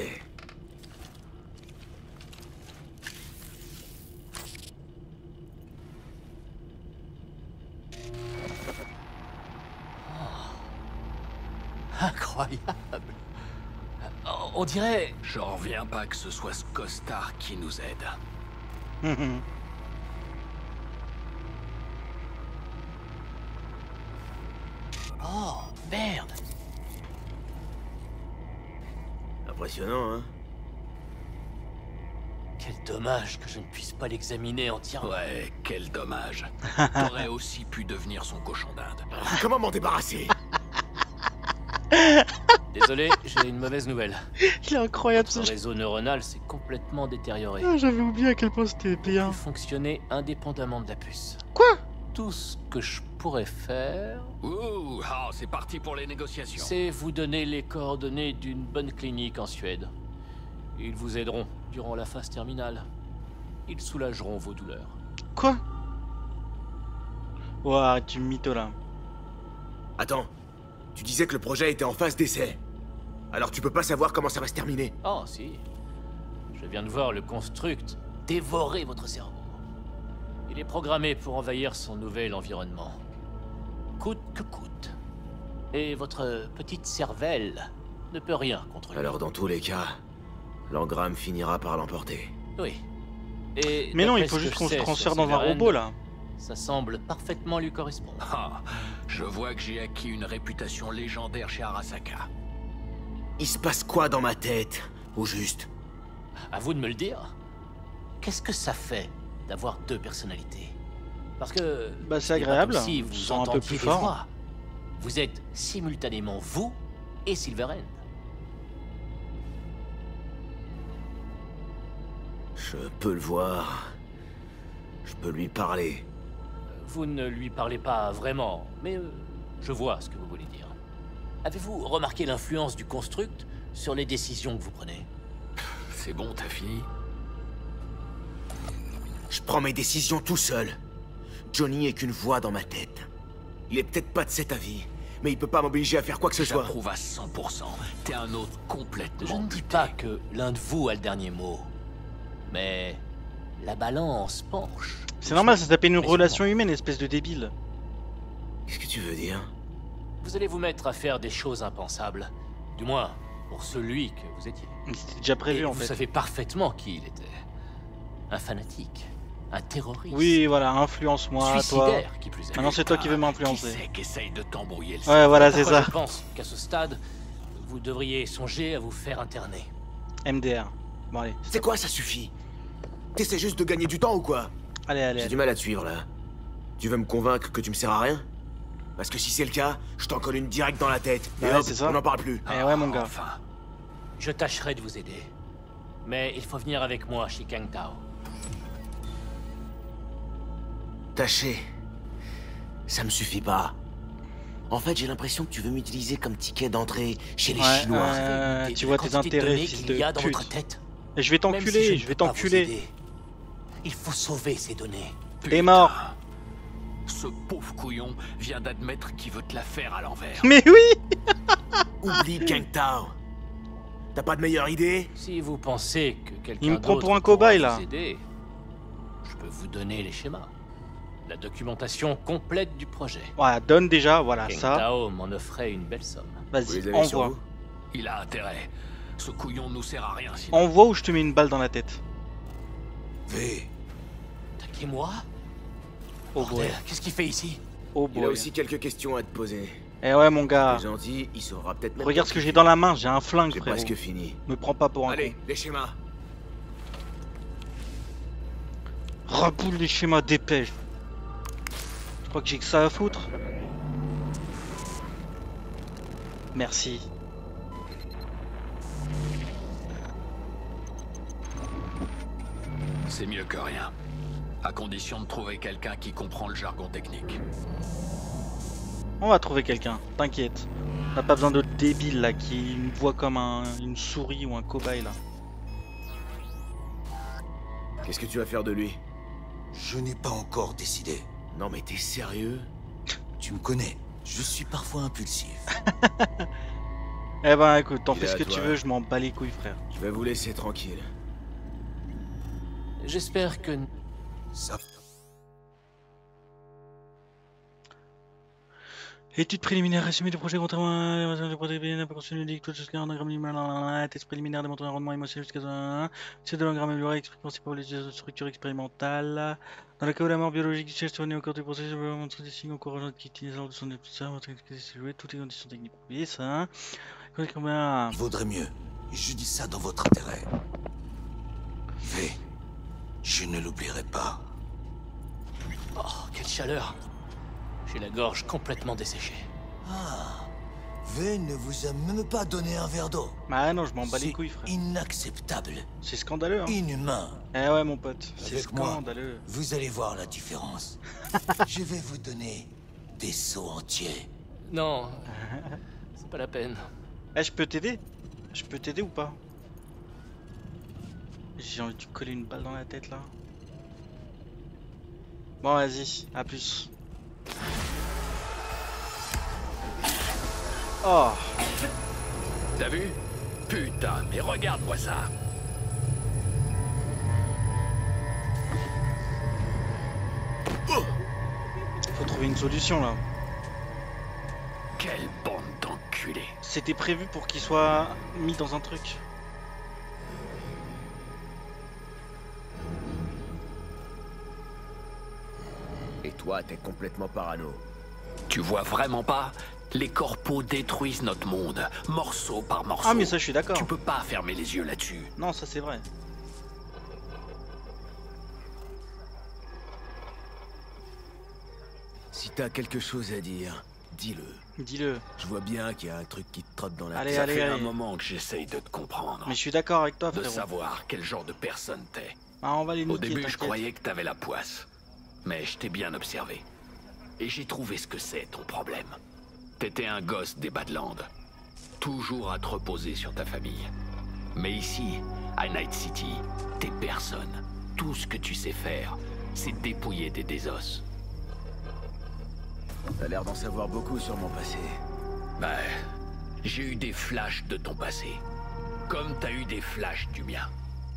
Incroyable. On dirait... J'en reviens pas que ce soit ce costard qui nous aide. Oh, merde. Impressionnant, hein? Quel dommage que je ne puisse pas l'examiner entièrement. Ouais, quel dommage. T'aurais aussi pu devenir son cochon d'Inde. Comment m'en débarrasser? Désolé, j'ai une mauvaise nouvelle. Il est incroyable ce réseau neuronal s'est complètement détérioré. Ah, j'avais oublié à quel point c'était bien. Il peut fonctionner indépendamment de la puce. Quoi? Tout ce que je pourrais faire... Ouh, oh, c'est parti pour les négociations. C'est vous donner les coordonnées d'une bonne clinique en Suède. Ils vous aideront durant la phase terminale. Ils soulageront vos douleurs. Quoi? Ouah, tu me mytho là. Attends, tu disais que le projet était en phase d'essai. Alors tu peux pas savoir comment ça va se terminer? Oh si. Je viens de voir le construct dévorer votre cerveau. Il est programmé pour envahir son nouvel environnement. Coûte que coûte. Et votre petite cervelle ne peut rien contre lui. Alors dans tous les cas, l'engramme finira par l'emporter. Oui. Et mais non, il faut juste qu'on se transfère dans un robot là. Ça semble parfaitement lui correspondre. Ah, je vois que j'ai acquis une réputation légendaire chez Arasaka. Il se passe quoi dans ma tête, au juste? À vous de me le dire. Qu'est-ce que ça fait d'avoir deux personnalités? Parce que... Bah c'est agréable, si vous sens un peu plus fort. Voix. Vous êtes simultanément vous et Silverhand. Je peux le voir. Je peux lui parler. Vous ne lui parlez pas vraiment, mais euh, je vois ce que vous voulez dire. Avez-vous remarqué l'influence du construct sur les décisions que vous prenez? C'est bon, t'as fini? Je prends mes décisions tout seul. Johnny est qu'une voix dans ma tête. Il est peut-être pas de cet avis, mais il peut pas m'obliger à faire quoi que ce soit. J'approuve à cent pour cent. T'es un autre complètement. Je ne dis pas que l'un de vous a le dernier mot, mais la balance penche. C'est normal, ça s'appelle une relation humaine, espèce de débile. Qu'est-ce que tu veux dire? Vous allez vous mettre à faire des choses impensables. Du moins, pour celui que vous étiez. C'était déjà prévu Et en vous fait. Vous savez parfaitement qui il était. Un fanatique. Un terroriste. Oui, voilà, influence-moi, toi. Qui plus est. Maintenant, c'est toi qui veux m'influencer. Qui c'est qui essaye de t'embrouiller le Ouais, voilà, c'est ça. Je pense qu'à ce stade, vous devriez songer à vous faire interner. M D R. Bon, allez. C'est quoi, ça suffit? T'essaies juste de gagner du temps ou quoi? Allez, allez. J'ai du mal à te suivre là. Tu veux me convaincre que tu me sers à rien? Parce que si c'est le cas, je t'en colle une directe dans la tête. Et ouais, hop, c'est ça. on n'en parle plus. Eh ouais, mon gars. Enfin, je tâcherai de vous aider. Mais il faut venir avec moi chez Kang Tao. Tâcher. Ça me suffit pas. En fait, j'ai l'impression que tu veux m'utiliser comme ticket d'entrée chez les ouais, Chinois. Euh, tu vois tes intérêts, fils de y a dans pute. votre tête. Et je vais t'enculer, si je, je vais t'enculer. Il faut sauver ces données. T'es mort. Ce pauvre couillon vient d'admettre qu'il veut te la faire à l'envers. Mais oui. Oublie Kang Tao. T'as pas de meilleure idée? Si vous pensez que quelqu'un Il me prend pour un d'autre cobaye pourra là. vous aider, je peux vous donner les schémas. La documentation complète du projet. Voilà, donne déjà, voilà Kang ça. Tao m'en offrait une belle somme. Vas-y, envoie. Il a intérêt. Ce couillon nous sert à rien sinon. Envoie ou je te mets une balle dans la tête. V. Taquez-moi. Oh Bordel, qu'est-ce qu'il fait ici? Oh Il a boy. aussi quelques questions à te poser. Eh ouais, mon gars. T'es gentil, il saura peut-être même Regarde pas ce que qui j'ai tu dans es. la main, j'ai un flingue, J'ai frérot. presque fini. Me prends pas pour un Allez, con. les schémas. Raboule les schémas, dépêche. Je crois que j'ai que ça à foutre. Merci. C'est mieux que rien. À condition de trouver quelqu'un qui comprend le jargon technique. On va trouver quelqu'un, t'inquiète. On n'a pas besoin de débile là qui me voit comme un, une souris ou un cobaye là. Qu'est-ce que tu vas faire de lui? Je n'ai pas encore décidé. Non mais t'es sérieux? Tu me connais, je suis parfois impulsif. Eh ben écoute, t'en Il fais est ce à que toi. tu veux, je m'en bats les couilles frère. Je vais vous laisser tranquille. J'espère que... Ça... Études préliminaires, résumé du projet contrairement à la protéine, n'a pas conçu ludique, tout ce qu'un animal, test préliminaire démontrant un rendement émotionnel jusqu'à un. C'est de l'engramme amélioré, explique principalement les structures expérimentales. Dans le cas où la mort biologique du siège tournée au cours du processus, je vais vous montrer des signes encourageants qui utilisent lors de son épisode, votre expérience jouer toutes les conditions techniques prouvées, ça. Combien... Il vaudrait mieux. Et je dis ça dans votre intérêt. V, je ne l'oublierai pas. Oh, quelle chaleur. J'ai la gorge complètement desséchée. Ah, V ne vous a même pas donné un verre d'eau. Bah non, je m'en bats les couilles, frère. Inacceptable. C'est scandaleux, hein. Inhumain. Eh ouais, mon pote, c'est Avec moi, scandaleux. vous allez voir la différence. Je vais vous donner des seaux entiers. Non, c'est pas la peine. Eh, je peux t'aider? Je peux t'aider ou pas? J'ai envie de te coller une balle dans la tête là. Bon, vas-y, à plus. Oh! T'as vu? Putain, mais regarde-moi ça. Faut trouver une solution là. Quelle bande d'enculés. C'était prévu pour qu'il soit mis dans un truc. Et toi, t'es complètement parano. Tu vois vraiment pas? Les corpos détruisent notre monde, morceau par morceau. Ah mais ça je suis d'accord. Tu peux pas fermer les yeux là-dessus. Non, ça c'est vrai. Si t'as quelque chose à dire, dis-le. Dis-le. Je vois bien qu'il y a un truc qui te trotte dans la Allez, tête. Ça allez, fait allez. un moment que j'essaye de te comprendre. Mais je suis d'accord avec toi, De frérot. savoir quel genre de personne t'es. Ah, on va les Au niquer, début, je t'inquiète. croyais que t'avais la poisse. Mais je t'ai bien observé. Et j'ai trouvé ce que c'est, ton problème. T'étais un gosse des Badlands. Toujours à te reposer sur ta famille. Mais ici, à Night City, t'es personne. Tout ce que tu sais faire, c'est dépouiller des désos. T'as l'air d'en savoir beaucoup sur mon passé. Ben, j'ai eu des flashs de ton passé. Comme t'as eu des flashs du mien.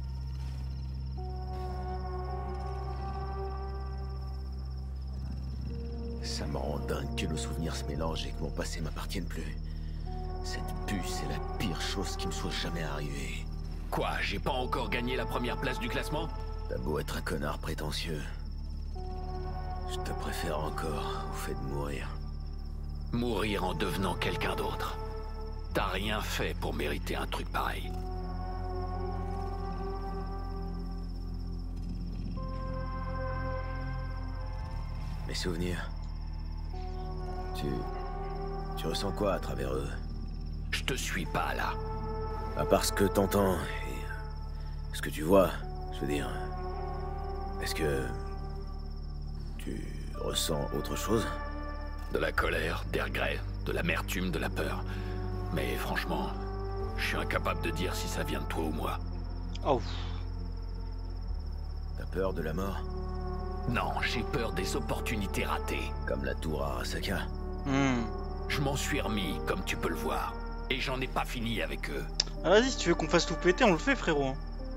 Ça me rend dingue que nos souvenirs se mélangent et que mon passé m'appartienne plus. Cette puce est la pire chose qui me soit jamais arrivée. Quoi, j'ai pas encore gagné la première place du classement? T'as beau être un connard prétentieux. Je te préfère encore au fait de mourir. Mourir en devenant quelqu'un d'autre. T'as rien fait pour mériter un truc pareil. Mes souvenirs. Tu... Tu ressens quoi à travers eux? Je te suis pas là. À part ce que t'entends et ce que tu vois, je veux dire. Est-ce que... Tu ressens autre chose? De la colère, des regrets, de l'amertume, de la peur. Mais franchement, je suis incapable de dire si ça vient de toi ou moi. Oh. T'as peur de la mort? Non, j'ai peur des opportunités ratées. Comme la tour à Arasaka. Hmm. Je m'en suis remis, comme tu peux le voir. Et j'en ai pas fini avec eux. Ah, vas-y, si tu veux qu'on fasse tout péter, on le fait, frérot.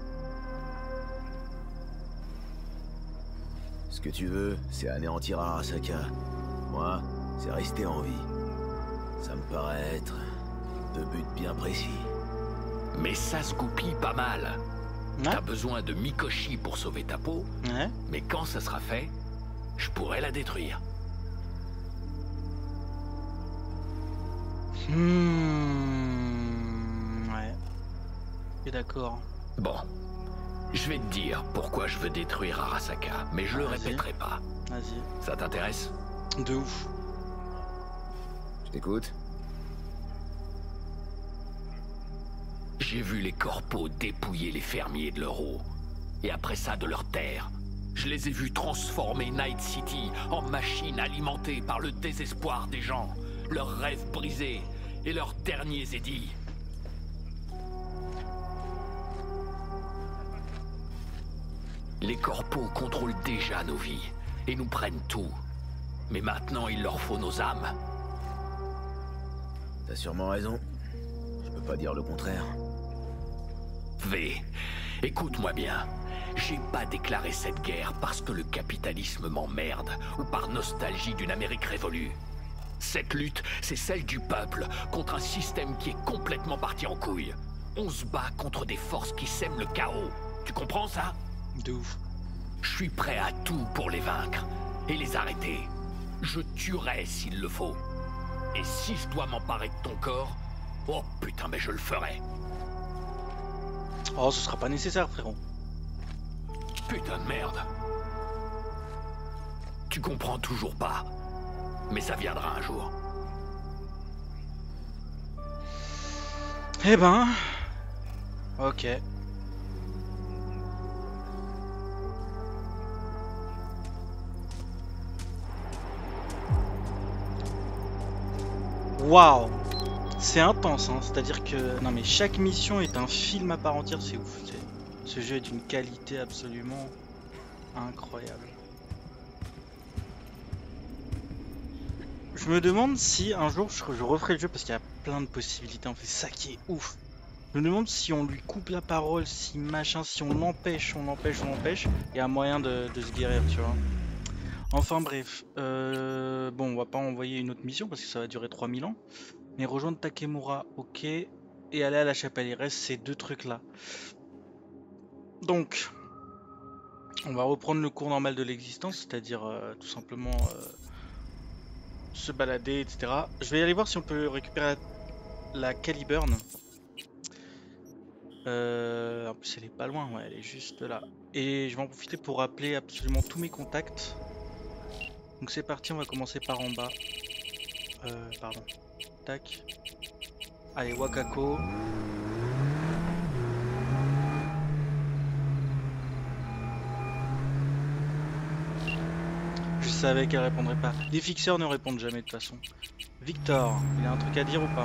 Ce que tu veux, c'est anéantir Arasaka. Moi, c'est rester en vie. Ça me paraît être deux buts bien précis. Mais ça se goupille pas mal. Ouais. T'as besoin de Mikoshi pour sauver ta peau. Ouais. Mais quand ça sera fait, je pourrais la détruire. Hmm... Ouais. Et d'accord. Bon. Je vais te dire pourquoi je veux détruire Arasaka, mais je le répéterai pas. Vas-y. Ça t'intéresse? De ouf. Je t'écoute. J'ai vu les corpos dépouiller les fermiers de leur eau. Et après ça, de leurs terres. Je les ai vus transformer Night City en machine alimentée par le désespoir des gens, leurs rêves brisés et leurs derniers édits. Les corpos contrôlent déjà nos vies et nous prennent tout. Mais maintenant, il leur faut nos âmes. T'as sûrement raison. Je peux pas dire le contraire. V, écoute-moi bien. J'ai pas déclaré cette guerre parce que le capitalisme m'emmerde ou par nostalgie d'une Amérique révolue. Cette lutte, c'est celle du peuple contre un système qui est complètement parti en couille. On se bat contre des forces qui sèment le chaos. Tu comprends ça? De ouf. Je suis prêt à tout pour les vaincre et les arrêter. Je tuerai s'il le faut. Et si je dois m'emparer de ton corps, oh putain, mais je le ferai. Oh, ce sera pas nécessaire, frérot. Putain de merde. Tu comprends toujours pas. Mais ça viendra un jour. Eh ben... Ok. Waouh, c'est intense, hein. C'est-à-dire que... Non mais chaque mission est un film à part entière, c'est ouf. Ce jeu est d'une qualité absolument incroyable. Je me demande si un jour je, je referai le jeu parce qu'il y a plein de possibilités, en fait, c'est ça qui est ouf. Je me demande si on lui coupe la parole, si machin, si on l'empêche, on l'empêche, on l'empêche, il y a moyen de, de se guérir, tu vois. Enfin bref, euh, bon, on va pas envoyer une autre mission parce que ça va durer trois mille ans. Mais rejoindre Takemura, ok. Et aller à la chapelle, il reste ces deux trucs là. Donc, on va reprendre le cours normal de l'existence, c'est-à-dire euh, tout simplement euh, se balader, et cetera. Je vais aller voir si on peut récupérer la, la Caliburn. Euh, en plus, elle est pas loin, ouais, elle est juste là. Et je vais en profiter pour appeler absolument tous mes contacts. Donc c'est parti, on va commencer par en bas. Euh, pardon. Tac. Allez, Wakako. Je savais qu'elle répondrait pas. Les fixeurs ne répondent jamais de toute façon. Victor, il a un truc à dire ou pas?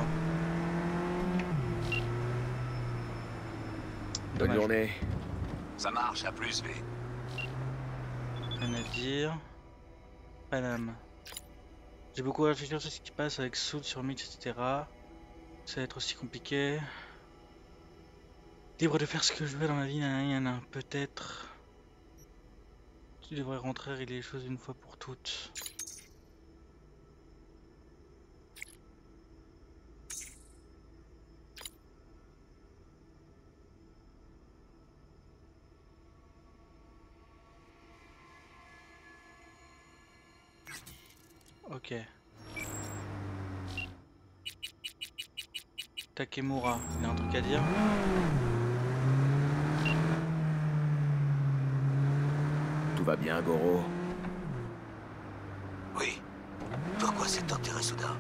Bonne journée. Ça marche, à plus, V. Rien à dire. Paname. J'ai beaucoup réfléchi sur ce qui passe avec Soul sur Mix, et cetera. Ça va être aussi compliqué. Libre de faire ce que je veux dans ma vie, nanana, peut-être. Tu devrais rentrer régler les choses une fois pour toutes. Ok. Takemura, il a un truc à dire? Tout va bien, Goro? Oui. Pourquoi cet intérêt soudain?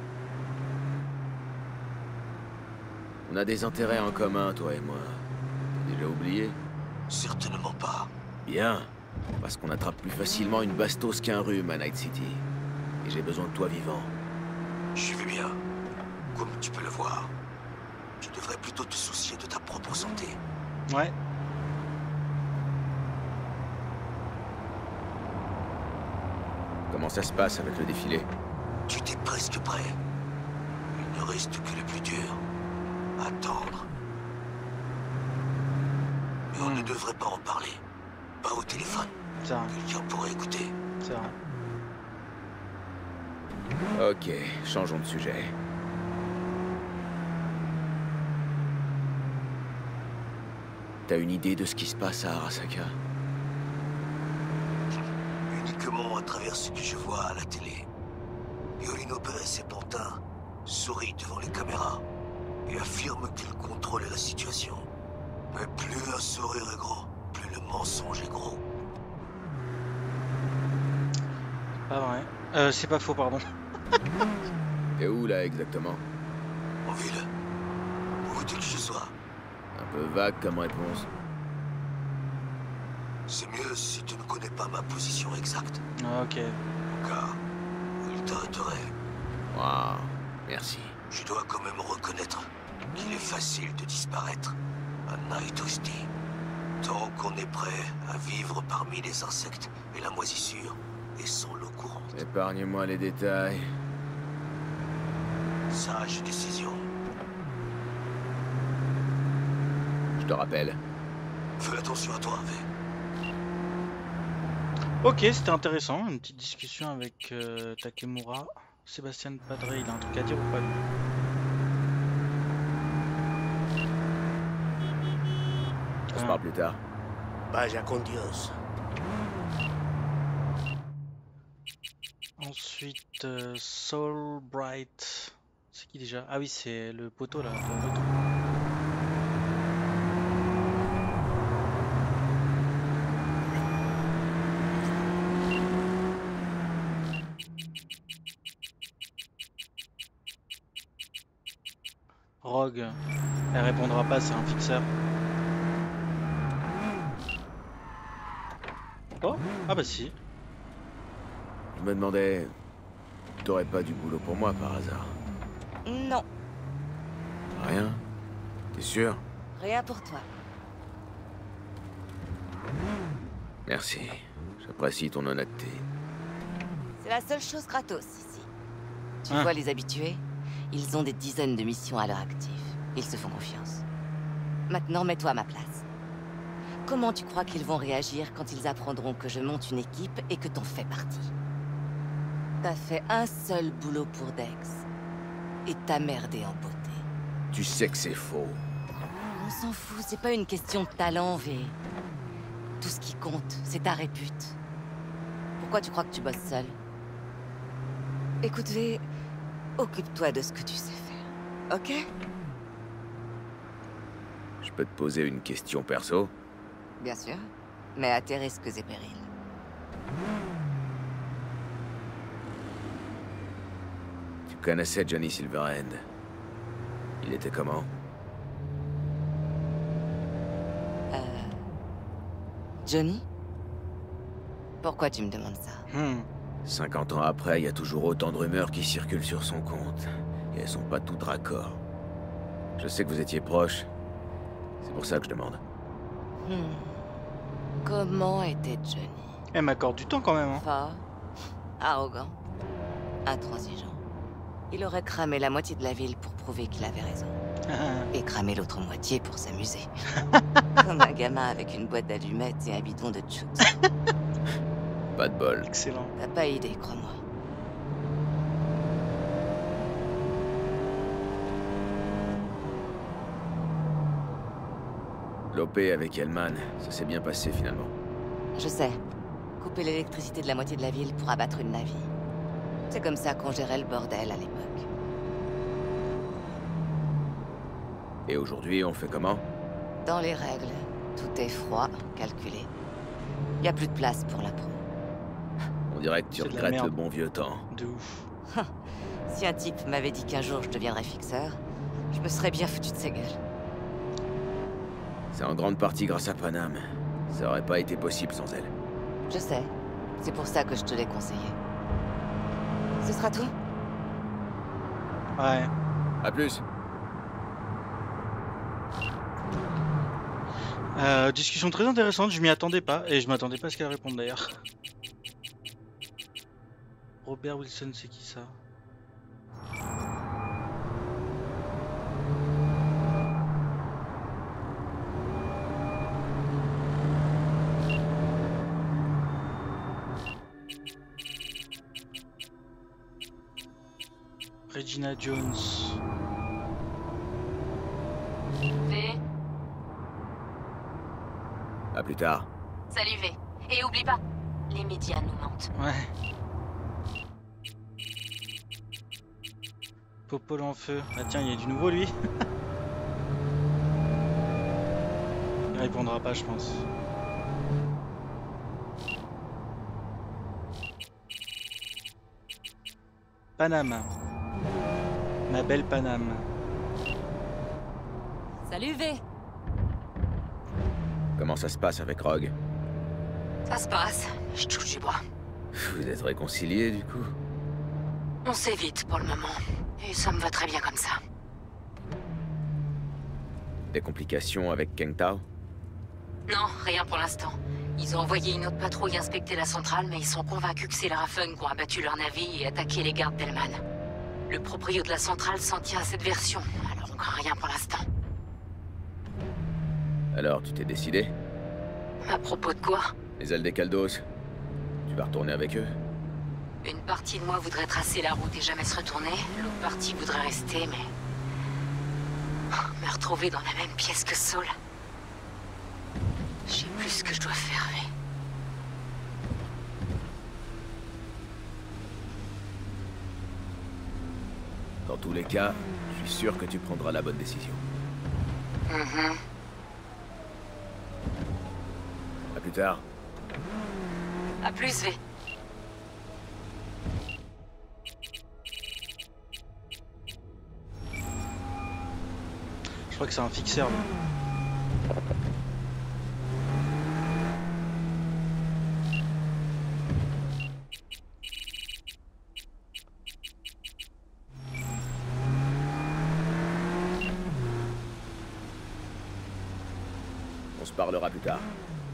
On a des intérêts en commun, toi et moi. T'as déjà oublié? Certainement pas. Bien. Parce qu'on attrape plus facilement une bastos qu'un rhume à Night City. Et j'ai besoin de toi vivant. Je vais bien. Comme tu peux le voir. Tu devrais plutôt te soucier de ta propre santé. Ouais. Comment ça se passe avec le défilé? Tu t'es presque prêt. Il ne reste que le plus dur. Attendre. Mais on mmh. ne devrait pas en parler. Pas au téléphone. Quelqu'un pourrait écouter. C'est vrai. Ok, changeons de sujet. T'as une idée de ce qui se passe à Arasaka? Uniquement à travers ce que je vois à la télé. Yorinobu et ses pantins sourit devant les caméras et affirme qu'il contrôle la situation. Mais plus un sourire est gros, plus le mensonge est gros. Pas vrai. Euh, c'est pas faux, pardon. T'es où là exactement? En ville. Où veux-tu que je sois? Un peu vague comme réponse. C'est mieux si tu ne connais pas ma position exacte. Ah, ok. Au cas où il t'arrêterait. Waouh, merci. Je dois quand même reconnaître qu'il est facile de disparaître à Night City. Tant qu'on est prêt à vivre parmi les insectes et la moisissure et sans l'eau courante. Épargne-moi les détails. Sage décision. Je te rappelle. Fais attention à toi, V. Ok, c'était intéressant, une petite discussion avec euh, Takemura. Sébastien Padre, il a un truc à dire ou pas lui? On se parle plus tard. Vaya con Dios. Ensuite, euh, Soul Bright. C'est qui déjà? Ah oui, c'est le poteau là. Le poteau. Rogue, elle répondra pas, c'est un fixeur. Oh, ah bah si. Je me demandais... T'aurais pas du boulot pour moi par hasard? Non, Rien? T'es sûr? rien pour toi. Merci. J'apprécie ton honnêteté. C'est la seule chose gratos ici. Tu Ah. vois les habitués? Ils ont des dizaines de missions à leur actif. Ils se font confiance. Maintenant, mets-toi à ma place. Comment tu crois qu'ils vont réagir quand ils apprendront que je monte une équipe et que t'en fais partie? T'as fait un seul boulot pour Dex. Et t'as merdé en beauté. Tu sais que c'est faux. On s'en fout, c'est pas une question de talent, V. Tout ce qui compte, c'est ta répute. Pourquoi tu crois que tu bosses seul? Écoute, V, occupe-toi de ce que tu sais faire, ok? Je peux te poser une question perso? Bien sûr, mais à tes risques et périls. Tu connaissais Johnny Silverhand. Il était comment? Euh... Johnny? Pourquoi tu me demandes ça? Hmm. cinquante ans après, il y a toujours autant de rumeurs qui circulent sur son compte. Et elles sont pas toutes raccords. Je sais que vous étiez proches. C'est pour ça que je demande. Hmm. Comment était Johnny? Elle m'accorde du temps quand même. Hein. Fort, arrogant, intransigeant. Il aurait cramé la moitié de la ville pour prouver qu'il avait raison. Et cramé l'autre moitié pour s'amuser. Comme un gamin avec une boîte d'allumettes et un bidon de chips. Pas de bol. Excellent. T'as pas idée, crois-moi. L'O P avec Hellman, ça s'est bien passé finalement. Je sais. Couper l'électricité de la moitié de la ville pour abattre une navire. C'est comme ça qu'on gérait le bordel à l'époque. Et aujourd'hui, on fait comment? Dans les règles, tout est froid, calculé. Y a plus de place pour l'impro. On dirait que tu C'est de la regrettes le merde. bon vieux temps. De ouf. Si un type m'avait dit qu'un jour je deviendrais fixeur, je me serais bien foutu de sa gueule. C'est en grande partie grâce à Panam. Ça aurait pas été possible sans elle. Je sais. C'est pour ça que je te l'ai conseillé. Ce sera tout? Ouais. À plus. Euh, discussion très intéressante, je m'y attendais pas, et je m'attendais pas à ce qu'elle réponde d'ailleurs. Robert Wilson, c'est qui ça? Regina Jones. V, À plus tard. salut V. Et oublie pas, les médias nous mentent. Ouais. Popol en feu. Ah tiens, il y a du nouveau lui. Il répondra pas, je pense. Paname. Ma belle Paname. Salut V. Comment ça se passe avec Rogue? Ça se passe, je touche du bois. Vous êtes réconciliés du coup? On s'évite pour le moment. Et ça me va très bien comme ça. Des complications avec Keng Tao? Non, rien pour l'instant. Ils ont envoyé une autre patrouille inspecter la centrale, mais ils sont convaincus que c'est les Raffen qui ont abattu leur navire et attaqué les gardes d'Elman. Le proprio de la centrale s'en tient à cette version, alors on craint rien pour l'instant. Alors, tu t'es décidé? À propos de quoi? Les ailes des Caldos. Tu vas retourner avec eux? Une partie de moi voudrait tracer la route et jamais se retourner, l'autre partie voudrait rester, mais... me retrouver dans la même pièce que Saul. Je sais plus ce que je dois faire, V. Dans tous les cas, je suis sûr que tu prendras la bonne décision. Mm-hmm. À plus tard. À plus, V. Je crois que c'est un fixeur là. On se parlera plus tard.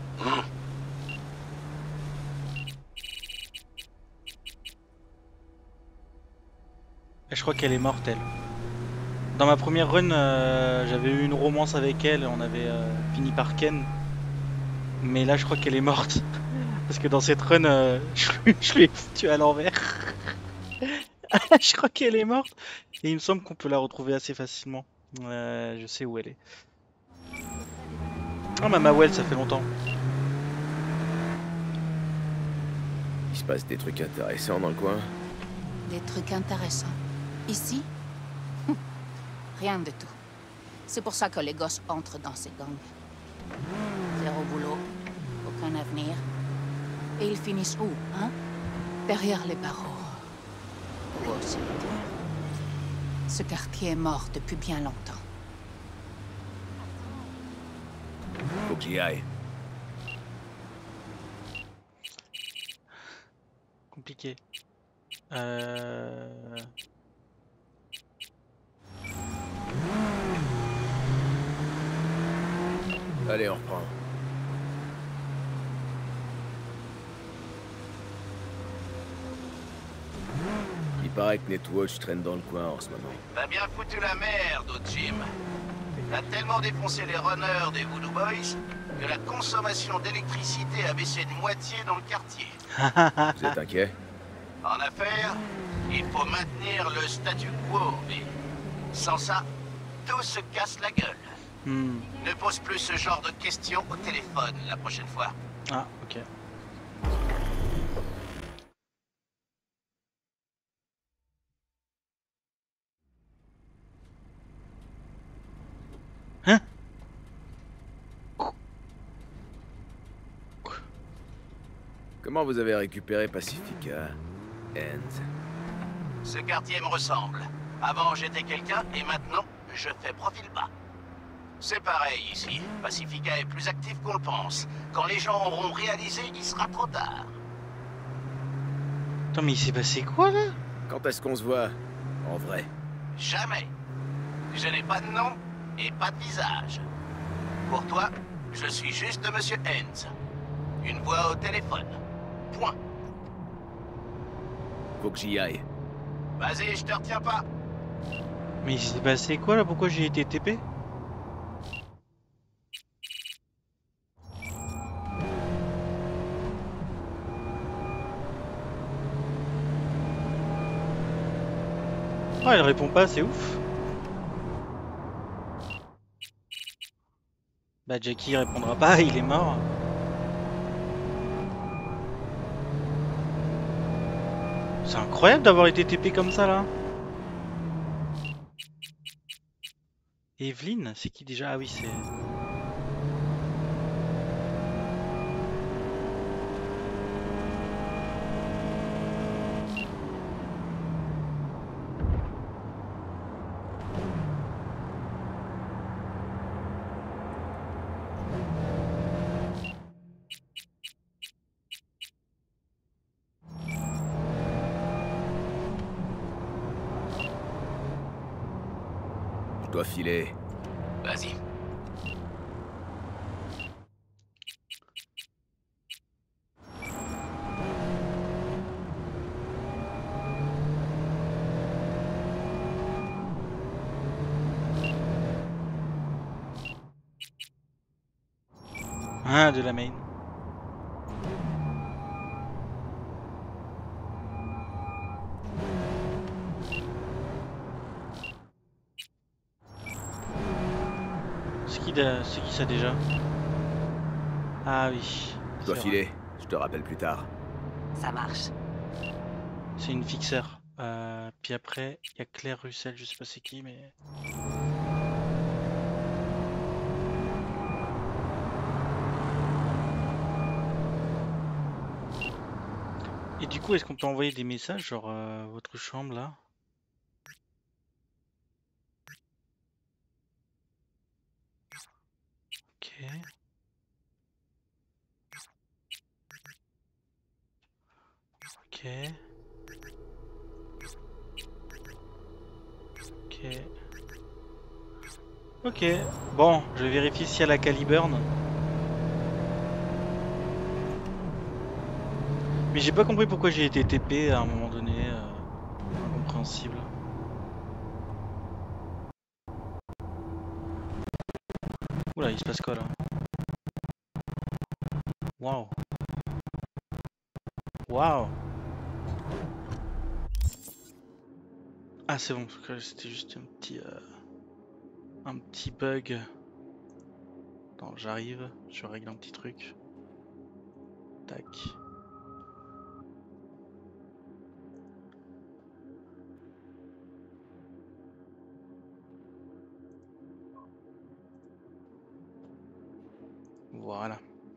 Et je crois qu'elle est morte, elle. Dans ma première run, euh, j'avais eu une romance avec elle, on avait euh, fini par Ken. Mais là, je crois qu'elle est morte. Parce que dans cette run, euh, je l'ai foutu à l'envers. Je crois qu'elle est morte. Et il me semble qu'on peut la retrouver assez facilement. Euh, je sais où elle est. Ah, ma Mawel, ça fait longtemps. Il se passe des trucs intéressants dans le coin. Des trucs intéressants. Ici? Hum, Rien de tout. C'est pour ça que les gosses entrent dans ces gangs. Zéro boulot, aucun avenir. Et ils finissent où, hein? Derrière les barreaux. Ou au cimetière. Ce quartier est mort depuis bien longtemps. Faut que j'y aille. Compliqué. Euh... Allez, on reprend. Il paraît que Netwatch traîne dans le coin en ce moment. T'as bien foutu la merde, Jim. T'as tellement défoncé les runners des Voodoo Boys que la consommation d'électricité a baissé de moitié dans le quartier. Vous êtes inquiet? En affaires, il faut maintenir le statu quo, mais sans ça, tout se casse la gueule. Hmm. Ne pose plus ce genre de questions au téléphone la prochaine fois. Ah, ok. Hein? Comment vous avez récupéré Pacifica, Enz? Ce quartier me ressemble. Avant, j'étais quelqu'un et maintenant, je fais profil bas. C'est pareil ici. Pacifica est plus actif qu'on le pense. Quand les gens auront réalisé, il sera trop tard. Attends, mais il s'est passé quoi là? Quand est-ce qu'on se voit? En vrai? Jamais. Je n'ai pas de nom et pas de visage. Pour toi, je suis juste Monsieur Enz. Une voix au téléphone. Point. Faut que j'y aille. Vas-y, je te retiens pas. Mais il s'est passé quoi là? Pourquoi j'ai été T P? Oh, elle répond pas, c'est ouf. Bah Jackie répondra pas, il est mort. C'est incroyable d'avoir été T P comme ça là. Evelyn, c'est qui déjà? Ah oui, c'est... Je dois filer. Vas-y. Ah, de la main. C'est qui, de... c'est qui ça déjà? Ah oui. Je dois c'est filer. Je te rappelle plus tard. Ça marche. C'est une fixeur. Euh, puis après, il y a Claire Russell, je sais pas c'est qui, mais... Et du coup, est-ce qu'on peut envoyer des messages, genre euh, votre chambre là? Ok. Ok. Ok. Ok. Bon, je vais vérifier s'il y a la Caliburn. Mais j'ai pas compris pourquoi j'ai été T P à un moment donné. Euh, incompréhensible. Oula, il se passe quoi là? Waouh. Waouh. Ah c'est bon, c'était juste un petit euh, un petit bug. Attends, j'arrive, je règle un petit truc. Tac. Voilà.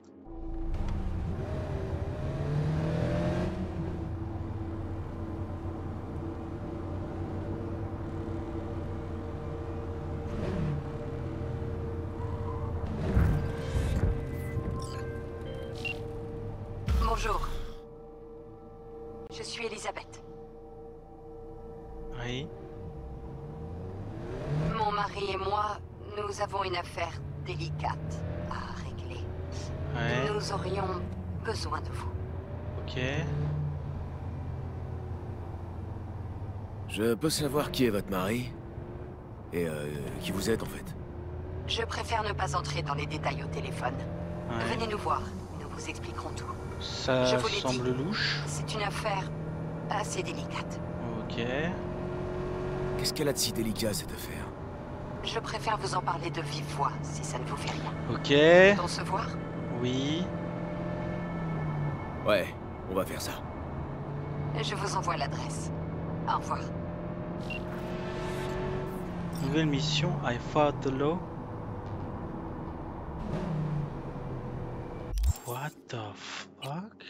Bonjour. Je suis Elisabeth. Oui. Mon mari et moi, nous avons une affaire délicate à régler. Ouais. Nous aurions besoin de vous. Ok. Je peux savoir qui est votre mari? Et euh, qui vous êtes en fait? Je préfère ne pas entrer dans les détails au téléphone. Ouais. Venez nous voir, nous vous expliquerons tout. Ça Je vous l'ai semble dit, louche. c'est une affaire assez délicate. Ok. Qu'est-ce qu'elle a de si délicat cette affaire? Je préfère vous en parler de vive voix, si ça ne vous fait rien. Ok. Peut-on se voir? Oui. Ouais, on va faire ça. Je vous envoie l'adresse. Au revoir. Nouvelle mission, I fought the law. What the fuck?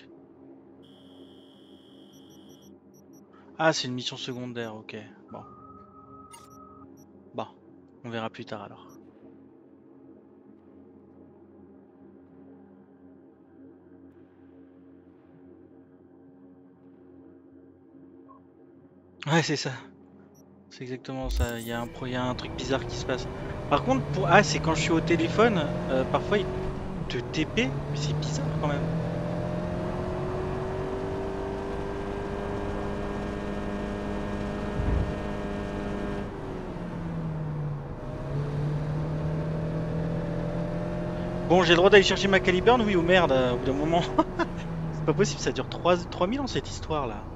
Ah, c'est une mission secondaire, ok. Bon. Bon, on verra plus tard alors. Ouais, c'est ça. C'est exactement ça. Il y a un pro... il y a un truc bizarre qui se passe. Par contre, pour ah, c'est quand je suis au téléphone, euh, parfois il te T P, mais c'est bizarre quand même. Bon, j'ai le droit d'aller chercher ma Caliburn, oui ou merde, euh, au bout d'un moment. C'est pas possible, ça dure trois mille ans cette histoire là.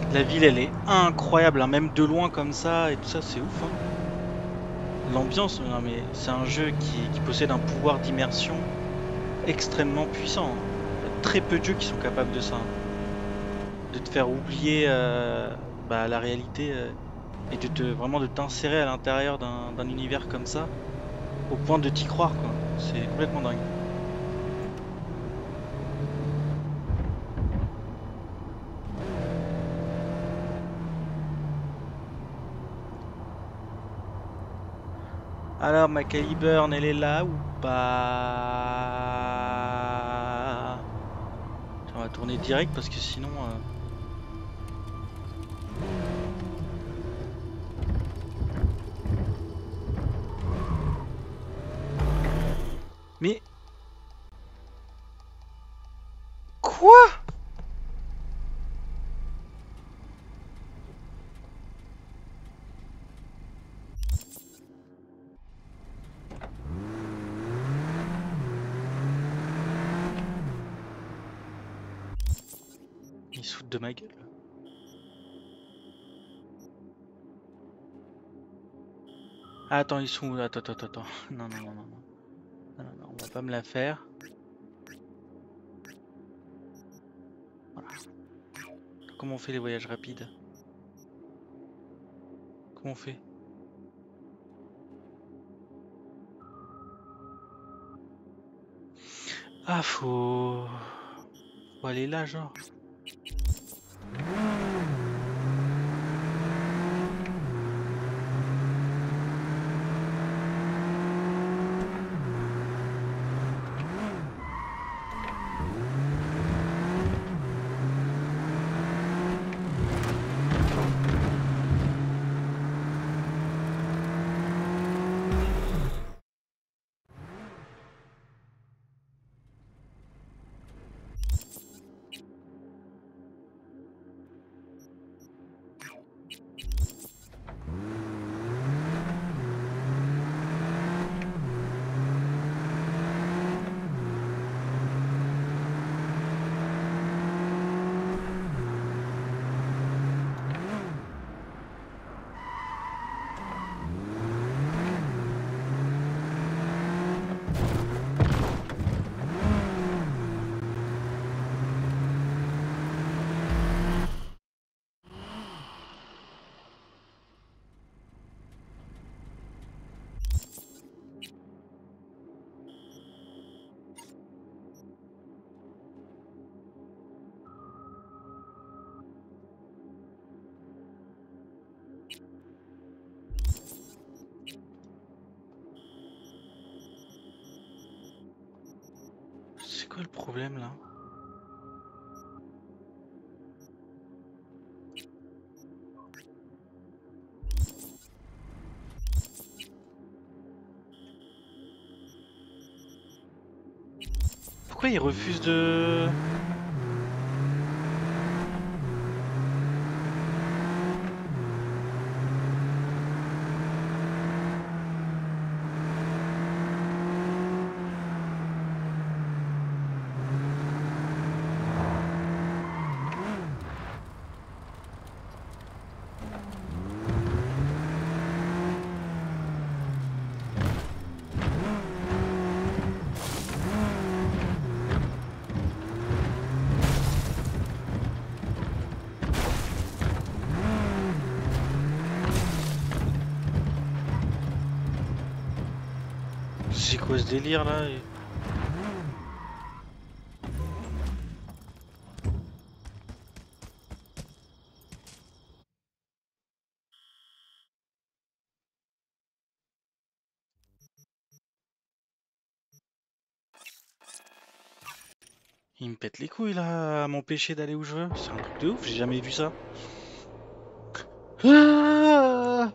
La ville, elle est incroyable, hein, même de loin comme ça et tout ça, c'est ouf. Hein. L'ambiance, non mais c'est un jeu qui, qui possède un pouvoir d'immersion extrêmement puissant. Hein. Il y a très peu de jeux qui sont capables de ça. Hein. De te faire oublier euh, bah, la réalité euh, et de te vraiment de t'insérer à l'intérieur d'un d'un univers comme ça, au point de t'y croire, quoi. C'est complètement dingue. Alors, ma Caliburn, elle est là ou pas? On va tourner direct parce que sinon... Euh... Mais... Quoi? Ils se foutent de ma gueule. Ah, attends, ils sont où? Attends, attends, attends. Non, non, non, non, non. Non, non, non, on va pas me la faire. Voilà. Comment on fait les voyages rapides? Comment on fait? Ah, faut... faut aller là, genre. C'est quoi le problème là? Pourquoi il refuse de... C'est quoi ce délire là? Il me pète les couilles là à m'empêcher d'aller où je veux. C'est un truc de ouf, j'ai jamais vu ça. Ah,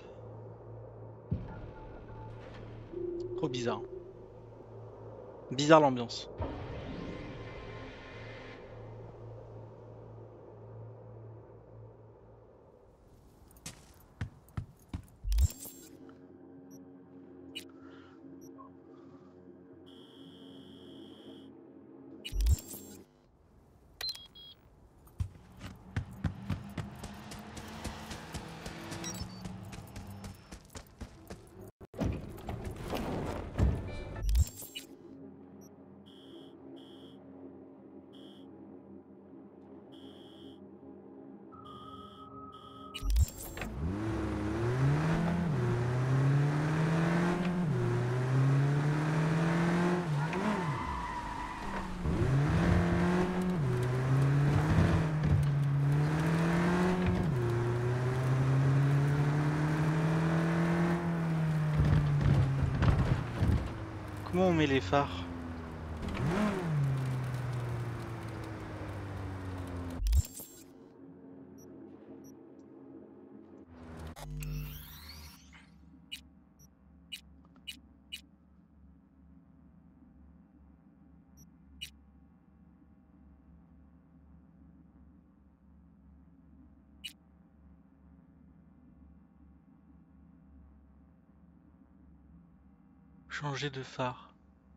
trop bizarre. Bizarre l'ambiance. Comment on met les phares? Changer de phare.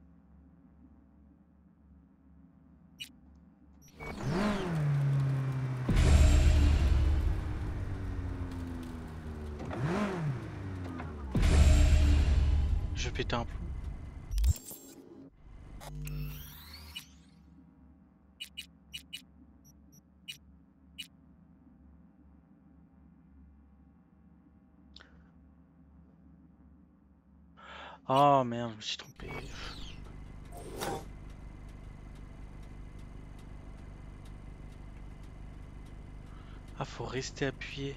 Je vais péter un plomb. Oh merde, je me suis trompé. Ah, faut rester appuyé.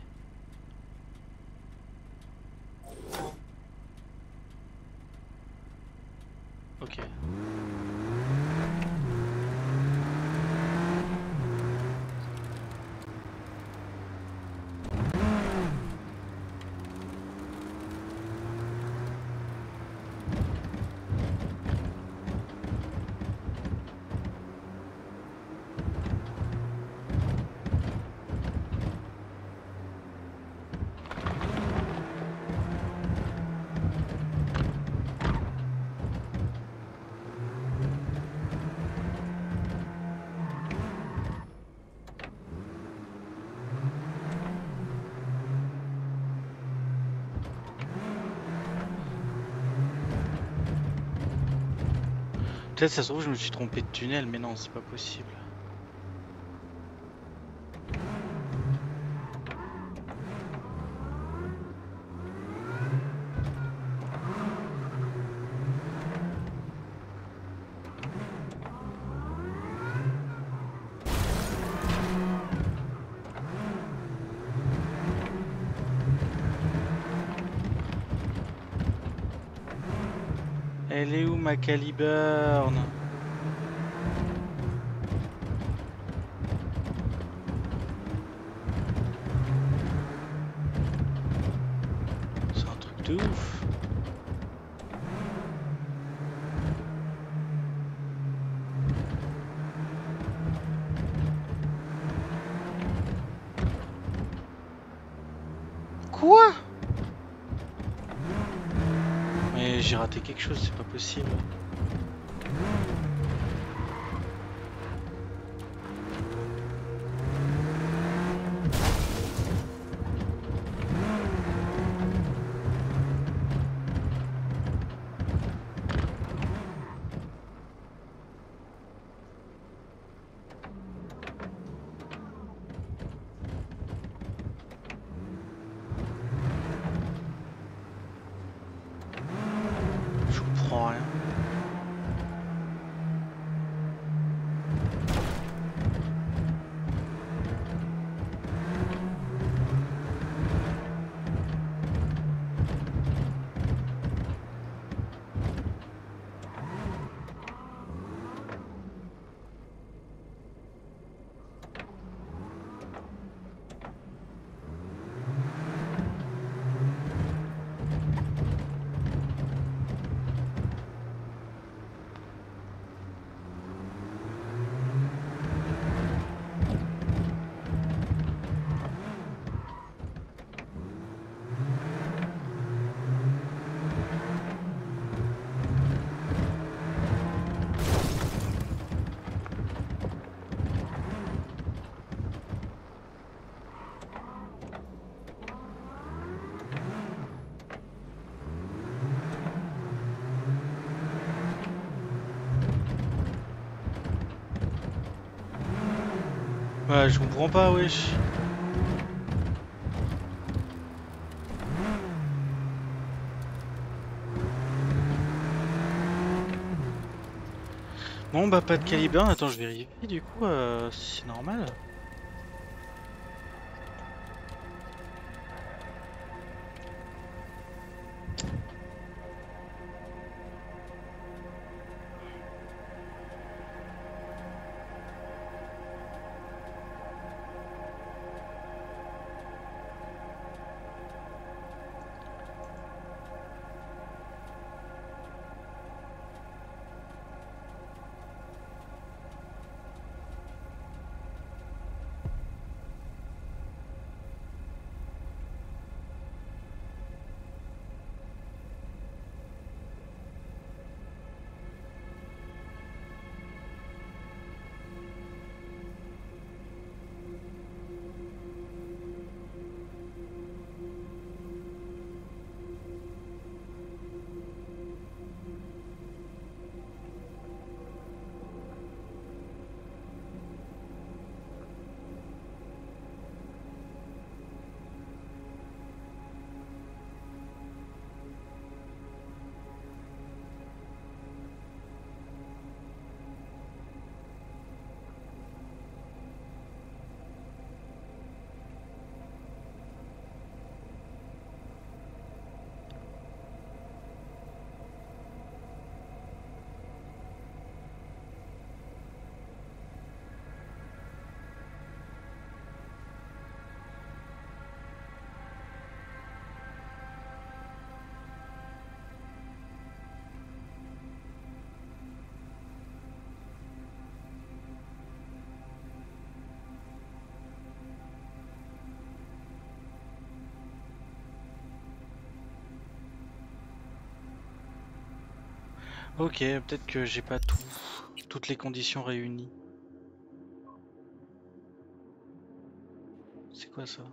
Ok. Peut-être ça se trouve je me suis trompé de tunnel, mais non, c'est pas possible. Elle est où ma caliburne? C'est un truc de ouf. Quoi? Mais j'ai raté quelque chose, c'est pas possible. Ouais, je comprends pas, wesh. Bon bah pas de calibre, attends je vérifie du coup euh, c'est normal. Ok, peut-être que j'ai pas tout, toutes les conditions réunies. C'est quoi ça?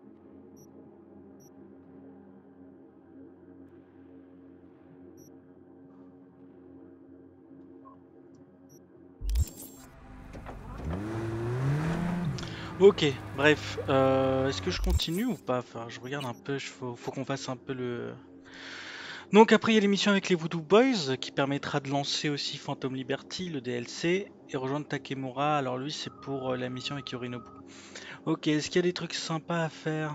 Ok, bref, euh, est-ce que je continue ou pas? Enfin, je regarde un peu, il faut, faut qu'on fasse un peu le... Donc après il y a l'émission avec les Voodoo Boys qui permettra de lancer aussi Phantom Liberty, le D L C, et rejoindre Takemura. Alors lui c'est pour euh, la mission avec Yorinobu. Ok, est-ce qu'il y a des trucs sympas à faire?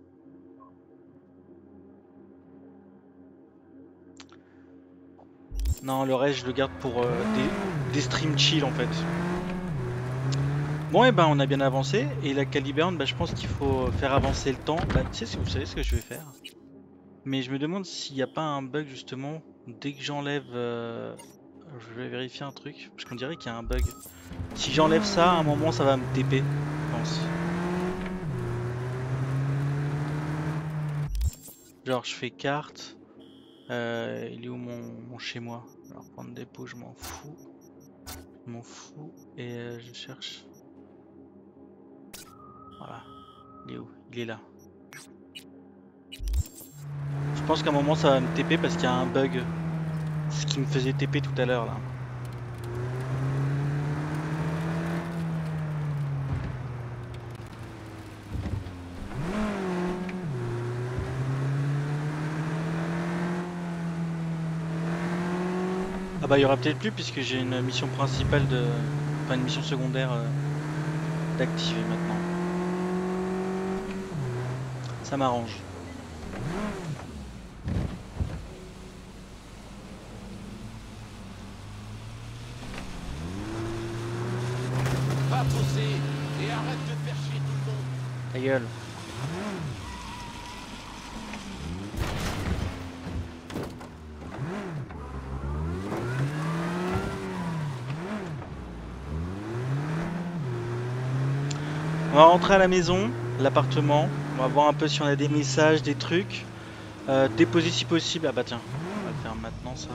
Non, le reste je le garde pour euh, des, des streams chill en fait. Bon et ben on a bien avancé, et la Caliburn, bah, je pense qu'il faut faire avancer le temps. Bah tu sais, si vous savez ce que je vais faire. Mais je me demande s'il n'y a pas un bug justement, dès que j'enlève... Euh... Je vais vérifier un truc, parce qu'on dirait qu'il y a un bug. Si j'enlève ça, à un moment ça va me T P, je pense. Genre je fais carte, euh, il est où mon, mon chez moi? Alors prendre dépôt, je m'en fous. Je m'en fous, et euh, je cherche. Voilà, il est où? Il est là. Je pense qu'à un moment ça va me T P parce qu'il y a un bug. Ce qui me faisait T P tout à l'heure là. Ah bah il y aura peut-être plus puisque j'ai une mission principale de... Enfin une mission secondaire euh, d'activer maintenant. Ça m'arrange. Va poser et arrête de faire chier tout le monde. Ta gueule. On va rentrer à la maison, l'appartement. On va voir un peu si on a des messages, des trucs. Euh, déposer si possible. Ah bah tiens, on va le faire maintenant ça.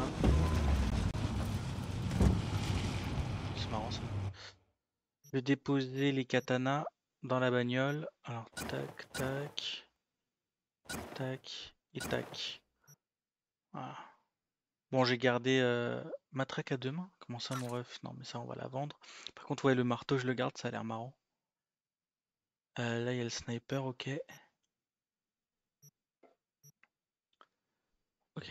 C'est marrant ça. Je vais déposer les katanas dans la bagnole. Alors tac, tac, tac et tac. Voilà. Bon, j'ai gardé euh, matraque à deux mains. Comment ça mon ref? Non mais ça on va la vendre. Par contre ouais, le marteau je le garde, ça a l'air marrant. Euh, là il y a le sniper, ok. Ok.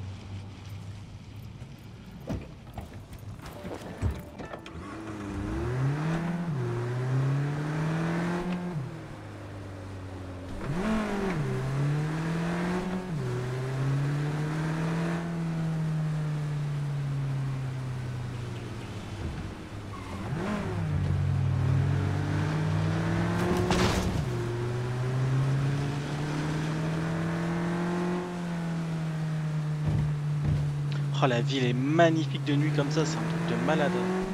Oh la ville est magnifique de nuit comme ça, c'est un truc de malade.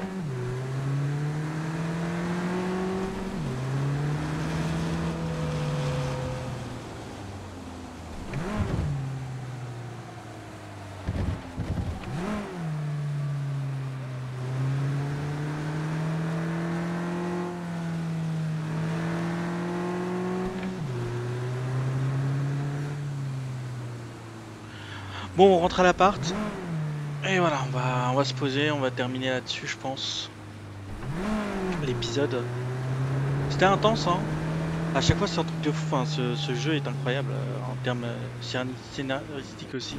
Bon, on rentre à l'appart. Et voilà, on va, on va se poser, on va terminer là-dessus, je pense. L'épisode. C'était intense, hein. À chaque fois, c'est un truc de fou. Enfin, ce, ce jeu est incroyable euh, en termes euh, scénaristiques aussi.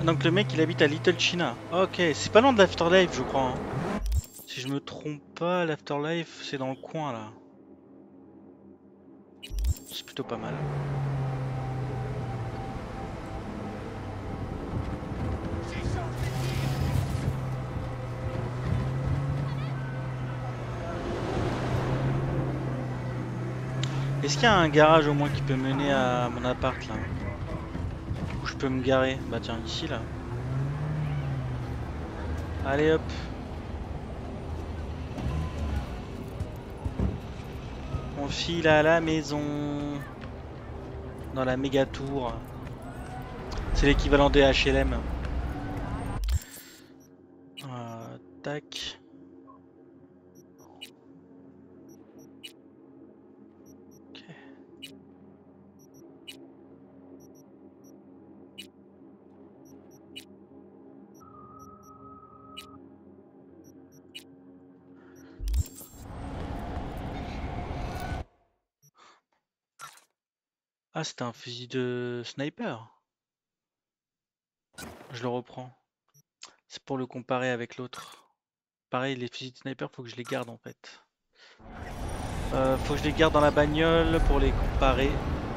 donc le mec il habite à Little China. Ok, c'est pas loin de l'Afterlife je crois. Hein. Si je me trompe pas, l'Afterlife c'est dans le coin là. C'est plutôt pas mal. Est-ce qu'il y a un garage au moins qui peut mener à mon appart là? Où je peux me garer? Bah tiens, ici là. Allez hop. On file à la maison. Dans la méga tour. C'est l'équivalent des H L M. Euh, tac. Ah, c'était un fusil de sniper. Je le reprends. C'est pour le comparer avec l'autre. Pareil, les fusils de sniper, faut que je les garde en fait. Euh, faut que je les garde dans la bagnole pour les comparer.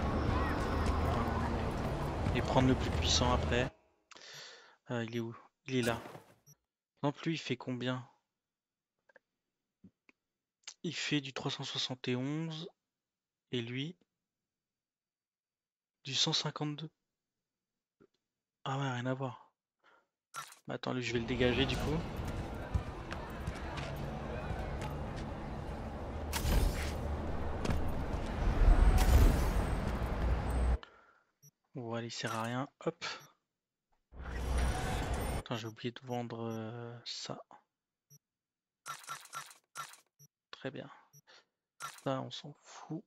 Et prendre le plus puissant après. Euh, il est où? Il est là. Non plus, il fait combien? Il fait du trois cent soixante et onze. Et lui du cent cinquante-deux. Ah ouais, rien à voir. Bah attends, lui je vais le dégager du coup. Voilà, il sert à rien. Hop. Attends, j'ai oublié de vendre euh, ça. Très bien. Ça, on s'en fout.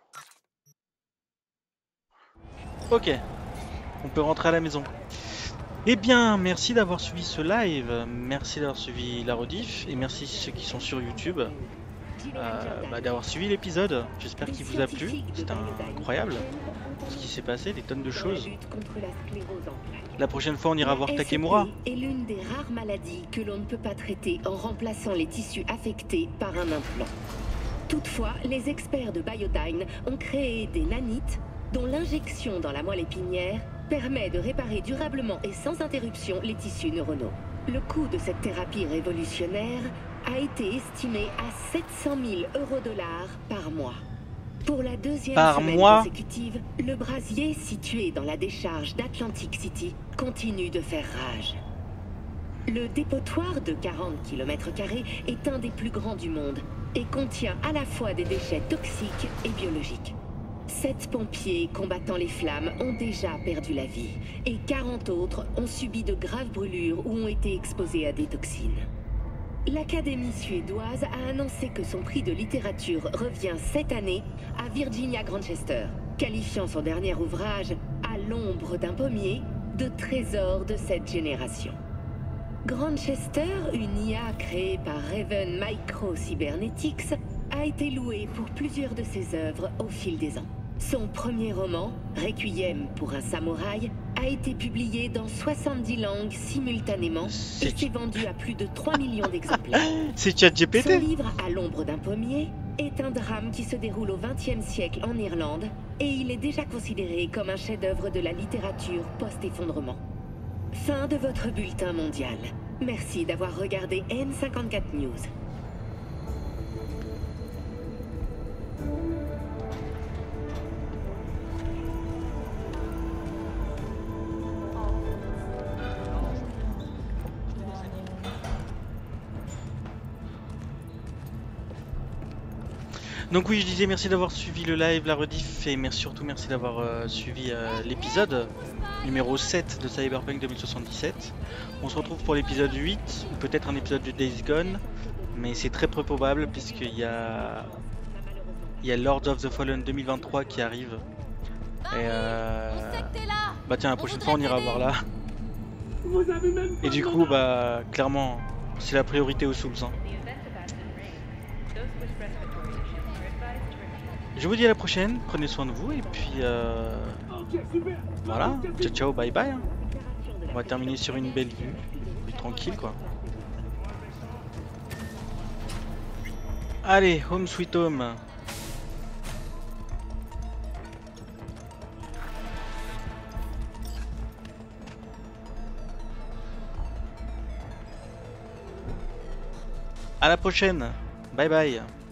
Ok, on peut rentrer à la maison. Eh bien, merci d'avoir suivi ce live, merci d'avoir suivi la rediff, et merci ceux qui sont sur YouTube euh, bah, d'avoir suivi l'épisode. J'espère qu'il vous a plu, c'était incroyable ce qui s'est passé, des tonnes de choses. La prochaine fois, on ira voir Takemura. Est l'une des rares maladies que l'on ne peut pas traiter en remplaçant les tissus affectés par un implant. Toutefois, les experts de Biodyne ont créé des nanites dont l'injection dans la moelle épinière permet de réparer durablement et sans interruption les tissus neuronaux. Le coût de cette thérapie révolutionnaire a été estimé à sept cent mille euros dollars par mois. Pour la deuxième par semaine mois. consécutive, le brasier situé dans la décharge d'Atlantic City continue de faire rage. Le dépotoir de quarante kilomètres carrés est un des plus grands du monde et contient à la fois des déchets toxiques et biologiques. Sept pompiers combattant les flammes ont déjà perdu la vie et quarante autres ont subi de graves brûlures ou ont été exposés à des toxines. L'Académie suédoise a annoncé que son prix de littérature revient cette année à Virginia Grantchester, qualifiant son dernier ouvrage, À l'ombre d'un pommier, de trésor de cette génération. Grantchester, une I A créée par Raven Micro Cybernetics, a été loué pour plusieurs de ses œuvres au fil des ans. Son premier roman, Requiem pour un samouraï, a été publié dans soixante-dix langues simultanément et s'est vendu à plus de trois millions d'exemplaires. C'est ChatGPT. Son livre À l'ombre d'un pommier est un drame qui se déroule au vingtième siècle en Irlande et il est déjà considéré comme un chef-d'œuvre de la littérature post-effondrement. Fin de votre bulletin mondial. Merci d'avoir regardé N cinquante-quatre News. Donc oui, je disais merci d'avoir suivi le live, la rediff, et merci, surtout merci d'avoir euh, suivi euh, l'épisode numéro sept de Cyberpunk deux mille soixante-dix-sept. On se retrouve pour l'épisode huit, ou peut-être un épisode de Days Gone, mais c'est très peu probable puisqu'il y a... Il y a Lords of the Fallen deux mille vingt-trois qui arrive. Et euh... Bah tiens, la prochaine fois on ira voir là. Et du coup, bah clairement, c'est la priorité aux Souls. Hein. Je vous dis à la prochaine, prenez soin de vous et puis euh... voilà, ciao ciao, bye bye. va terminer sur une belle vue, et tranquille quoi. Allez, home sweet home. À la prochaine. Bye bye.